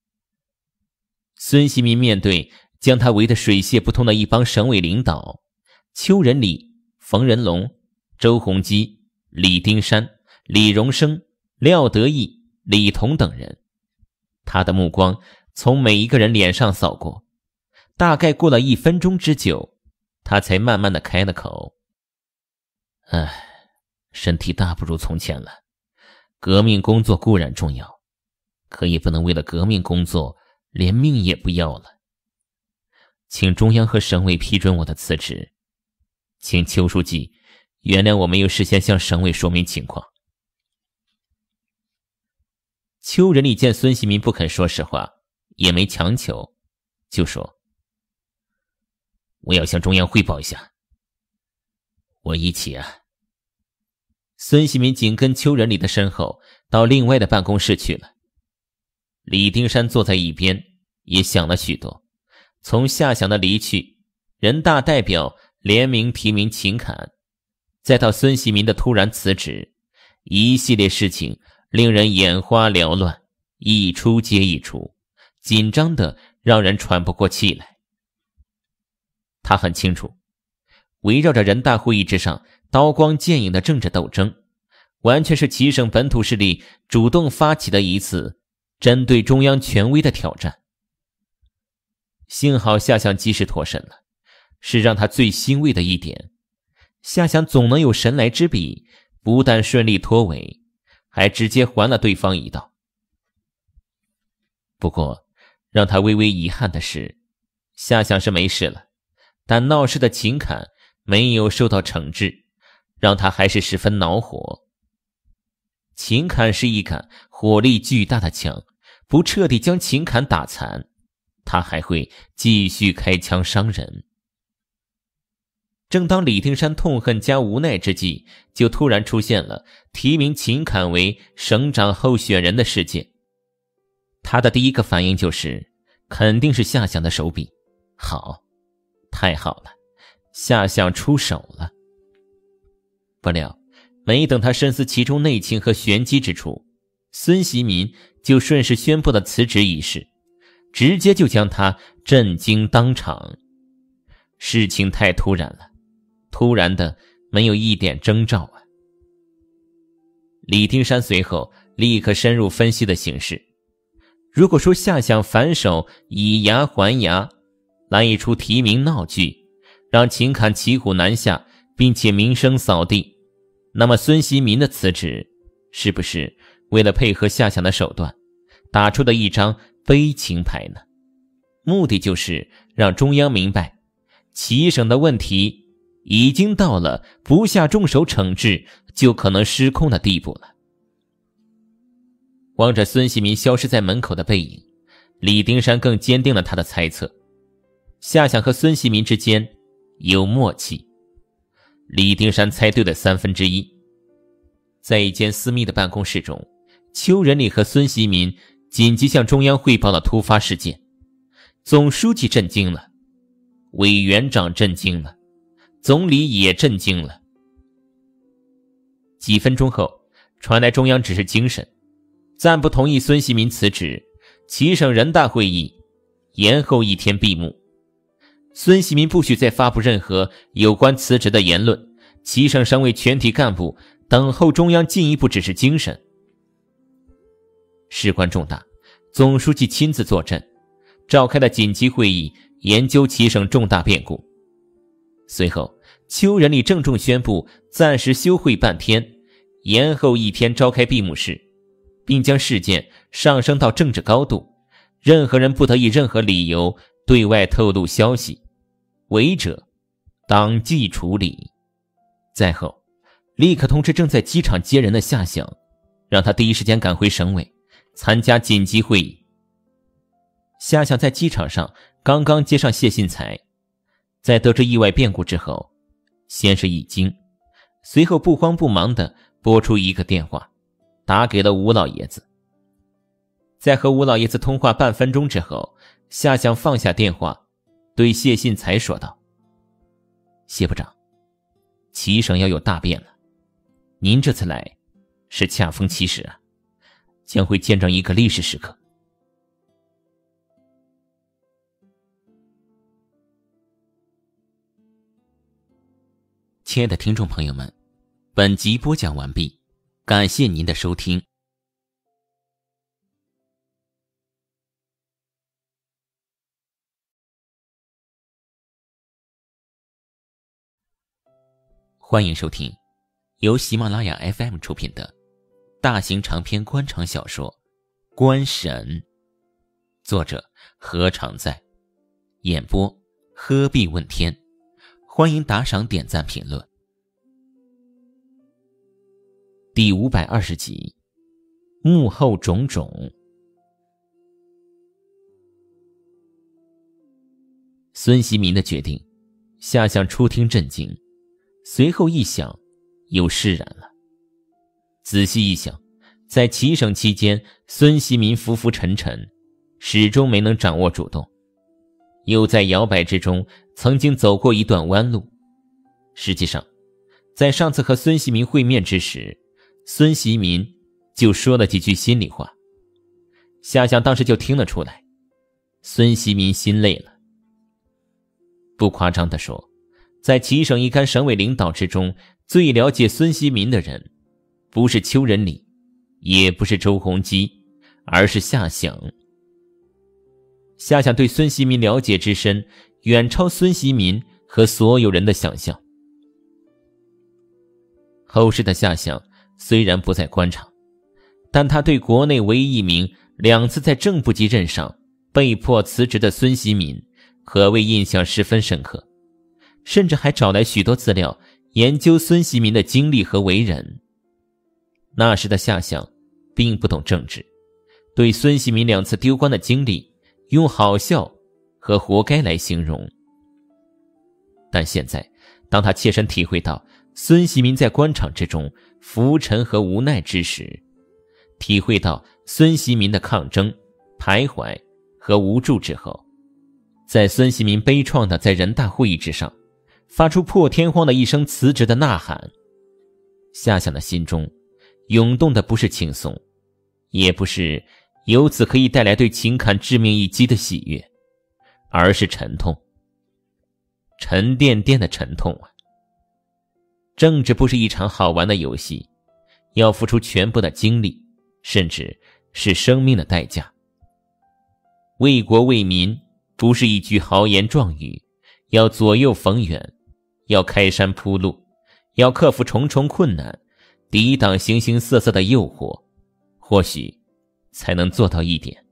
孙锡民面对将他围得水泄不通的一帮省委领导，邱仁礼、冯仁龙、周鸿基、李丁山、李荣生、廖德义、李彤等人，他的目光从每一个人脸上扫过，大概过了1分钟之久，他才慢慢地开了口。身体大不如从前了，革命工作固然重要，可也不能为了革命工作连命也不要了。请中央和省委批准我的辞职，请邱书记原谅我没有事先向省委说明情况。邱仁丽见孙锡民不肯说实话，也没强求，就说：我要向中央汇报一下。我一起啊。孙锡民紧跟邱仁丽的身后，到另外的办公室去了。李丁山坐在一边，也想了许多。从夏想的离去，人大代表联名提名秦侃，再到孙锡民的突然辞职，一系列事情令人眼花缭乱，一出接一出，紧张的让人喘不过气来。他很清楚，围绕着人大会议之上刀光剑影的政治斗争，完全是其省本土势力主动发起的一次针对中央权威的挑战。幸好夏想及时脱身了，是让他最欣慰的一点。夏想总能有神来之笔，不但顺利脱围，还直接还了对方一道。不过让他微微遗憾的是，夏想是没事了，但闹事的秦侃没有受到惩治，让他还是十分恼火。秦侃是一杆火力巨大的枪，不彻底将秦侃打残，他还会继续开枪伤人。正当李丁山痛恨加无奈之际，就突然出现了提名秦侃为省长候选人的事件。他的第一个反应就是肯定是夏想的手笔。好，太好了，夏想出手了。不料没等他深思其中内情和玄机之处，孙锡民就顺势宣布了辞职一事，直接就将他震惊当场。事情太突然了，突然的没有一点征兆啊。李丁山随后立刻深入分析的形势。如果说夏想反手以牙还牙，来一出提名闹剧，让秦侃骑虎难下，并且名声扫地，那么孙锡民的辞职是不是为了配合夏想的手段打出的一张悲情牌呢？目的就是让中央明白，其省的问题已经到了不下重手惩治就可能失控的地步了。望着孙锡民消失在门口的背影，李丁山更坚定了他的猜测，夏想和孙锡民之间有默契。李丁山猜对了1/3。在一间私密的办公室中，邱仁丽和孙锡民紧急向中央汇报了突发事件。总书记震惊了，委员长震惊了，总理也震惊了。几分钟后，传来中央指示精神，暂不同意孙锡民辞职，其省人大会议延后1天闭幕。孙锡民不许再发布任何有关辞职的言论，其省省委全体干部等候中央进一步指示精神。事关重大，总书记亲自坐镇，召开了紧急会议，研究其省重大变故。随后，邱仁丽郑重宣布暂时休会半天，延后1天召开闭幕式，并将事件上升到政治高度，任何人不得以任何理由对外透露消息，违者当即处理。再后，立刻通知正在机场接人的夏想，让他第一时间赶回省委参加紧急会议。夏想在机场上刚刚接上谢信才，在得知意外变故之后，先是一惊，随后不慌不忙地拨出一个电话，打给了吴老爷子。在和吴老爷子通话半分钟之后，夏想放下电话，对谢信才说道：谢部长，其省要有大变了，您这次来是恰逢其时啊，将会见证一个历史时刻。亲爱的听众朋友们，本集播讲完毕，感谢您的收听。欢迎收听由喜马拉雅 FM 出品的大型长篇官场小说《官神》，作者何常在，演播鹤壁问天。欢迎打赏点赞评论。 第520集，幕后种种。孙锡民的决定，夏相初听震惊，随后一想，又释然了。仔细一想，在齐省期间，孙锡民浮浮沉沉，始终没能掌握主动，又在摇摆之中曾经走过一段弯路。实际上，在上次和孙锡民会面之时，孙锡民就说了几句心里话，夏相当时就听了出来，孙锡民心累了。不夸张地说，在齐省一干省委领导之中，最了解孙锡民的人，不是邱仁礼，也不是周鸿基，而是夏相。夏相对孙锡民了解之深，远超孙锡民和所有人的想象。后世的夏相虽然不在官场，但他对国内唯一一名2次在正部级任上被迫辞职的孙锡民可谓印象十分深刻，甚至还找来许多资料研究孙锡民的经历和为人。那时的夏相并不懂政治，对孙锡民2次丢官的经历用好笑和活该来形容。但现在当他切身体会到孙锡民在官场之中浮沉和无奈之时，体会到孙锡民的抗争、徘徊和无助之后，在孙锡民悲怆的在人大会议之上发出破天荒的一声辞职的呐喊，夏相的心中涌动的不是轻松，也不是由此可以带来对秦侃致命一击的喜悦，而是沉痛，沉甸甸的沉痛啊！政治不是一场好玩的游戏，要付出全部的精力，甚至是生命的代价。为国为民不是一句豪言壮语，要左右逢源，要开山铺路，要克服重重困难，抵挡形形色色的诱惑，或许才能做到一点。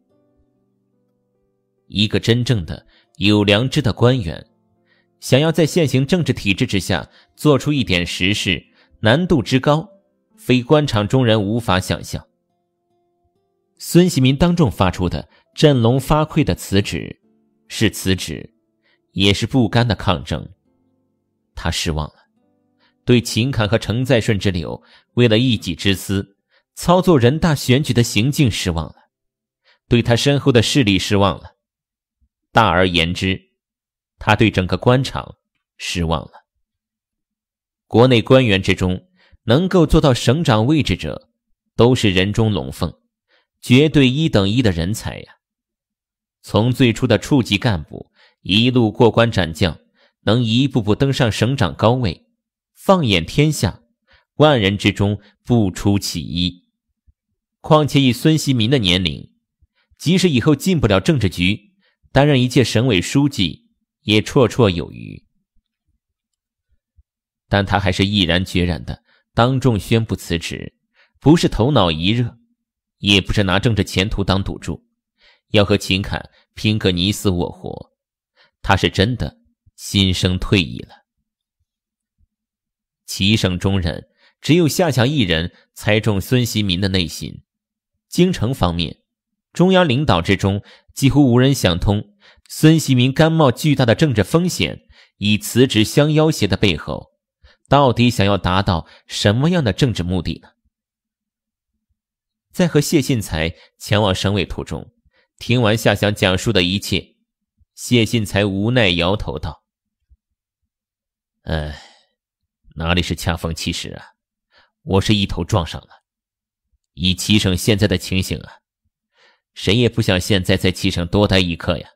一个真正的有良知的官员，想要在现行政治体制之下做出一点实事，难度之高，非官场中人无法想象。孙锡民当众发出的振聋发聩的辞职，是辞职，也是不甘的抗争。他失望了，对秦侃和程再顺之流为了一己之私操作人大选举的行径失望了，对他身后的势力失望了，大而言之，他对整个官场失望了。国内官员之中能够做到省长位置者，都是人中龙凤，绝对1等1的人才呀。从最初的处级干部一路过关斩将，能一步步登上省长高位，放眼天下，万人之中不出其一。况且以孙锡民的年龄，即使以后进不了政治局，担任一届省委书记也绰绰有余。但他还是毅然决然地当众宣布辞职，不是头脑一热，也不是拿政治前途当赌注，要和秦侃拼个你死我活，他是真的心生退意了。齐省中人只有夏相一人猜中孙锡民的内心。京城方面，中央领导之中几乎无人想通孙锡民甘冒巨大的政治风险以辞职相要挟的背后，到底想要达到什么样的政治目的呢？在和谢信才前往省委途中，听完夏相讲述的一切，谢信才无奈摇头道：哪里是恰逢其时啊，我是一头撞上了。以齐省现在的情形啊，谁也不想现在在齐省多待一刻呀。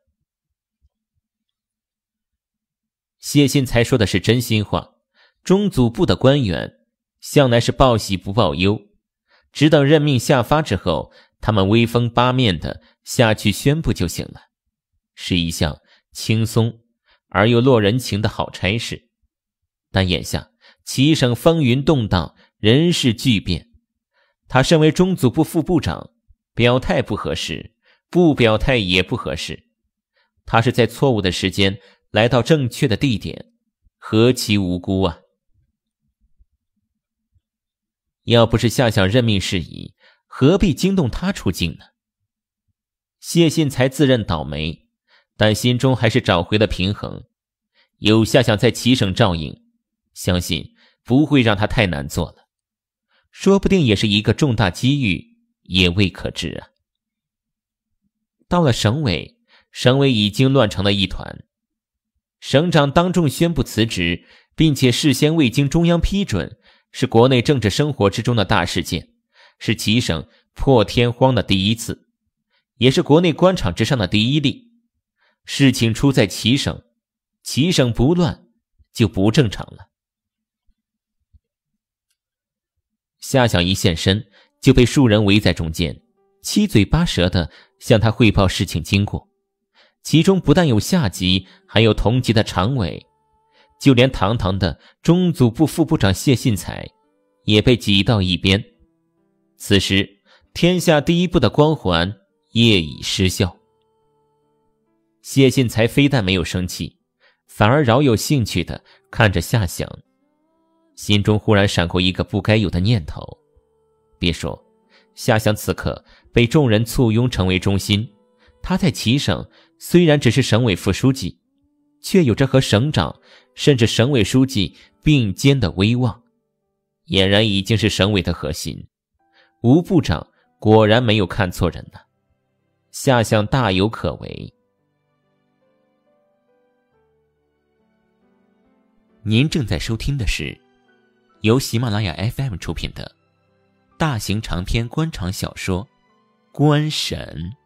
谢信才说的是真心话，中组部的官员向来是报喜不报忧，只等任命下发之后，他们威风八面的下去宣布就行了，是一项轻松而又落人情的好差事。但眼下齐省风云动荡，人事巨变，他身为中组部副部长，表态不合适，不表态也不合适。他是在错误的时间来到正确的地点，何其无辜啊！ 要不是夏想任命事宜，何必惊动他出境呢？谢信才自认倒霉，但心中还是找回了平衡。有夏想在齐省照应，相信不会让他太难做了。说不定也是一个重大机遇，也未可知啊。到了省委，省委已经乱成了一团。省长当众宣布辞职，并且事先未经中央批准，是国内政治生活之中的大事件，是齐省破天荒的第一次，也是国内官场之上的第一例。事情出在齐省，齐省不乱就不正常了。夏想一现身，就被数人围在中间，七嘴八舌地向他汇报事情经过。其中不但有下级，还有同级的常委，就连堂堂的中组部副部长谢信才也被挤到一边。此时天下第一部的光环业已失效。谢信才非但没有生气，反而饶有兴趣地看着夏想，心中忽然闪过一个不该有的念头。别说夏想此刻被众人簇拥成为中心，他在齐省虽然只是省委副书记，却有着和省长甚至省委书记并肩的威望，俨然已经是省委的核心。吴部长果然没有看错人呢，夏想大有可为。您正在收听的是由喜马拉雅 FM 出品的大型长篇官场小说《官审》。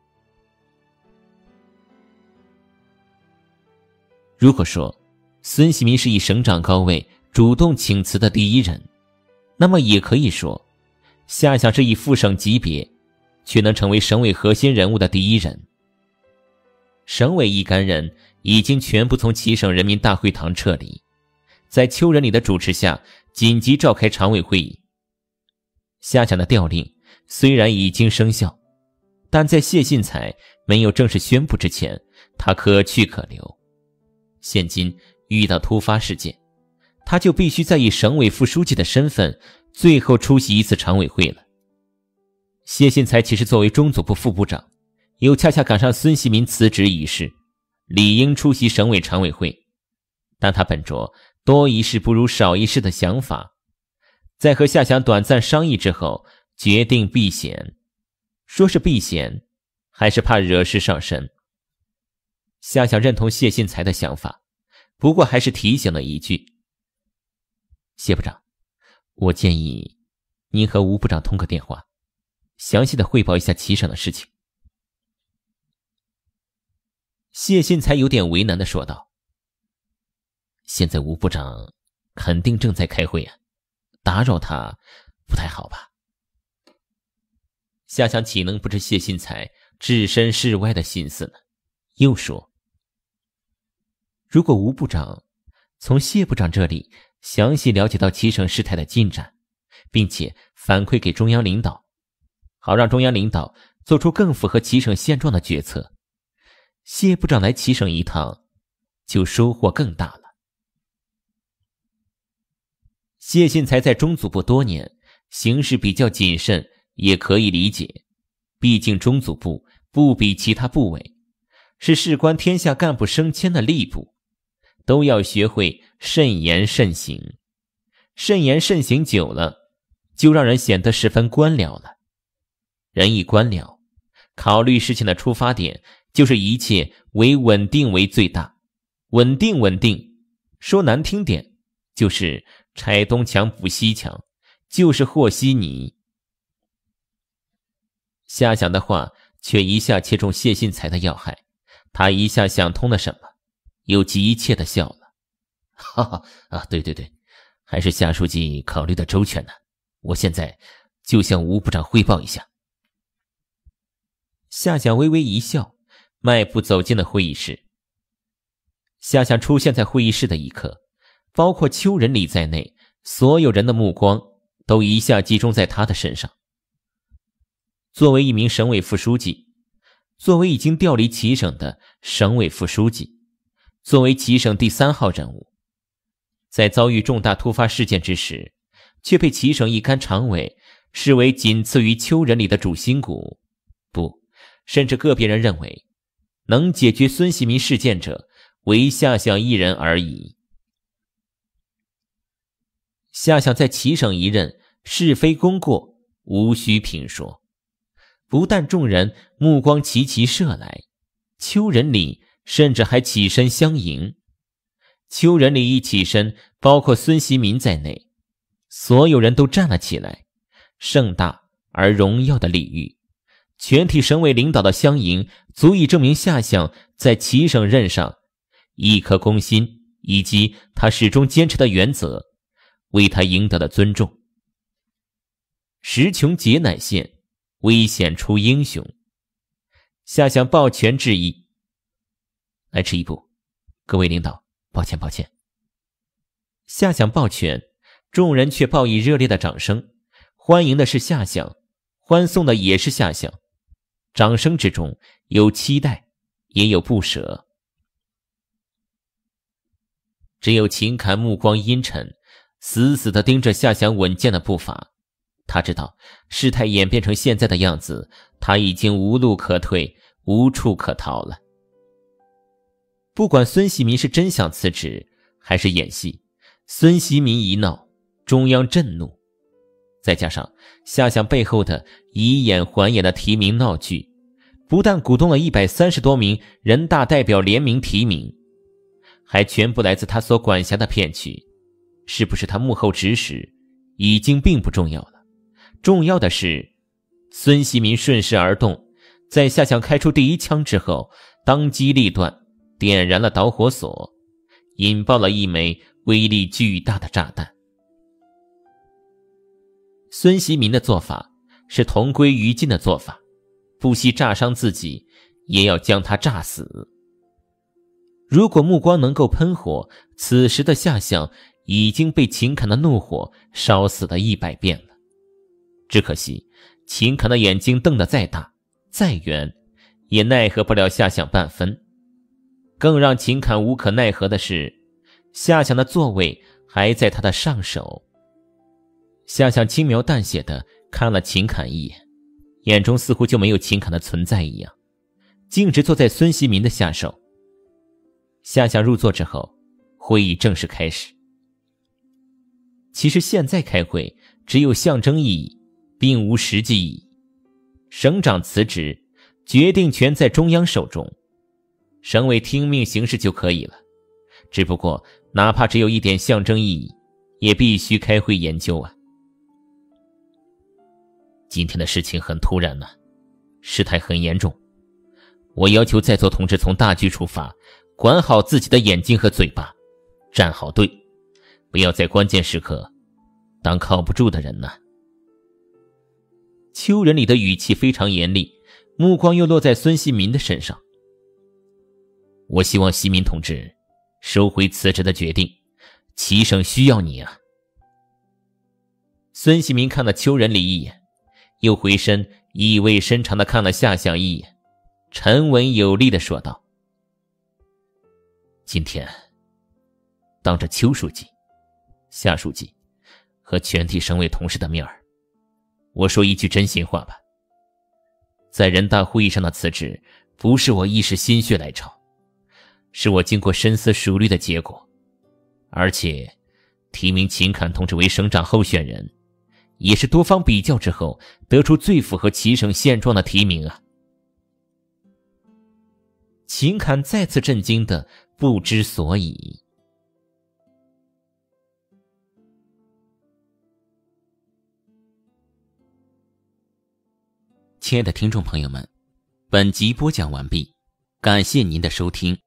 如果说孙喜民是以省长高位主动请辞的第一人，那么也可以说夏想是以副省级别却能成为省委核心人物的第一人。省委一干人已经全部从齐省人民大会堂撤离，在邱仁礼的主持下紧急召开常委会议。夏想的调令虽然已经生效，但在谢信才没有正式宣布之前，他可去可留。现今遇到突发事件，他就必须再以省委副书记的身份最后出席一次常委会了。谢信才其实作为中组部副部长，又恰恰赶上孙喜民辞职仪式，理应出席省委常委会，但他本着多一事不如少一事的想法，在和夏想短暂商议之后，决定避嫌。说是避嫌，还是怕惹事上身。夏想认同谢信才的想法，不过还是提醒了一句：谢部长，我建议您和吴部长通个电话，详细的汇报一下齐省的事情。谢信才有点为难地说道：现在吴部长肯定正在开会啊，打扰他不太好吧？夏想岂能不知谢信才置身事外的心思呢？又说：如果吴部长从谢部长这里详细了解到齐省事态的进展，并且反馈给中央领导，好让中央领导做出更符合齐省现状的决策，谢部长来齐省一趟就收获更大了。谢信才在中组部多年，行事比较谨慎，也可以理解，毕竟中组部不比其他部委，是事关天下干部升迁的吏部，都要学会慎言慎行。慎言慎行久了，就让人显得十分官僚了。人一官僚，考虑事情的出发点就是一切为稳定为最大。稳定，说难听点，就是拆东墙补西墙，就是和稀泥。夏想的话却一下切中谢信才的要害，他一下想通了什么，又急切地笑了。哈哈啊，对，还是夏书记考虑的周全呢。我现在就向吴部长汇报一下。夏想微微一笑，迈步走进了会议室。夏想出现在会议室的一刻，包括邱仁礼在内，所有人的目光都一下集中在他的身上。作为一名省委副书记，作为已经调离齐省的省委副书记，作为齐省第3号人物，在遭遇重大突发事件之时， 却被齐省一干常委视为仅次于邱仁礼的主心骨。不，甚至个别人认为，能解决孙锡民事件者唯夏想一人而已。夏想在齐省一任，是非功过无需评说。不但众人目光齐齐射来，邱仁礼甚至还起身相迎。邱仁礼一起身，包括孙锡民在内，所有人都站了起来。盛大而荣耀的礼遇，全体省委领导的相迎，足以证明夏想在齐省任上一颗公心，以及他始终坚持的原则，为他赢得了尊重。时穷节乃现，危险出英雄。夏想抱拳致意，来迟一步，各位领导，抱歉。夏想抱拳，众人却报以热烈的掌声。欢迎的是夏想，欢送的也是夏想。掌声之中有期待，也有不舍。只有秦侃目光阴沉，死死地盯着夏想稳健的步伐。他知道事态演变成现在的样子，他已经无路可退，无处可逃了。不管孙锡民是真想辞职还是演戏，孙锡民一闹，中央震怒。再加上夏想背后的以眼还眼的提名闹剧，不但鼓动了130多名人大代表联名提名，还全部来自他所管辖的片区。是不是他幕后指使已经并不重要了，重要的是孙锡民顺势而动，在夏想开出第一枪之后，当机立断，点燃了导火索，引爆了一枚威力巨大的炸弹。孙锡民的做法是同归于尽的做法，不惜炸伤自己，也要将他炸死。如果目光能够喷火，此时的夏想已经被秦侃的怒火烧死了100遍了。只可惜秦侃的眼睛瞪得再大再圆，也奈何不了夏想半分。更让秦侃无可奈何的是，夏想的座位还在他的上手。夏想轻描淡写地看了秦侃一眼，眼中似乎就没有秦侃的存在一样，径直坐在孙锡民的下手。夏想入座之后，会议正式开始。其实现在开会只有象征意义，并无实际意义。省长辞职，决定权在中央手中，省委听命行事就可以了。只不过哪怕只有一点象征意义，也必须开会研究啊。今天的事情很突然呢，事态很严重，我要求在座同志从大局出发，管好自己的眼睛和嘴巴，站好队，不要在关键时刻当靠不住的人呢。邱仁礼的语气非常严厉，目光又落在孙锡民的身上。我希望锡民同志收回辞职的决定，齐省需要你啊。孙锡民看了邱仁礼一眼，又回身意味深长地看了夏想一眼，沉稳有力地说道：今天当着邱书记、夏书记和全体省委同事的面儿，我说一句真心话吧。在人大会议上的辞职不是我一时心血来潮，是我经过深思熟虑的结果，而且提名秦侃同志为省长候选人，也是多方比较之后得出最符合齐省现状的提名啊。秦侃再次震惊的不知所以。亲爱的听众朋友们，本集播讲完毕，感谢您的收听。